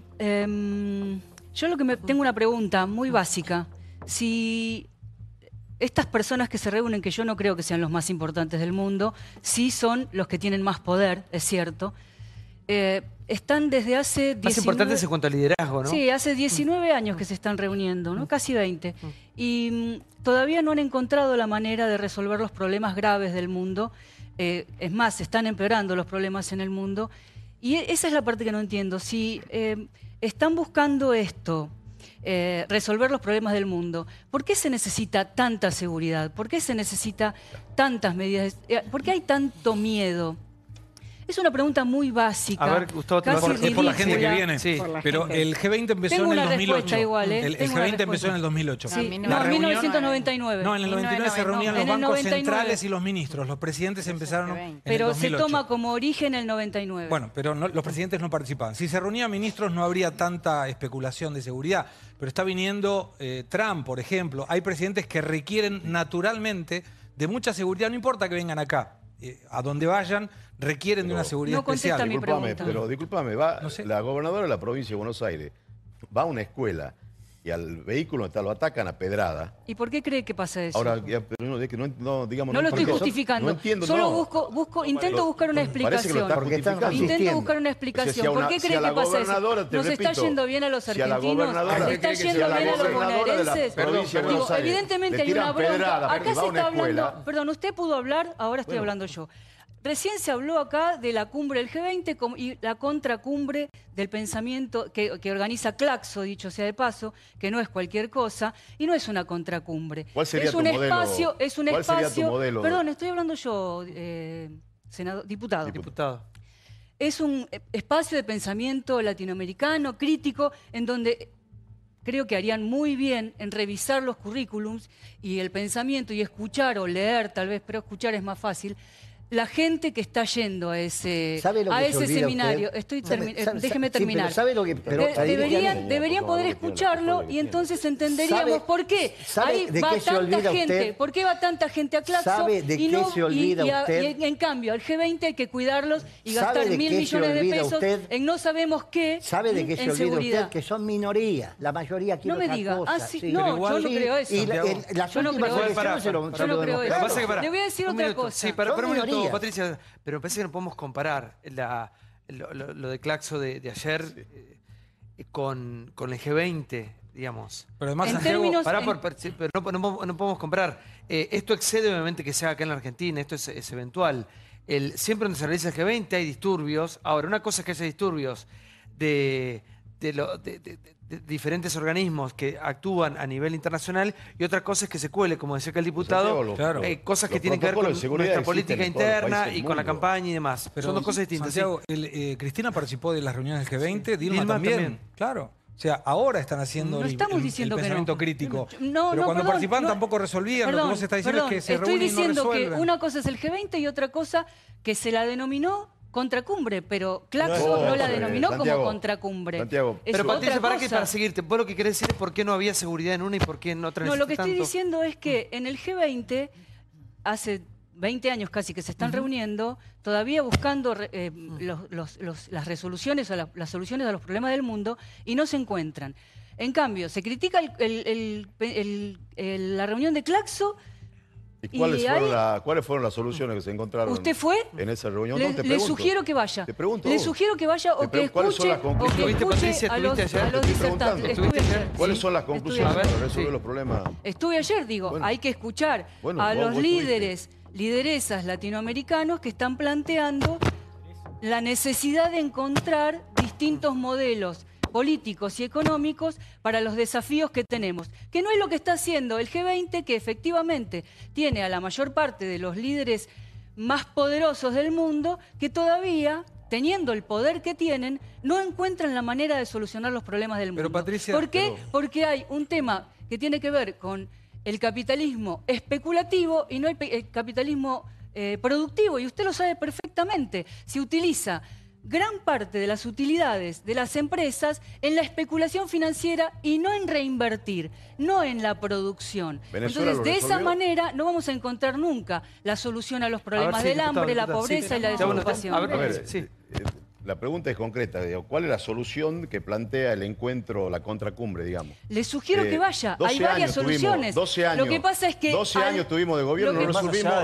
yo tengo una pregunta muy básica. Si estas personas que se reúnen, que yo no creo que sean los más importantes del mundo, sí son los que tienen más poder, es cierto, están desde hace 19... Más importantes en cuanto a liderazgo, ¿no? Sí, hace 19 años que se están reuniendo, ¿no? Casi 20. Y todavía no han encontrado la manera de resolver los problemas graves del mundo. Es más, se están empeorando los problemas en el mundo. Y esa es la parte que no entiendo. Si están buscando esto, resolver los problemas del mundo, ¿por qué se necesita tanta seguridad? ¿Por qué se necesita tantas medidas? ¿Por qué hay tanto miedo? Es una pregunta muy básica. A ver, Gustavo, es por la gente que viene. Sí. Pero el G20 empezó en el 2008. Igual, el G20 empezó en el 2008. Sí. No, en 1999. No, en el 99 se reunían los bancos centrales y los ministros. Los presidentes empezaron en el 2008. Pero se toma como origen el 99. Bueno, pero los presidentes no participaban. Si se reunían ministros no habría tanta especulación de seguridad. Pero está viniendo Trump, por ejemplo. Hay presidentes que requieren naturalmente de mucha seguridad. No importa que vengan acá. A donde vayan, requieren de una seguridad especial. Disculpame, la gobernadora de la provincia de Buenos Aires va a una escuela y al vehículo lo atacan a pedrada. ¿Y por qué cree que pasa eso? Ahora, digamos, no lo estoy justificando. No entiendo, solo intento buscar una explicación. Intento buscar una explicación. ¿Por qué cree que pasa eso? ¿Nos está yendo bien a los argentinos? ¿Le está yendo bien a los bonaerenses? Evidentemente hay una bronca. Acá se está hablando... Perdón, usted pudo hablar, ahora estoy hablando yo. Recién se habló acá de la cumbre del G20 y la contracumbre del pensamiento que organiza Claxo, dicho sea de paso, que no es cualquier cosa, y no es una contracumbre. ¿Cuál sería es un tu modelo? espacio, es un ¿Cuál espacio. sería tu modelo? Perdón, estoy hablando yo, diputado. Es un espacio de pensamiento latinoamericano, crítico, en donde creo que harían muy bien en revisar los currículums y el pensamiento y escuchar o leer, tal vez, pero escuchar es más fácil, la gente que está yendo a ese seminario. Déjeme terminar. Sí, pero deberían poder escucharlo y entonces entenderíamos por qué va tanta gente. ¿Por qué va tanta gente a Claxo? Y en cambio, al G20 hay que cuidarlos y gastar 1.000 millones de pesos en no sabemos qué. ¿Sabe de qué se olvida usted? Que son minorías. La mayoría quiere otra cosa. No, yo no creo eso. Yo no creo eso. Le voy a decir otra cosa. Sí, para un minuto, Patricia, pero me parece que no podemos comparar lo de Claxo de ayer con el G20, digamos. Pero además, pero no podemos comparar. Esto excede obviamente que se haga acá en la Argentina, esto es eventual. Siempre donde se realiza el G20 hay disturbios. Ahora, una cosa es que haya disturbios de diferentes organismos que actúan a nivel internacional y otra cosa es que se cuele, como decía acá el diputado, cosas que tienen que ver con nuestra política interna y con la campaña y demás. Pero son dos cosas distintas. Santiago, Cristina participó de las reuniones del G20, Dilma también. Claro. O sea, ahora están haciendo el pensamiento crítico. Pero cuando participaban tampoco resolvían. Lo que vos estás diciendo es que se reúnen y no resuelven. Estoy diciendo que una cosa es el G20 y otra cosa que se la denominó contracumbre, pero Claxo no la denominó como contracumbre. Santiago, pero Patricia, para seguirte, vos lo que querés decir es por qué no había seguridad en una y por qué en otra. No, lo que estoy diciendo es que en el G20, hace 20 años casi que se están reuniendo, todavía buscando las resoluciones o las soluciones a los problemas del mundo y no se encuentran. En cambio, se critica la reunión de Claxo. ¿Y cuáles fueron las soluciones que se encontraron ¿Usted fue? En esa reunión? Le sugiero que vaya. Te pregunto. Le sugiero que vaya o que escuche a los disertantes. ¿Cuáles son las conclusiones para resolver los problemas? Estuve ayer, digo. Hay que escuchar a los lideresas latinoamericanos que están planteando la necesidad de encontrar distintos modelos políticos y económicos para los desafíos que tenemos, que no es lo que está haciendo el G20, que efectivamente tiene a la mayor parte de los líderes más poderosos del mundo, que todavía, teniendo el poder que tienen, no encuentran la manera de solucionar los problemas del mundo. Pero Patricia, ¿por qué? Porque hay un tema que tiene que ver con el capitalismo especulativo y no el capitalismo productivo, y usted lo sabe perfectamente. Se utiliza gran parte de las utilidades de las empresas en la especulación financiera y no en reinvertir, no en la producción. Entonces, de esa manera no vamos a encontrar nunca la solución a los problemas del hambre, la pobreza y la desocupación. La pregunta es concreta. ¿Cuál es la solución que plantea el encuentro, la contracumbre, digamos? Le sugiero que vaya. Hay varias soluciones. 12 años. Lo que pasa es que 12 años tuvimos de gobierno, no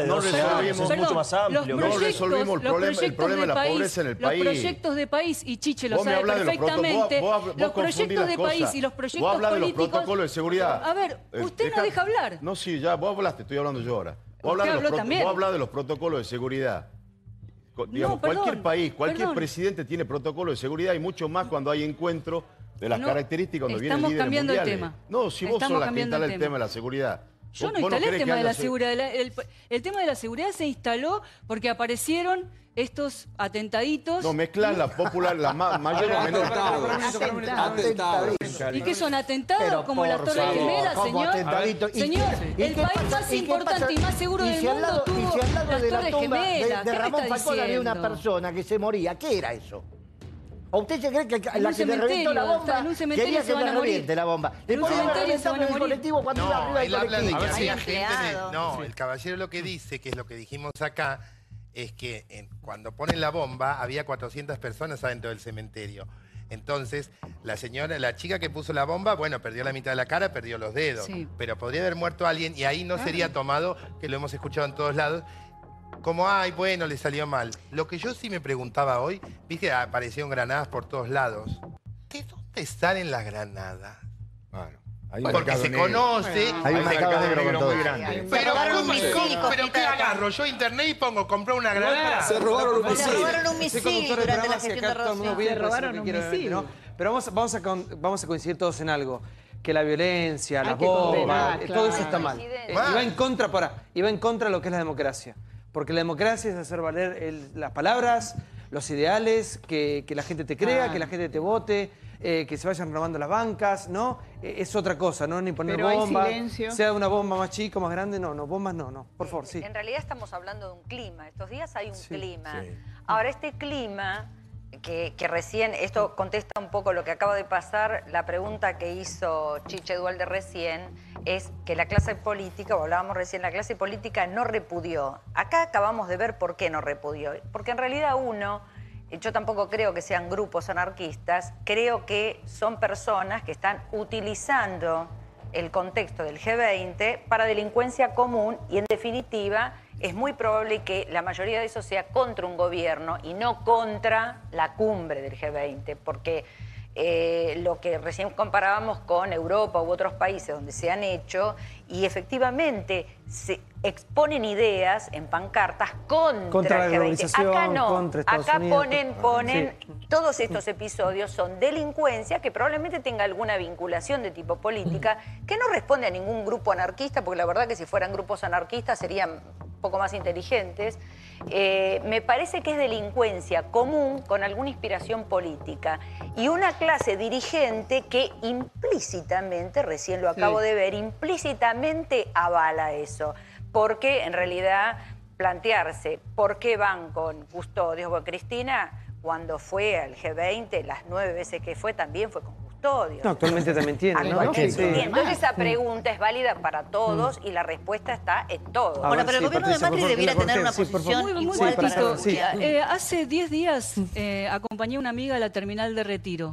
resolvimos el problema de la pobreza en el país. Los proyectos de país, y Chiche lo sabe perfectamente, los proyectos de país y los proyectos políticos... Vos hablas de los protocolos de seguridad. A ver, usted no deja hablar. No, sí, ya, vos hablaste, estoy hablando yo ahora. Vos hablas de los protocolos de seguridad. Digamos, cualquier país, cualquier presidente tiene protocolo de seguridad y mucho más cuando hay encuentro de las características cuando vienen líderes mundiales. Estamos cambiando el tema. No, si vos sos la que instala el tema de la seguridad. Yo no instalé el tema de la seguridad. El tema de la seguridad se instaló porque aparecieron estos atentaditos. No, mezclan la mayor o menor. Atentados. ¿Y qué son atentados? Como las Torres Gemelas, señor. Señor, el país más importante y más seguro del mundo tuvo las Torres Gemelas. De Ramón Falcón había una persona que se moría. ¿Qué era eso? ¿O usted se cree que la que le reventó la bomba quería que le reviente la bomba? En un cementerio se van a morir. Cuando iba arriba del colectivo. A ver si la gente... No, el caballero lo que dice, que es lo que dijimos acá, es que cuando ponen la bomba había 400 personas adentro del cementerio. Entonces, la chica que puso la bomba, bueno, perdió la mitad de la cara, perdió los dedos. Sí. Pero podría haber muerto alguien y ahí no sería tomado, que lo hemos escuchado en todos lados, como, ay, bueno, le salió mal. Lo que yo sí me preguntaba hoy, viste, aparecieron granadas por todos lados. ¿De dónde salen las granadas? Bueno. Porque se conoce. Hay un mercado negro muy grande. Pero ¿qué agarro? Yo internet y pongo, compré una granada. Se robaron un misil. Se robaron un misil durante la gestión de Rossi. Se robaron un misil. Pero vamos a coincidir todos en algo. Que la violencia, las bombas, todo eso está mal. Y va en contra de lo que es la democracia. Porque la democracia es hacer valer las palabras, los ideales, que la gente te crea, que la gente te vote, que se vayan renovando las bancas, ¿no? Es otra cosa, ¿no? Ni poner bombas, sea una bomba más chica, más grande, no, bombas no, por favor, sí. En realidad estamos hablando de un clima, estos días hay un clima. Sí. Ahora, este clima, que recién, esto contesta un poco lo que acaba de pasar, la pregunta que hizo Chiche Duhalde recién, es que la clase política, o hablábamos recién, la clase política no repudió. Acá acabamos de ver por qué no repudió, porque en realidad yo tampoco creo que sean grupos anarquistas, creo que son personas que están utilizando el contexto del G20 para delincuencia común y, en definitiva, es muy probable que la mayoría de eso sea contra un gobierno y no contra la cumbre del G20, porque lo que recién comparábamos con Europa u otros países donde se han hecho, y efectivamente se exponen ideas en pancartas contra el G20. Acá no, acá ponen todos estos episodios son delincuencia que probablemente tenga alguna vinculación de tipo política, que no responde a ningún grupo anarquista, porque la verdad que si fueran grupos anarquistas serían un poco más inteligentes. Me parece que es delincuencia común con alguna inspiración política y una clase dirigente que implícitamente, recién lo acabo de ver, implícitamente avala eso, porque en realidad plantearse por qué van con custodios, porque Cristina cuando fue al G20, las 9 veces que fue, también fue con custodios. No, actualmente también tiene, ¿no? Entonces esa pregunta es válida para todos y la respuesta está en todo. Bueno, pero el gobierno de Macri debiera tener una posición muy igual para hace 10 días acompañé a una amiga a la terminal de Retiro.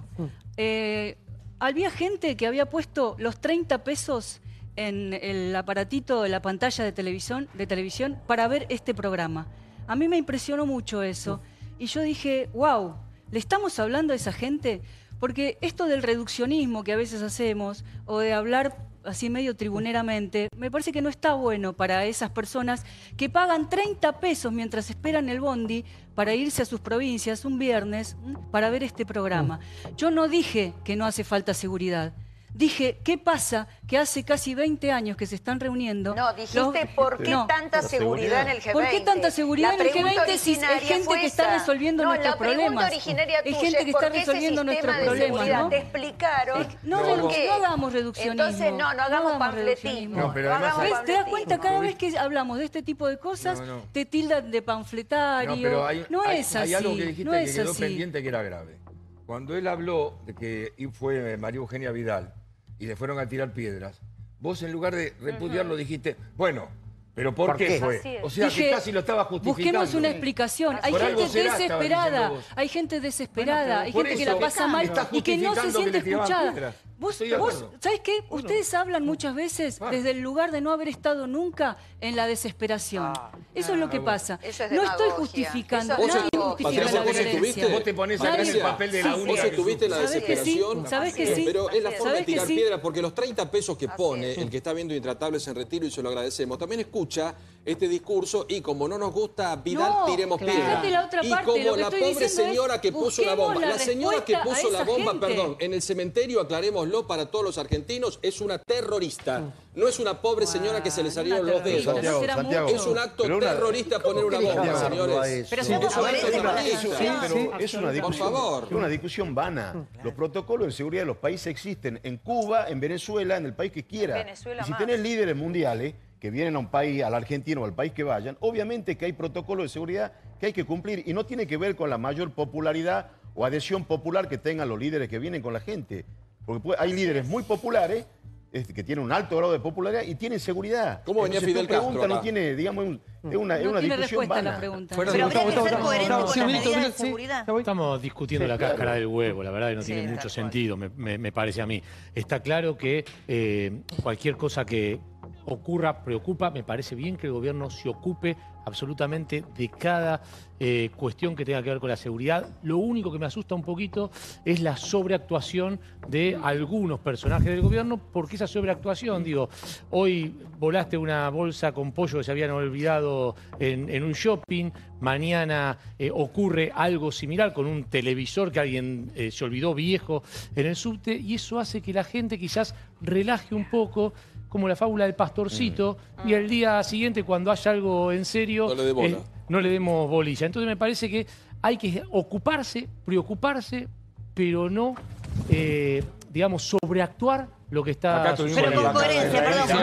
Había gente que había puesto los 30 pesos en el aparatito de la pantalla de televisión para ver este programa. A mí me impresionó mucho eso. Y yo dije, wow, ¿le estamos hablando a esa gente? Porque esto del reduccionismo que a veces hacemos, o de hablar así medio tribuneramente, me parece que no está bueno para esas personas que pagan 30 pesos mientras esperan el bondi para irse a sus provincias un viernes para ver este programa. Yo no dije que no hace falta seguridad. Dije, ¿qué pasa? Que hace casi 20 años que se están reuniendo. No, dijiste, ¿por qué tanta seguridad en el G20? ¿Por qué tanta seguridad en el G20 si es gente que está resolviendo nuestros problemas? La pregunta originaria tuya es gente que está resolviendo nuestros problemas, ¿no? Te explicaron. No hagamos reduccionismo. Entonces, no hagamos panfletismo. ¿Te das cuenta? Cada vez que hablamos de este tipo de cosas, te tildan de panfletario. No es así. Hay algo que dijiste que quedó pendiente que era grave. Cuando él habló de que fue María Eugenia Vidal y le fueron a tirar piedras, vos en lugar de repudiarlo dijiste, bueno, ¿pero por qué fue? O sea, dije, que casi lo estaba justificando. Busquemos una explicación. Hay gente desesperada, hay gente desesperada, hay gente que la pasa mal y que no se siente escuchada. Vos, ¿sabés qué? Ustedes hablan muchas veces desde el lugar de no haber estado nunca en la desesperación. Eso es lo que pasa. No estoy justificando. Nadie justifica la violencia. Vos te pones acá en el papel de la única. Vos estuviste en la desesperación. ¿Sabés que sí? Pero es la forma de tirar piedra, porque los 30 pesos que pone el que está viendo Intratables en Retiro, y se lo agradecemos, también escucha este discurso y como no nos gusta Vidal, tiremos piedra. Y como la pobre señora que puso la bomba. La señora que puso la bomba, en el cementerio, aclaremos para todos los argentinos, es una terrorista. No es una pobre señora que se le salieron los dedos. Santiago, es un acto terrorista poner una bomba, señores. Pero es una discusión, por favor. Es una discusión vana. Los protocolos de seguridad de los países existen en Cuba, en Venezuela, en el país que quiera. Y si tenés líderes mundiales que vienen a un país, al argentino o al país que vayan, obviamente que hay protocolos de seguridad que hay que cumplir y no tiene que ver con la mayor popularidad o adhesión popular que tengan los líderes que vienen con la gente. Porque hay líderes muy populares que tienen un alto grado de popularidad y tienen seguridad. ¿Cómo venía Fidel Castro acá? No tiene, digamos, es una discusión vana. Pero habría que ser coherente con las medidas de seguridad. Estamos discutiendo la cáscara del huevo, la verdad que no tiene mucho sentido, me parece a mí. Está claro que cualquier cosa que ocurra preocupa. Me parece bien que el gobierno se ocupe absolutamente de cada cuestión que tenga que ver con la seguridad. Lo único que me asusta un poquito es la sobreactuación de algunos personajes del gobierno, porque esa sobreactuación, digo, hoy volaste una bolsa con pollo que se habían olvidado en un shopping, mañana ocurre algo similar con un televisor que alguien se olvidó viejo en el subte, y eso hace que la gente quizás relaje un poco, como la fábula del pastorcito, y al día siguiente, cuando haya algo en serio, no le demos bolilla. Entonces me parece que hay que ocuparse, preocuparse, pero no, digamos, sobreactuar lo que está sucediendo. Pero con coherencia,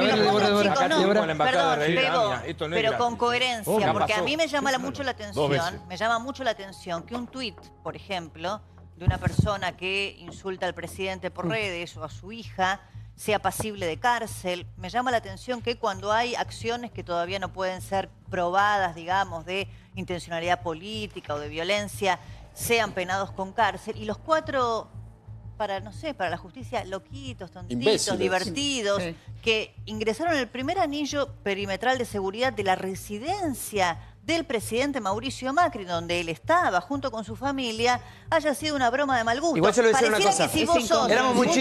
pero con coherencia, porque a mí me llama mucho la atención, que un tuit, por ejemplo, de una persona que insulta al presidente por redes o a su hija, sea pasible de cárcel. Me llama la atención que cuando hay acciones que todavía no pueden ser probadas, digamos, de intencionalidad política o de violencia, sean penados con cárcel. Y los 4, no sé, para la justicia, loquitos, tontitos, imbéciles, divertidos, que ingresaron el primer anillo perimetral de seguridad de la residencia del presidente Mauricio Macri, donde él estaba junto con su familia, haya sido una broma de mal gusto. Igual yo le voy a decir una cosa. Que si vos sos éramos muy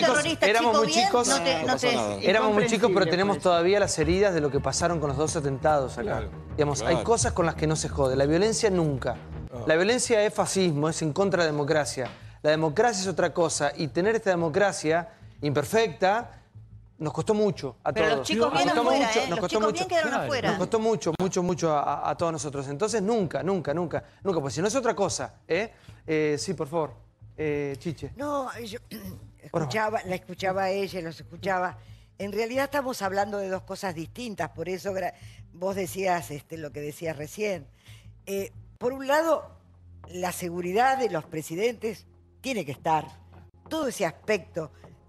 chicos, pero tenemos todavía las heridas de lo que pasaron con los 2 atentados acá. Claro, digamos, hay cosas con las que no se jode. La violencia nunca. La violencia es fascismo, es en contra de la democracia. La democracia es otra cosa, y tener esta democracia imperfecta nos costó mucho a todos. Pero los chicos bien afuera, los chicos bien quedaron afuera. Nos costó mucho a todos nosotros. Entonces nunca, pues si no es otra cosa, sí, por favor, Chiche. No, yo la escuchaba a ella, los escuchaba. En realidad estamos hablando de 2 cosas distintas, por eso vos decías lo que decías recién. Por un lado, la seguridad de los presidentes tiene que estar. Todo ese aspecto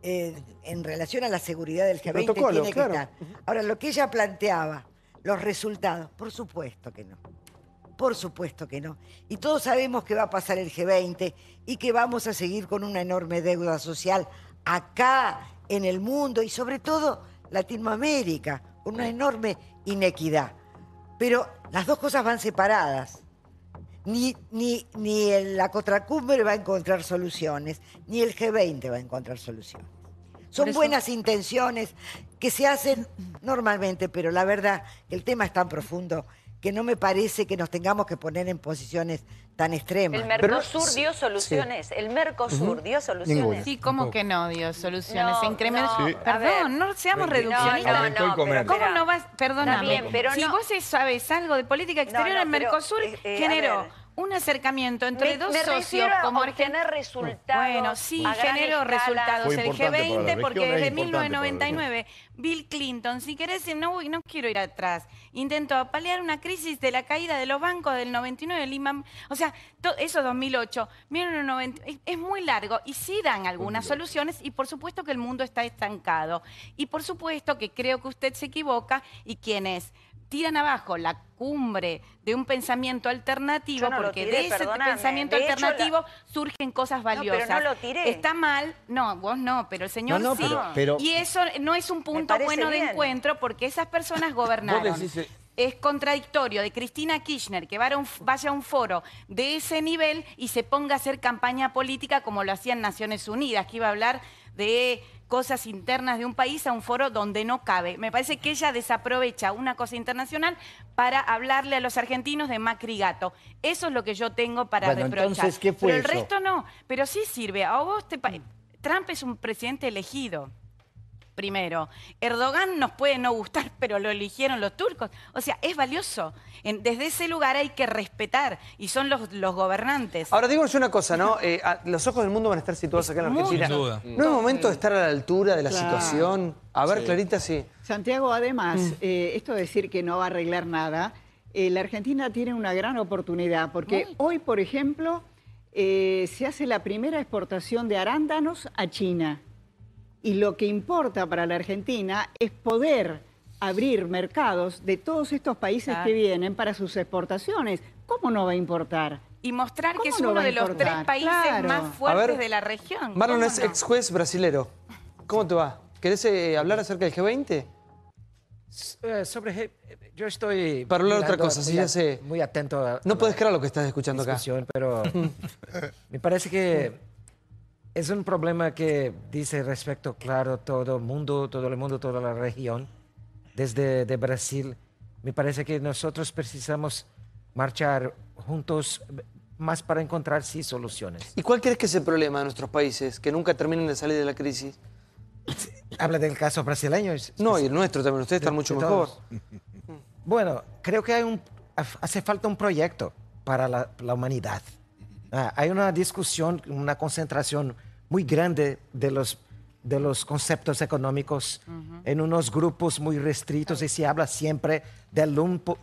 en relación a la seguridad del G20 tiene que estar. Ahora, lo que ella planteaba, los resultados, por supuesto que no. Por supuesto que no. Y todos sabemos que va a pasar el G20 y que vamos a seguir con una enorme deuda social acá, en el mundo y sobre todo Latinoamérica, con una enorme inequidad. Pero las 2 cosas van separadas. Ni la contracumbre va a encontrar soluciones, ni el G20 va a encontrar soluciones. Son buenas intenciones que se hacen normalmente, pero la verdad que el tema es tan profundo que no me parece que nos tengamos que poner en posiciones tan extremas. El Mercosur dio soluciones. El Mercosur dio soluciones. Sí, ¿cómo que no dio soluciones? Perdón, no seamos reduccionistas. ¿Cómo no vas? Perdóname. Si vos sabes algo de política exterior, el Mercosur generó un acercamiento entre dos socios como obtener resultados. Bueno, sí, generó resultados. El G20, porque desde 1999, Bill Clinton, si querés, no quiero ir atrás, intentó paliar una crisis de la caída de los bancos del 99, Lehman, o sea, eso 2008, 1990, es muy largo y sí dan algunas soluciones y por supuesto que el mundo está estancado. Y por supuesto que creo que usted se equivoca y quienes tiran abajo la cumbre de un pensamiento alternativo, porque de ese pensamiento alternativo surgen cosas valiosas. No, pero no lo tiré. Está mal, no, vos no, pero el señor sí. Pero, y eso no es un punto bueno de encuentro, porque esas personas gobernaron. Es contradictorio de Cristina Kirchner que vaya a un foro de ese nivel y se ponga a hacer campaña política como lo hacían Naciones Unidas, que iba a hablar de cosas internas de un país a un foro donde no cabe. Me parece que ella desaprovecha una cosa internacional para hablarle a los argentinos de Macri Gato. Eso es lo que yo tengo para reprochar. Entonces, ¿qué fue Pero el eso? resto no. Pero sí sirve. A vos Trump es un presidente elegido. Primero, Erdogan nos puede no gustar, pero lo eligieron los turcos. O sea, es valioso. Desde ese lugar hay que respetar, y son los gobernantes. Ahora, díganos una cosa, ¿no? Los ojos del mundo van a estar situados acá en Argentina. Sin duda. ¿No es momento de estar a la altura de la situación? A ver, Clarita, sí. Santiago, además, esto de decir que no va a arreglar nada, la Argentina tiene una gran oportunidad, porque hoy, por ejemplo, se hace la primera exportación de arándanos a China. Y lo que importa para la Argentina es poder abrir mercados de todos estos países que vienen para sus exportaciones. ¿Cómo no va a importar? Y mostrar que es uno de los 3 países más fuertes de la región. Marlon es ex juez brasilero. ¿Cómo te va? ¿Querés hablar acerca del G20? Yo estoy... Para hablar de otra cosa, sí, ya sé. Muy atento a... No puedes creer lo que estás escuchando acá. Pero me parece que es un problema que dice respecto, claro, todo el mundo, toda la región, desde de Brasil. Me parece que nosotros precisamos marchar juntos más para encontrar, sí, soluciones. ¿Y cuál crees que es el problema de nuestros países, que nunca terminen de salir de la crisis? ¿Habla del caso brasileño? No, y el nuestro también. Ustedes están mucho mejor. Bueno, creo que hace falta un proyecto para la humanidad. Hay una discusión, una concentración muy grande de los conceptos económicos en unos grupos muy restritos y se habla siempre del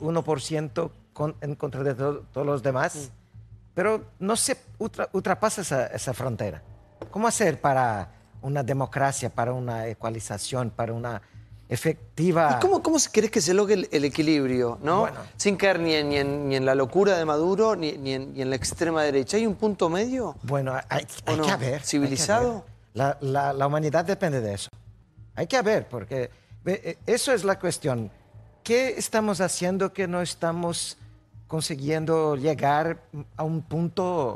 1% en contra de todos los demás, pero no se ultrapasa esa frontera. ¿Cómo hacer para una democracia, para una ecualización, para una efectiva... ¿Y cómo crees que se logre el equilibrio, ¿no? Bueno, sin caer ni en la locura de Maduro, ni en la extrema derecha. ¿Hay un punto medio? Bueno, hay que haber. ¿Civilizado? La humanidad depende de eso. Hay que haber, porque eso es la cuestión. ¿Qué estamos haciendo que no estamos consiguiendo llegar a un punto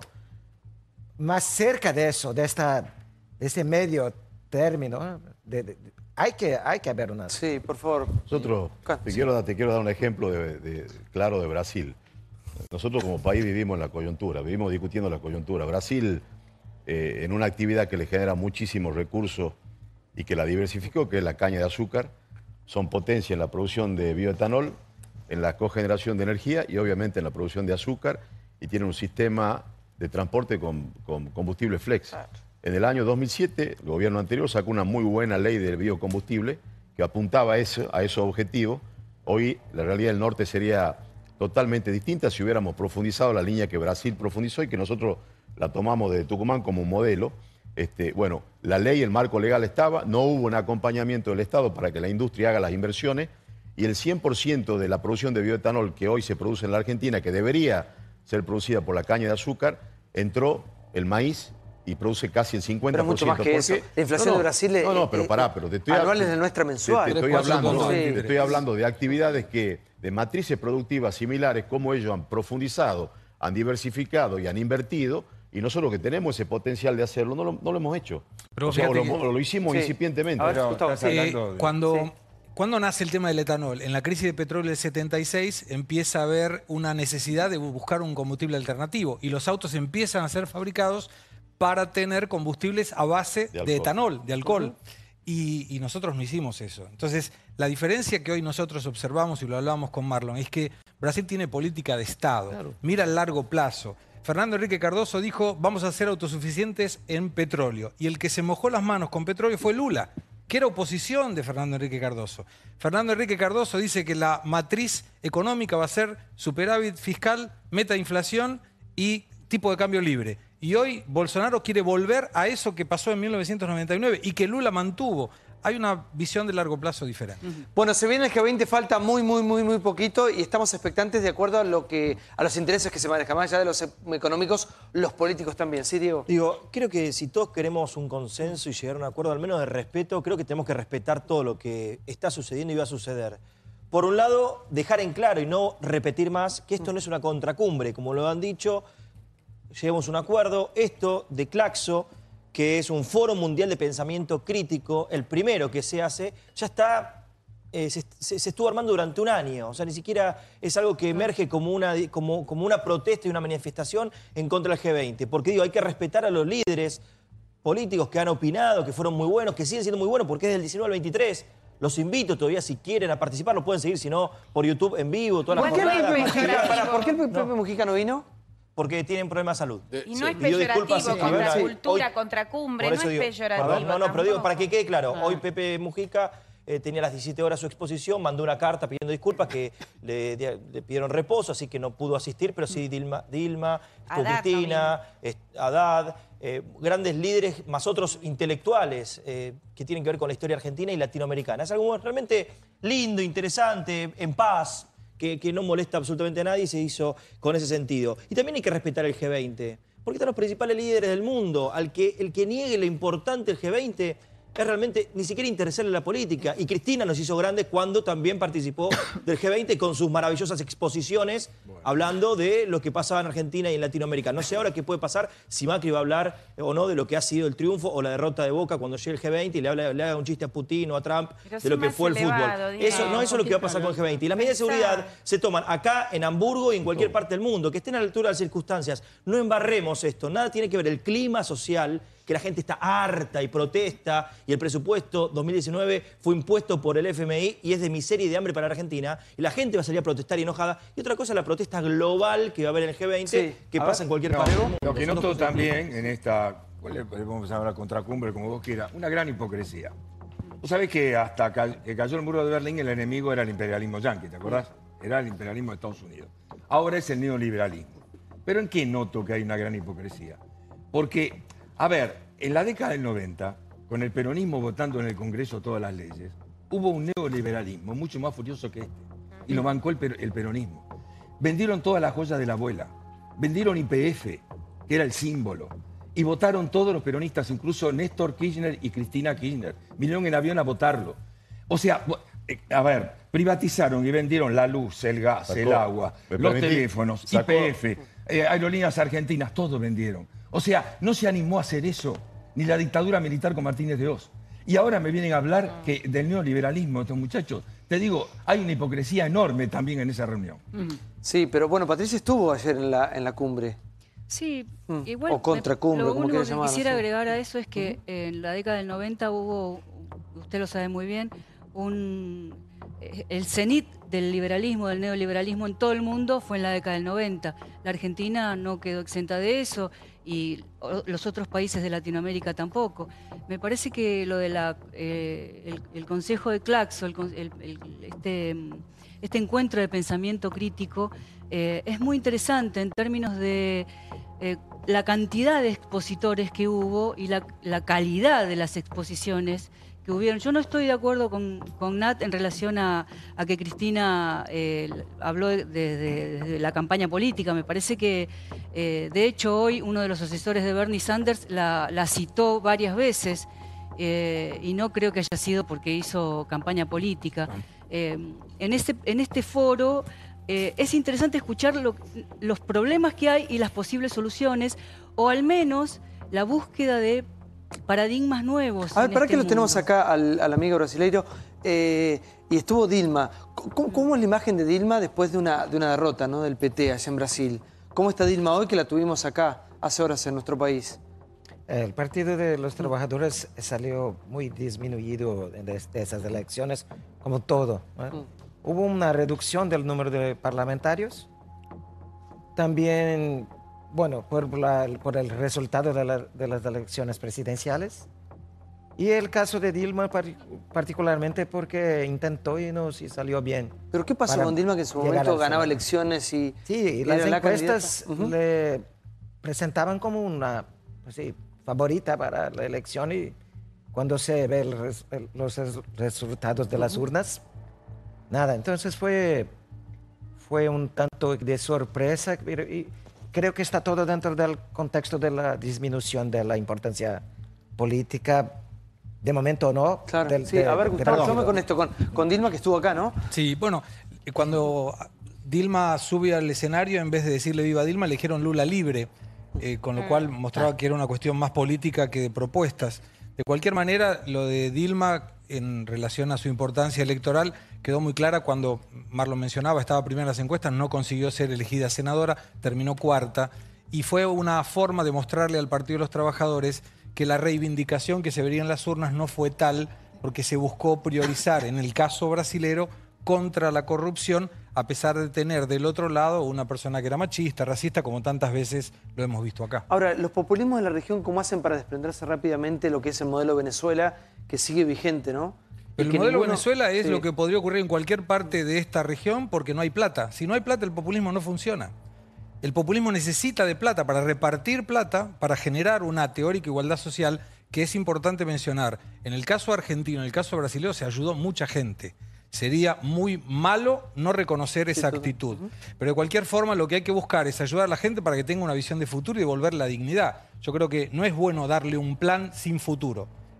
más cerca de eso, de ese medio término? Hay que haber una... Sí, por favor. Nosotros, te quiero dar un ejemplo claro de Brasil. Nosotros como país vivimos en la coyuntura, vivimos discutiendo la coyuntura. Brasil, en una actividad que le genera muchísimos recursos y que la diversificó, que es la caña de azúcar, son potencia en la producción de bioetanol, en la cogeneración de energía y obviamente en la producción de azúcar, y tienen un sistema de transporte con combustible flex. Claro. En el año 2007, el gobierno anterior sacó una muy buena ley del biocombustible que apuntaba a esos objetivos. Hoy la realidad del norte sería totalmente distinta si hubiéramos profundizado la línea que Brasil profundizó y que nosotros la tomamos de Tucumán como un modelo. Bueno, la ley, el marco legal estaba, no hubo un acompañamiento del Estado para que la industria haga las inversiones y el 100% de la producción de bioetanol que hoy se produce en la Argentina, que debería ser producida por la caña de azúcar, entró el maíz y produce casi el 50%. Pero mucho más que eso. La inflación de Brasil es... pero te estoy anuales de nuestra mensual. Te estoy hablando de actividades de matrices productivas similares, como ellos han profundizado, han diversificado y han invertido, y nosotros que tenemos ese potencial de hacerlo, no lo hemos hecho. Pero lo hicimos incipientemente. Cuando nace el tema del etanol? En la crisis de petróleo del 76 empieza a haber una necesidad de buscar un combustible alternativo y los autos empiezan a ser fabricados para tener combustibles a base de etanol, de alcohol. Y nosotros no hicimos eso. Entonces, la diferencia que hoy nosotros observamos, y lo hablábamos con Marlon, es que Brasil tiene política de Estado, mira a largo plazo. Fernando Henrique Cardoso dijo, vamos a ser autosuficientes en petróleo. Y el que se mojó las manos con petróleo fue Lula, que era oposición de Fernando Henrique Cardoso. Fernando Henrique Cardoso dice que la matriz económica va a ser superávit fiscal, meta de inflación y tipo de cambio libre. Y hoy Bolsonaro quiere volver a eso que pasó en 1999 y que Lula mantuvo. Hay una visión de largo plazo diferente. Bueno, se viene el G20, falta muy poquito y estamos expectantes de acuerdo a los intereses que se manejan, más allá de los económicos, los políticos también. ¿Sí, Diego? Digo, creo que si todos queremos un consenso y llegar a un acuerdo, al menos de respeto, creo que tenemos que respetar todo lo que está sucediendo y va a suceder. Por un lado, dejar en claro y no repetir más que esto no es una contracumbre, como lo han dicho, lleguemos a un acuerdo. Esto de Claxo, que es un foro mundial de pensamiento crítico, el primero que se hace, ya está, se estuvo armando durante un año. O sea, ni siquiera es algo que emerge como una protesta y una manifestación en contra del G20. Porque digo, hay que respetar a los líderes políticos que han opinado, que fueron muy buenos, que siguen siendo muy buenos, porque es del 19 al 23. Los invito todavía, si quieren, a participar. Lo pueden seguir, si no, por YouTube en vivo, todas las jornadas. ¿Por qué el Pepe Mujica no vino? Porque tienen problemas de salud. Y no es peyorativo contra cultura, contra cumbre, no es peyorativo. No, pero digo, para que quede claro, hoy Pepe Mujica tenía a las 17 horas su exposición, mandó una carta pidiendo disculpas, que le pidieron reposo, así que no pudo asistir, pero sí Dilma, Cristina, Haddad, grandes líderes, más otros intelectuales que tienen que ver con la historia argentina y latinoamericana. Es algo realmente lindo, interesante, en paz, que no molesta absolutamente a nadie y se hizo con ese sentido. Y también hay que respetar el G20, porque están los principales líderes del mundo. El que niegue lo importante del G20 es realmente ni siquiera interesarle la política. Y Cristina nos hizo grandes cuando también participó del G20 con sus maravillosas exposiciones, hablando de lo que pasaba en Argentina y en Latinoamérica. No sé ahora qué puede pasar si Macri va a hablar o no de lo que ha sido el triunfo o la derrota de Boca cuando llegue el G20 y le haga un chiste a Putin o a Trump de lo que fue el fútbol. Eso es lo que va a pasar con el G20. Y las medidas de seguridad se toman acá, en Hamburgo y en cualquier parte del mundo, que estén a la altura de las circunstancias. No embarremos esto, nada tiene que ver el clima social, que la gente está harta y protesta, y el presupuesto 2019 fue impuesto por el FMI y es de miseria y de hambre para la Argentina, y la gente va a salir a protestar y enojada. Y otra cosa, la protesta global que va a haber en el G20, que pasa en cualquier parte del mundo. Lo que noto también en esta, vamos a hablar contracumbre, como vos quieras, una gran hipocresía. Vos sabés que hasta que cayó el muro de Berlín, el enemigo era el imperialismo yanqui, ¿te acordás? Era el imperialismo de Estados Unidos. Ahora es el neoliberalismo. ¿Pero en qué noto que hay una gran hipocresía? Porque, a ver, en la década del 90, con el peronismo votando en el Congreso todas las leyes, hubo un neoliberalismo mucho más furioso que este. Y lo bancó el peronismo. Vendieron todas las joyas de la abuela. Vendieron YPF, que era el símbolo. Y votaron todos los peronistas, incluso Néstor Kirchner y Cristina Kirchner. Vinieron en avión a votarlo. O sea, a ver, privatizaron y vendieron la luz, el gas, el agua, los teléfonos, YPF, aerolíneas argentinas, todo vendieron. O sea, no se animó a hacer eso, ni la dictadura militar con Martínez de Oz. Y ahora me vienen a hablar del neoliberalismo estos muchachos. Te digo, hay una hipocresía enorme también en esa reunión. Sí, pero bueno, Patricia estuvo ayer en la cumbre. Sí, igual o contracumbre, lo como único quieras que llamarlo. quisiera agregar a eso es que en la década del 90 hubo, usted lo sabe muy bien, el cenit del liberalismo, del neoliberalismo en todo el mundo fue en la década del 90. La Argentina no quedó exenta de eso y los otros países de Latinoamérica tampoco. Me parece que lo de el Consejo de Claxo, este encuentro de pensamiento crítico, es muy interesante en términos de la cantidad de expositores que hubo y la calidad de las exposiciones que hubieron. Yo no estoy de acuerdo con Nat en relación a que Cristina habló de la campaña política. Me parece que, de hecho, hoy uno de los asesores de Bernie Sanders la citó varias veces y no creo que haya sido porque hizo campaña política. En este foro es interesante escuchar los problemas que hay y las posibles soluciones, o al menos la búsqueda de paradigmas nuevos. A ver, ¿para qué lo tenemos acá al amigo brasileiro? Y estuvo Dilma. ¿Cómo es la imagen de Dilma después de una derrota, ¿no?, del PT allá en Brasil? ¿Cómo está Dilma hoy, que la tuvimos acá hace horas en nuestro país? El Partido de los Trabajadores salió muy disminuido de esas elecciones, como todo, ¿no? Hubo una reducción del número de parlamentarios. También, bueno, por el resultado de las elecciones presidenciales. Y el caso de Dilma particularmente porque intentó y no salió bien. ¿Pero qué pasó con Dilma, que en su momento ganaba elecciones y... Sí, las encuestas le presentaban como una favorita para la elección, y cuando se ve los resultados de las urnas, nada. Entonces fue un tanto de sorpresa, y creo que está todo dentro del contexto de la disminución de la importancia política, de momento no. Claro, a ver, Gustavo, tome con esto, con Dilma, que estuvo acá, ¿no? Sí, bueno, cuando Dilma sube al escenario, en vez de decirle viva Dilma, le dijeron Lula libre, con lo cual mostraba que era una cuestión más política que de propuestas. De cualquier manera, lo de Dilma en relación a su importancia electoral quedó muy clara cuando, Marlon mencionaba, estaba primera en las encuestas, no consiguió ser elegida senadora, terminó cuarta, y fue una forma de mostrarle al Partido de los Trabajadores que la reivindicación que se vería en las urnas no fue tal, porque se buscó priorizar, en el caso brasilero, contra la corrupción, a pesar de tener del otro lado una persona que era machista, racista, como tantas veces lo hemos visto acá. Ahora, los populismos de la región, ¿cómo hacen para desprenderse rápidamente lo que es el modelo Venezuela, que sigue vigente, ¿no? El modelo Venezuela es lo que podría ocurrir en cualquier parte de esta región, porque no hay plata. Si no hay plata, el populismo no funciona. El populismo necesita de plata para repartir plata, para generar una teórica igualdad social, que es importante mencionar. En el caso argentino, en el caso brasileño, se ayudó mucha gente. Sería muy malo no reconocer esa actitud. Pero de cualquier forma, lo que hay que buscar es ayudar a la gente para que tenga una visión de futuro y devolver la dignidad. Yo creo que no es bueno darle un plan sin futuro.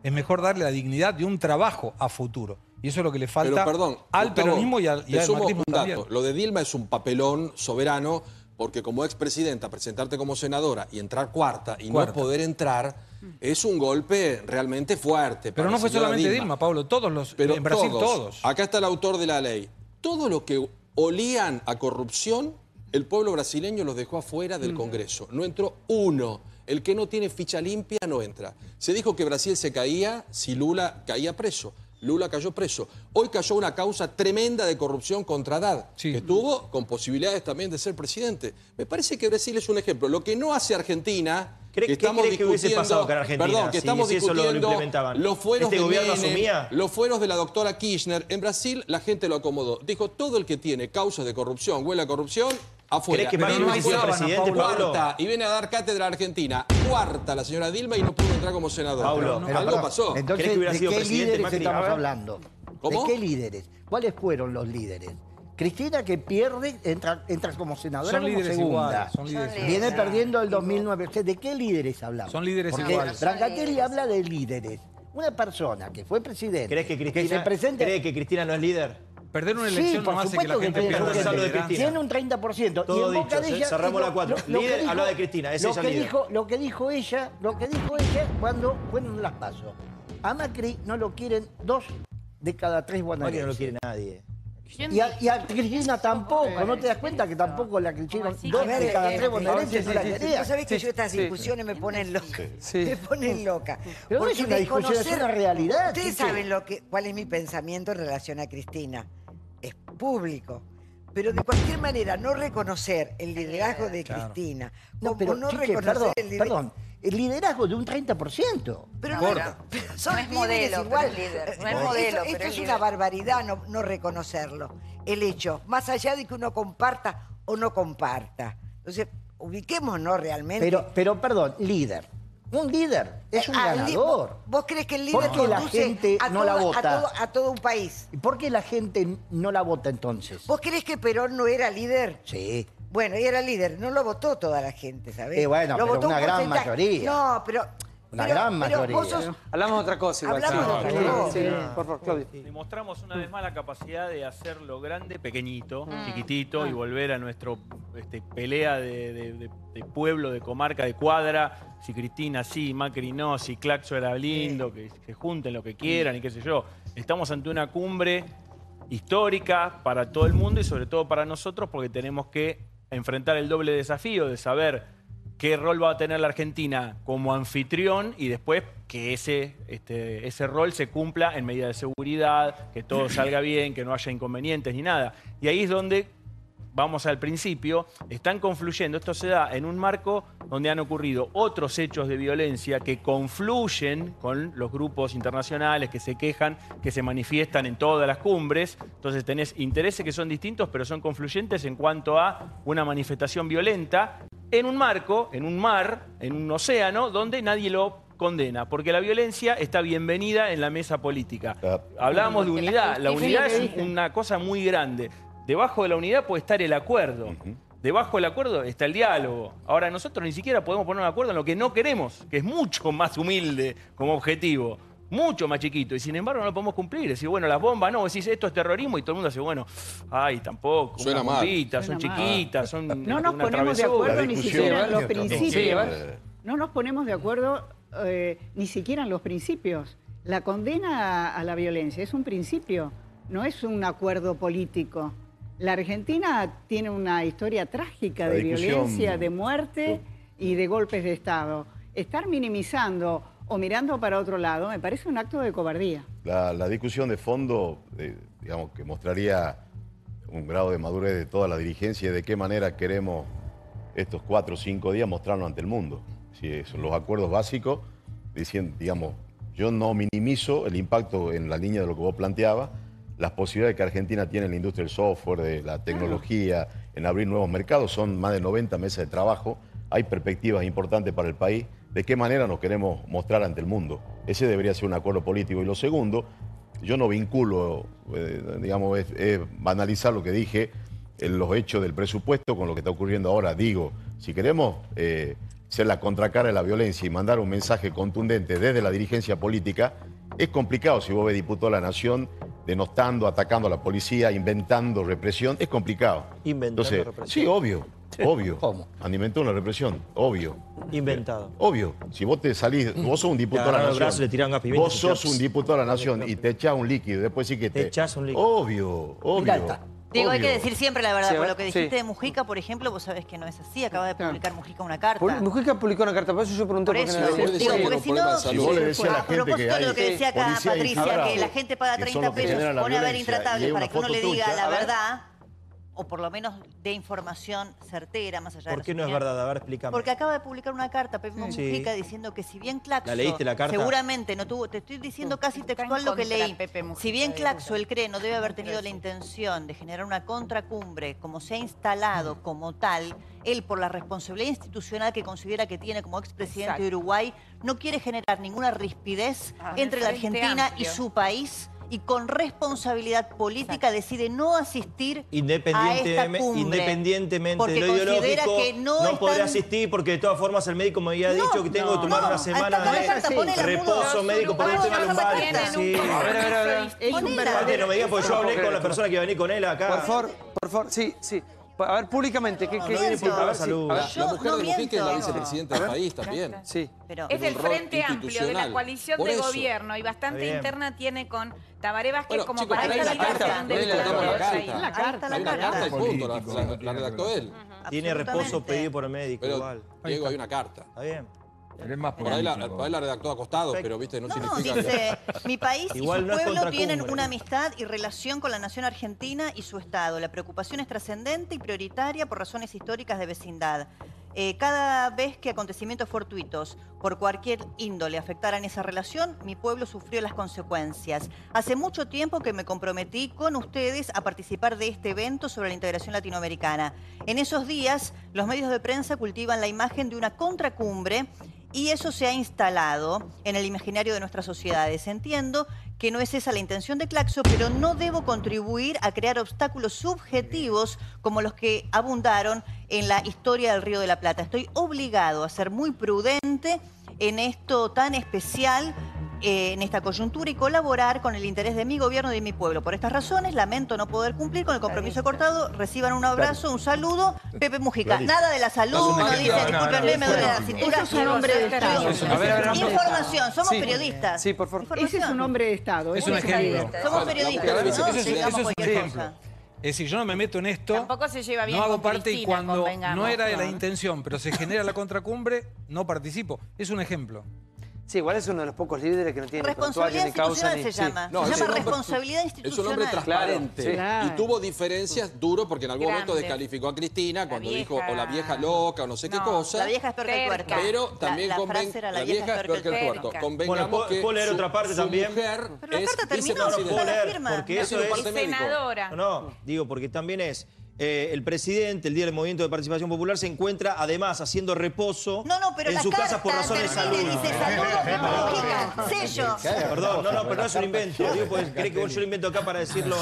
Es mejor darle la dignidad de un trabajo a futuro. Y eso es lo que le falta Pero, perdón, al Gustavo, peronismo y al macrismo un también. dato. Lo de Dilma es un papelón soberano, porque como expresidenta, presentarte como senadora y entrar cuarta y no poder entrar, es un golpe realmente fuerte. Pero no fue solamente Dilma, Pablo, en Brasil todos. Acá está el autor de la ley. Todo lo que olían a corrupción, el pueblo brasileño los dejó afuera del Congreso. No entró uno. El que no tiene ficha limpia no entra. Se dijo que Brasil se caía si Lula caía preso. Lula cayó preso. Hoy cayó una causa tremenda de corrupción contra Haddad, que estuvo con posibilidades también de ser presidente. Me parece que Brasil es un ejemplo. Lo que no hace Argentina... ¿Qué crees que hubiese pasado con Argentina? Perdón, que estamos si eso lo discutiendo implementaban? los fueros ¿Este de gobierno Menem, asumía? los fueros de la doctora Kirchner. En Brasil la gente lo acomodó. Dijo, todo el que tiene causas de corrupción, huele a corrupción, afuera. ¿Crees que Macri hubiese sido presidente, Pablo? Cuarta, y viene a dar cátedra a Argentina. Cuarta la señora Dilma y no pudo entrar como senadora. Pablo, algo pasó. Entonces, ¿de qué líderes estamos hablando? ¿Cómo? ¿De qué líderes? ¿Cuáles fueron los líderes? Cristina, que pierde, entra como senadora como segunda. Son líderes iguales. Viene perdiendo el 2009. ¿De qué líderes hablamos? Son líderes Porque iguales. Brancatelli habla de líderes. Una persona que fue presidente, ¿Crees que Cristina, se presente... ¿cree que Cristina no es líder? Perder una elección por no hace que la supuesto gente pierda la liderazgo. Tiene un 30%. Todo y en boca dicho, de ella, cerramos la 4. Líder dijo- habla de Cristina, es ella líder. lo que dijo ella cuando fueron las PASO. A Macri no lo quieren 2 de cada 3 bonaerenses. No lo quiere nadie. Y a Cristina tampoco, ¿no te das cuenta que tampoco la Cristina, 2 de cada 3 bonaerenses no la quería? Vos sabés que yo estas discusiones me ponen loca. Me ponen loca. Pero no Porque es una discusión, es desconocer- una realidad. Ustedes Chiche. saben cuál es mi pensamiento en relación a Cristina. Es público. Pero de cualquier manera, no reconocer el liderazgo de Cristina, No, pero no Chiche, reconocer perdón, el liderazgo de un 30%. Pero Corta. son No es líderes modelo, igual. pero es líder. No es Esto- modelo, esto pero es es líder. una barbaridad no reconocerlo. El hecho, más allá de que uno comparta o no comparta. Entonces, ubiquémonos realmente. Pero perdón, líder. Un líder es un ganador. ¿Vos crees que el líder ¿Por qué la conduce gente a no la vota? a todo un país? ¿Y por qué la gente no la vota entonces? ¿Vos crees que Perón no era líder? Sí. Bueno, y era líder, no lo votó toda la gente, ¿sabés? Bueno, Lo pero votó una un gran porcentaje. mayoría. No, pero... Una gran mayoría. vos sos- Hablamos de otra cosa igual. Hablamos de otra cosa. Sí, por favor, Claudio. Demostramos una vez más la capacidad de hacerlo grande, pequeñito, chiquitito y volver a nuestro pelea de pueblo, de comarca, de cuadra. Si Cristina sí, Macri no, si Claxo era lindo, que se junten lo que quieran y qué sé yo. Estamos ante una cumbre histórica para todo el mundo y sobre todo para nosotros porque tenemos que enfrentar el doble desafío de saber qué rol va a tener la Argentina como anfitrión y después que ese rol se cumpla en medida de seguridad, que todo salga bien, que no haya inconvenientes ni nada. Y ahí es donde, vamos al principio, están confluyendo. Esto se da en un marco donde han ocurrido otros hechos de violencia que confluyen con los grupos internacionales que se quejan, que se manifiestan en todas las cumbres. Entonces tenés intereses que son distintos, pero son confluyentes en cuanto a una manifestación violenta en un marco, en un mar, en un océano, donde nadie lo condena, porque la violencia está bienvenida en la mesa política. Hablábamos de unidad, la unidad es una cosa muy grande. Debajo de la unidad puede estar el acuerdo, debajo del acuerdo está el diálogo. Ahora nosotros ni siquiera podemos poner un acuerdo en lo que no queremos, que es mucho más humilde como objetivo. Mucho más chiquito, y sin embargo no lo podemos cumplir. Decir, bueno, las bombas, no, decís esto es terrorismo, y todo el mundo dice, bueno, ay, tampoco, Suena Son chiquitas, son no nos ponemos de acuerdo ni siquiera en los principios. No nos ponemos de acuerdo ni siquiera en los principios. La condena a la violencia es un principio, no es un acuerdo político. La Argentina tiene una historia trágica de violencia, de muerte y de golpes de Estado. Estar minimizando o mirando para otro lado me parece un acto de cobardía. La discusión de fondo, digamos, que mostraría un grado de madurez de toda la dirigencia y de qué manera queremos estos 4 o 5 días mostrarnos ante el mundo. Si son los acuerdos básicos, diciendo, digamos, yo no minimizo el impacto en la línea de lo que vos planteabas, las posibilidades que Argentina tiene en la industria del software, de la tecnología, en abrir nuevos mercados, son más de 90 meses de trabajo, hay perspectivas importantes para el país. ¿De qué manera nos queremos mostrar ante el mundo? Ese debería ser un acuerdo político. Y lo segundo, yo no vinculo, digamos, es banalizar lo que dije en los hechos del presupuesto con lo que está ocurriendo ahora. Digo, si queremos ser la contracara de la violencia y mandar un mensaje contundente desde la dirigencia política, es complicado. Si vos ves diputado de la Nación denostando, atacando a la policía, inventando represión, es complicado. Inventando represión. Sí, obvio. Obvio. ¿Cómo? Han inventado una represión, obvio. Inventado. Obvio. Si vos te salís, vos sos un diputado de la Nación. Vos sos un diputado de la Nación y te echás un líquido, después sí que te echás un líquido. Obvio, obvio. Digo, hay que obvio. decir siempre la verdad. Sí, por lo que dijiste sí. de Mujica, por ejemplo, vos sabés que no es así. Acaba de publicar Mujica una carta. Mujica publicó una carta, por eso yo pregunté Por por qué eso, no la digo, porque si no, Si vos le decís a la a gente propósito que de lo que hay decía acá policía Patricia, infiltrado, que la gente paga que son 30 los que pesos, generan la pone a ver violencia, y intratables hay para una que uno le foto diga tuya. la A ver. verdad, o por lo menos de información certera, más allá de ¿Por qué no es verdad? A ver, explícame. Porque acaba de publicar una carta, Pepe Sí. Mujica, diciendo que si bien Claxo... ¿La leíste la carta? Seguramente no tuvo... Te estoy diciendo casi textual lo que contra leí. Pepe Mujica, Si bien Claxo, él cree, no debe haber tenido la intención de generar una contracumbre, como se ha instalado como tal, él, por la responsabilidad institucional que considera que tiene como expresidente de Uruguay, no quiere generar ninguna rispidez entre la Frente Argentina Amplio. y su país, y con responsabilidad política decide no asistir a esta cumbre. Independientemente porque de lo considera ideológico, que no podré están- asistir porque de todas formas el médico me había dicho que tengo que tomar una semana de reposo médico por un tema lumbar. Sí. A ver. Es un Aparte, verdadero... no me digas porque yo hablé con la persona que iba a venir con él acá. Por favor, sí. A ver, públicamente, ¿qué viene dice? por A ver, la salud. a ver. La mujer no de Mujica es la miento. vicepresidenta del país también. Sí. Pero Es del un rol Frente Amplio, de la institucional. coalición Por de eso. gobierno y bastante Está bien. interna tiene con Tabaré Vázquez Bueno, como chicos, para pero hay una calificarse carta, donde no le está. contamos la Ahí carta. está la Hay una carta y punto, la redactó él. Tiene reposo Absolutamente. pedido por el médico Pero, igual. Diego, hay una carta. Está bien. Pero es más Por ahí político. la redactó acostado, pero viste, no significa dice, mi país Igual y su no es pueblo contracumbre. tienen una amistad y relación con la nación argentina y su Estado. La preocupación es trascendente y prioritaria por razones históricas de vecindad. Cada vez que acontecimientos fortuitos por cualquier índole afectaran esa relación, mi pueblo sufrió las consecuencias. Hace mucho tiempo que me comprometí con ustedes a participar de este evento sobre la integración latinoamericana. En esos días, los medios de prensa cultivan la imagen de una contracumbre y eso se ha instalado en el imaginario de nuestras sociedades. Entiendo que no es esa la intención de Claxo, pero no debo contribuir a crear obstáculos subjetivos como los que abundaron en la historia del Río de la Plata. Estoy obligado a ser muy prudente en esto tan especial, en esta coyuntura, y colaborar con el interés de mi gobierno y de mi pueblo. Por estas razones, lamento no poder cumplir con el compromiso cortado. Reciban un abrazo, un saludo. Pepe Mujica. Clarísimo. nada de la salud, no dice, discúlpenme, me duele la cintura. Eso es un hombre de Estado. A ver, Información, somos Sí. periodistas. Sí, por favor. Información. Ese es un hombre de Estado. Es ese un ejemplo. Somos La periodistas, mujer de no vicepresidenta. digamos Eso es un cualquier ejemplo. cosa. Es decir, yo no me meto en esto, Tampoco se lleva bien no hago con parte, y Cristina, cuando convengamos. no era la intención, pero se genera la contracumbre, no participo. Es un ejemplo. Sí, igual es uno de los pocos líderes que no tiene ni Responsabilidad prontuario, ni causa, institucional ni... se llama. No, Se es llama un hombre- responsabilidad Es un hombre institucional. transparente. Claro, sí. Claro. Y tuvo diferencias duro porque en algún momento Grandes. descalificó a Cristina cuando vieja- dijo o la vieja loca o no sé qué No, cosa. La vieja es peor que el Terca. tuerto. Pero también la frase era la vieja es peor que el tuerto. terca. Convengamos Bueno, que ¿puedo leer otra parte su también? mujer Pero la es carta terminó, vicepresidenta. no está la leer, firma. porque Es eso un es... parte médico. Senadora. No, digo, porque también es el presidente, el día del Movimiento de Participación Popular, se encuentra además haciendo reposo Pero en la su carta casa por razones de salud. termina y dice saludos Pepe Mujica, sello. Perdón, pero no es un invento. Digo, pues, ¿cree que yo lo invento acá para decirlo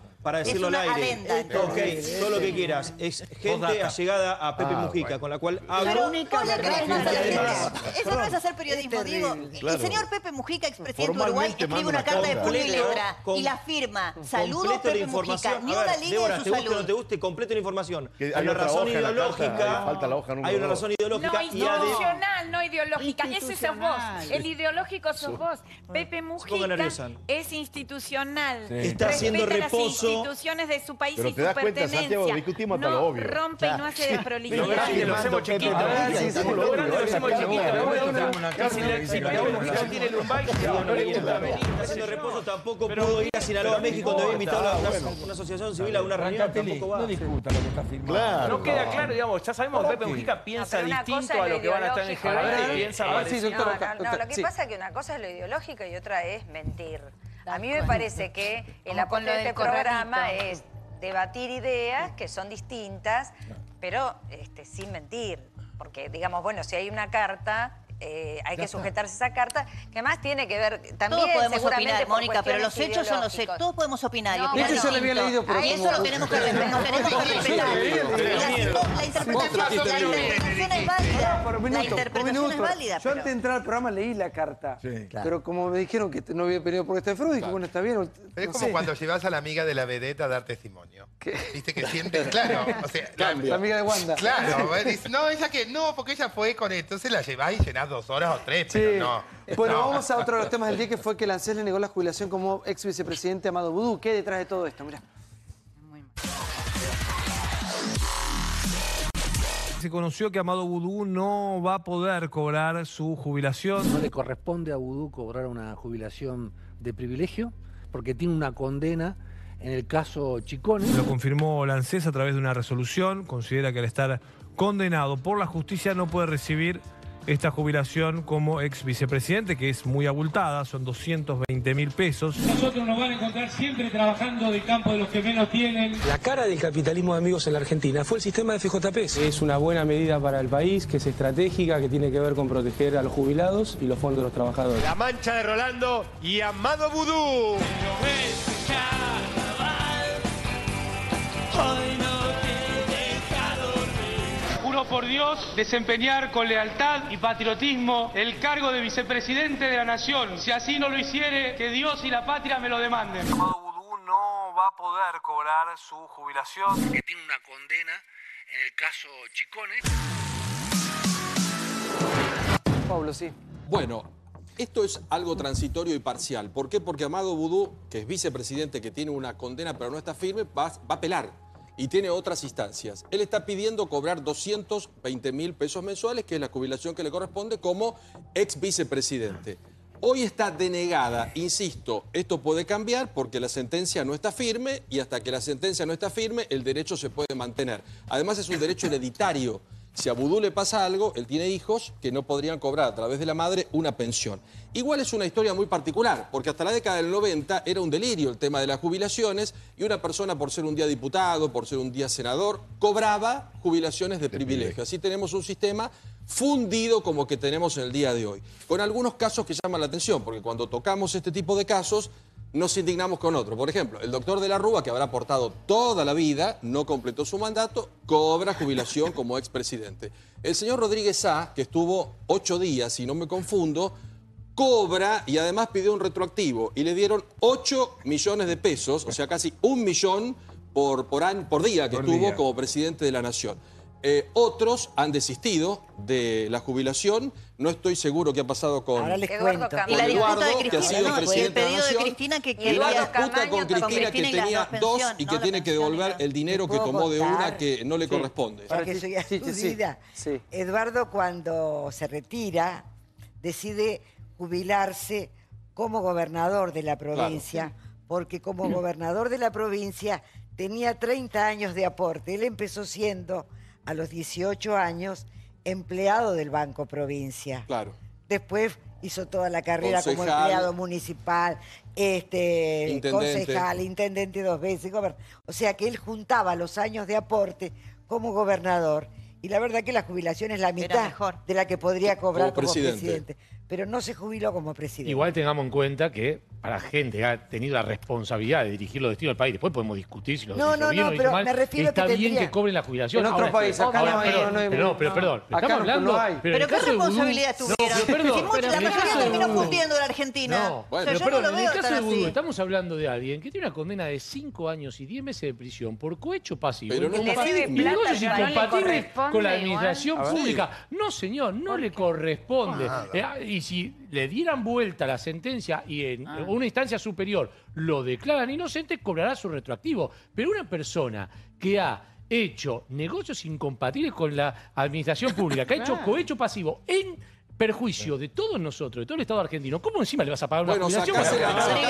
Es al una aire? adenda, entonces. Ok, todo lo que quieras. Es gente allegada a Pepe Mujica, con la cual hablo. Pero única Además, eso no es hacer periodismo, digo. Claro. El señor Pepe Mujica, expresidente de Uruguay, Formalmente escribe manda una carta de una puño y carta. letra y la firma. Saludos completo la Pepe Mujica. información. Ni A ver, una línea Débora, de te su guste o no te salud. guste, completo la información. Que Hay hay una otra razón hoja en la carta, ideológica. falta la hoja número Hay una 2. razón ideológica No, y institucional, no ideológica. Ese sos vos. Institucional. El ideológico sos vos. Pepe ponga Mujica nerviosa. es institucional. Sí. Está haciendo Respeta reposo. las instituciones de su país Pero y te su das cuenta, pertenencia. Santiago, discutimos hasta no lo obvio. rompe y no hace Lo desprolijidad. grande lo hacemos chiquito. A ver, Sí, sí, lo grande lo hacemos sí, chiquito. sí, Lo sí, bueno, sí, si Pepe Mujica tiene lumbar, no le gusta venir. Está haciendo reposo, tampoco pudo ir a Sinaloa, México, donde había invitado a una asociación civil a una reunión. Arrancateli, Tampoco va. no discuta lo que está firmado. Claro. No queda claro, digamos, ya sabemos que Pepe Ok. Mujica piensa pero una distinto cosa a es lo que van a estar en el ideológico, G20 ¿no? y piensa A ver, parecido. sí, doctora, Lo que sí. pasa es que una cosa es lo ideológico y otra es mentir. A mí me acuerdo. parece que el Como con aporte lo de del este programa corralito. es debatir ideas que son distintas, pero sin mentir. Porque, digamos, bueno, si hay una carta, hay que sujetarse a esa carta, que además tiene que ver también Todos podemos seguramente opinar, por Mónica, pero los cuestiones hechos son los hechos. ideológicos. Todos podemos opinar. No, y opinar yo le había distinto. leído, pero Y eso lo tenemos que respetar. La interpretación es válida. La interpretación es válida. Yo antes de entrar al programa leí la carta. Pero como me dijeron que no había pedido por este Freud, dije, bueno, está bien. Pero es como cuando llevas a la amiga de la vedette a dar testimonio. Viste que sientes, claro. O sea, La amiga de Wanda. Claro, dice, no, ella que no, porque ella fue con esto. Entonces la llevás y llenás 2 horas o 3, pero no. Bueno, No. vamos a otro de los temas del día, que fue que el ANSES le negó la jubilación como ex vicepresidente Amado Boudou. ¿Qué hay detrás de todo esto? Mirá. Se conoció que Amado Boudou no va a poder cobrar su jubilación. No le corresponde a Boudou cobrar una jubilación de privilegio porque tiene una condena en el caso Chicone. Lo confirmó el ANSES a través de una resolución. Considera que al estar condenado por la justicia no puede recibir esta jubilación como ex vicepresidente, que es muy abultada, son 220.000 pesos. Nosotros nos van a encontrar siempre trabajando del campo de los que menos tienen. La cara del capitalismo de amigos en la Argentina fue el sistema de FJP. Es una buena medida para el país, que es estratégica, que tiene que ver con proteger a los jubilados y los fondos de los trabajadores. La Mancha de Rolando y Amado Boudou. Juro por Dios desempeñar con lealtad y patriotismo el cargo de vicepresidente de la Nación. Si así no lo hiciere, que Dios y la patria me lo demanden. Amado Boudou no va a poder cobrar su jubilación. Que tiene una condena en el caso Chicone. Pablo, sí. Bueno, esto es algo transitorio y parcial. ¿Por qué? Porque Amado Boudou, que es vicepresidente, que tiene una condena pero no está firme, va a apelar. Y tiene otras instancias. Él está pidiendo cobrar 220.000 pesos mensuales, que es la jubilación que le corresponde como ex vicepresidente. Hoy está denegada, insisto, esto puede cambiar porque la sentencia no está firme y hasta que la sentencia no está firme el derecho se puede mantener. Además es un derecho hereditario. Si a Boudou le pasa algo, él tiene hijos que no podrían cobrar a través de la madre una pensión. Igual es una historia muy particular, porque hasta la década del 90 era un delirio el tema de las jubilaciones y una persona por ser un día diputado, por ser un día senador, cobraba jubilaciones de privilegio. Así tenemos un sistema fundido como que tenemos en el día de hoy. Con algunos casos que llaman la atención, porque cuando tocamos este tipo de casos nos indignamos con otro. Por ejemplo, el doctor de la Rúa, que habrá aportado toda la vida, no completó su mandato, cobra jubilación como expresidente. El señor Rodríguez Sá, que estuvo 8 días, si no me confundo, cobra y además pidió un retroactivo y le dieron 8 millones de pesos, o sea, casi 1 millón por día que estuvo como presidente de la Nación. Otros han desistido de la jubilación. No estoy seguro qué ha pasado con Eduardo Camaño. Y la disputa de Cristina, que ha sido ¿no? presidente Y el de la pedido de Nación. Cristina que Y quería la disputa con Cristina que y las tenía dos 2 pensiones, y que ¿no? tiene que devolver el dinero que tomó de una que no le corresponde. Ya que soy aludida. Eduardo, cuando se retira, decide jubilarse como gobernador de la provincia, porque como gobernador de la provincia tenía 30 años de aporte. Él empezó siendo, a los 18 años, empleado del Banco Provincia. Claro. Después hizo toda la carrera como Concejal, empleado municipal, intendente. concejal, intendente 2 veces. O sea que él juntaba los años de aporte como gobernador. Y la verdad que la jubilación es la mitad de la que podría cobrar como presidente. Pero no se jubiló como presidente. Igual tengamos en cuenta que para gente que ha tenido la responsabilidad de dirigir los destinos del país, después podemos discutir si los No, hizo bien o hizo pero mal, me refiero está que bien tendría- que cobren la jubilación. En otro país, acá no hay- Pero perdón, acá estamos hablando... no hay. Pero en el qué caso de Boudou- responsabilidad No, tuvieron. pero perdón, Si mucho, pero la en el mayoría caso de terminó Boudou- fundiendo la Argentina. No, O sea, pero yo perdón, no lo en el veo caso tan de Boudou así. estamos hablando de alguien que tiene una condena de 5 años y 10 meses de prisión por cohecho pasivo. Pero no Incompatible- está firme. negocios Plata, no le incompatibles corresponde con la igual. administración A ver. pública. No, señor, no le corresponde. Y si le dieran vuelta la sentencia y en una instancia superior lo declaran inocente, cobrará su retroactivo. Pero una persona que ha hecho negocios incompatibles con la administración pública, que ha hecho cohecho pasivo en perjuicio de todos nosotros, de todo el Estado argentino, ¿cómo encima le vas a pagar una Bueno, jubilación? sacásela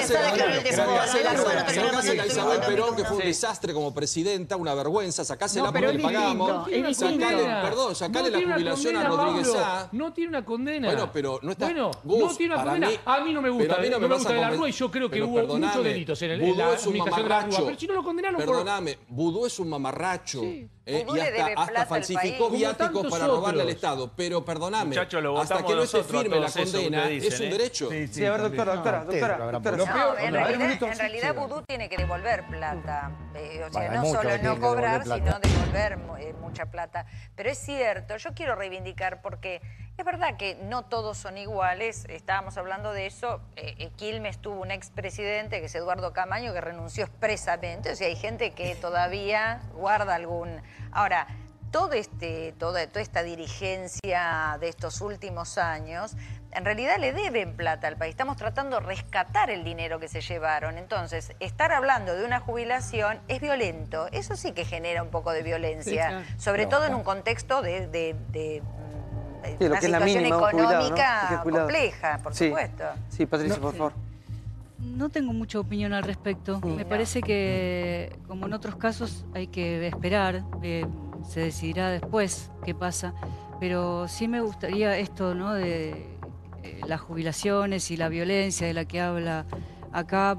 Rodríguez a Isabel Perón, que fue un desastre como presidenta, una vergüenza, sacásela No, pero porque le es pagamos. Sacale la jubilación a Rodríguez Sá. No tiene una condena. Bueno, pero no está... Bueno, Gus, no tiene una para condena. mí- A mí no me gusta. pero a mí no me vas gusta a de la conven- Rúa y yo creo que pero hubo muchos perdoname, delitos en Boudou la es un administración de la Rúa. mamarracho. Pero si no lo condenaron... Perdóname, Boudou es un mamarracho. Vudú le debe hasta plata al falsificó país. viáticos para robarle al Estado. Pero perdóname, Muchachos, lo hasta votamos que no se nosotros a firme la todos eso que condena, ustedes dicen, es un derecho. Sí, a ver, doctora. No, en realidad Vudú tiene que devolver plata. O sea, no solo no cobrar, sino devolver mucha plata. Pero es cierto, yo quiero reivindicar porque es verdad que no todos son iguales. Estábamos hablando de eso. Quilmes tuvo un expresidente, que es Eduardo Camaño, que renunció expresamente. O sea, hay gente que todavía guarda algún... Ahora, toda esta dirigencia de estos últimos años, en realidad le deben plata al país. Estamos tratando de rescatar el dinero que se llevaron. Entonces, estar hablando de una jubilación es violento. Eso sí que genera un poco de violencia, claro. sobre todo en un contexto de lo una que es la situación mínima, un jubilado, económica ¿no? compleja, por supuesto. Sí, Patricia, por favor. No tengo mucha opinión al respecto. Me parece que, como en otros casos, hay que esperar. Se decidirá después qué pasa. Pero sí me gustaría esto, ¿no? De las jubilaciones y la violencia de la que habla acá.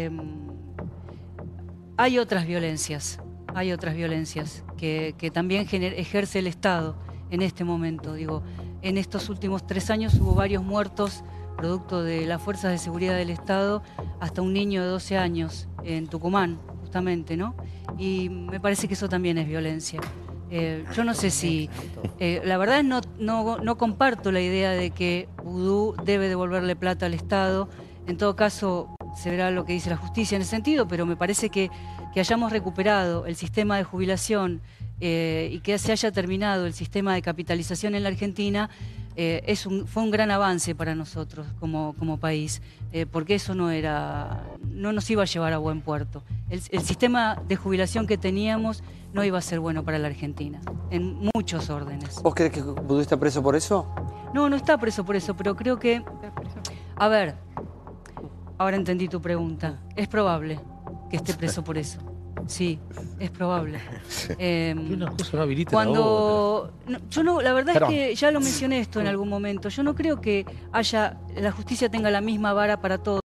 Hay otras violencias. Hay otras violencias que también ejerce el Estado en este momento. Digo, en estos últimos 3 años hubo varios muertos producto de las fuerzas de seguridad del Estado, hasta un niño de 12 años en Tucumán, justamente, ¿no? Y me parece que eso también es violencia. Yo no sé si... la verdad no comparto la idea de que Vudú debe devolverle plata al Estado. En todo caso, se verá lo que dice la justicia en ese sentido, pero me parece que hayamos recuperado el sistema de jubilación y que se haya terminado el sistema de capitalización en la Argentina, fue un gran avance para nosotros como país, porque eso no nos iba a llevar a buen puerto. El sistema de jubilación que teníamos no iba a ser bueno para la Argentina, en muchos órdenes. ¿Vos crees que Vudú está preso por eso? No está preso por eso, pero creo que... A ver, ahora entendí tu pregunta. Es probable que esté preso por eso. Sí, es probable. Una cosa no habilita cuando la otra. yo no, la verdad es que ya lo mencioné esto en algún momento. Yo no creo que la justicia tenga la misma vara para todos.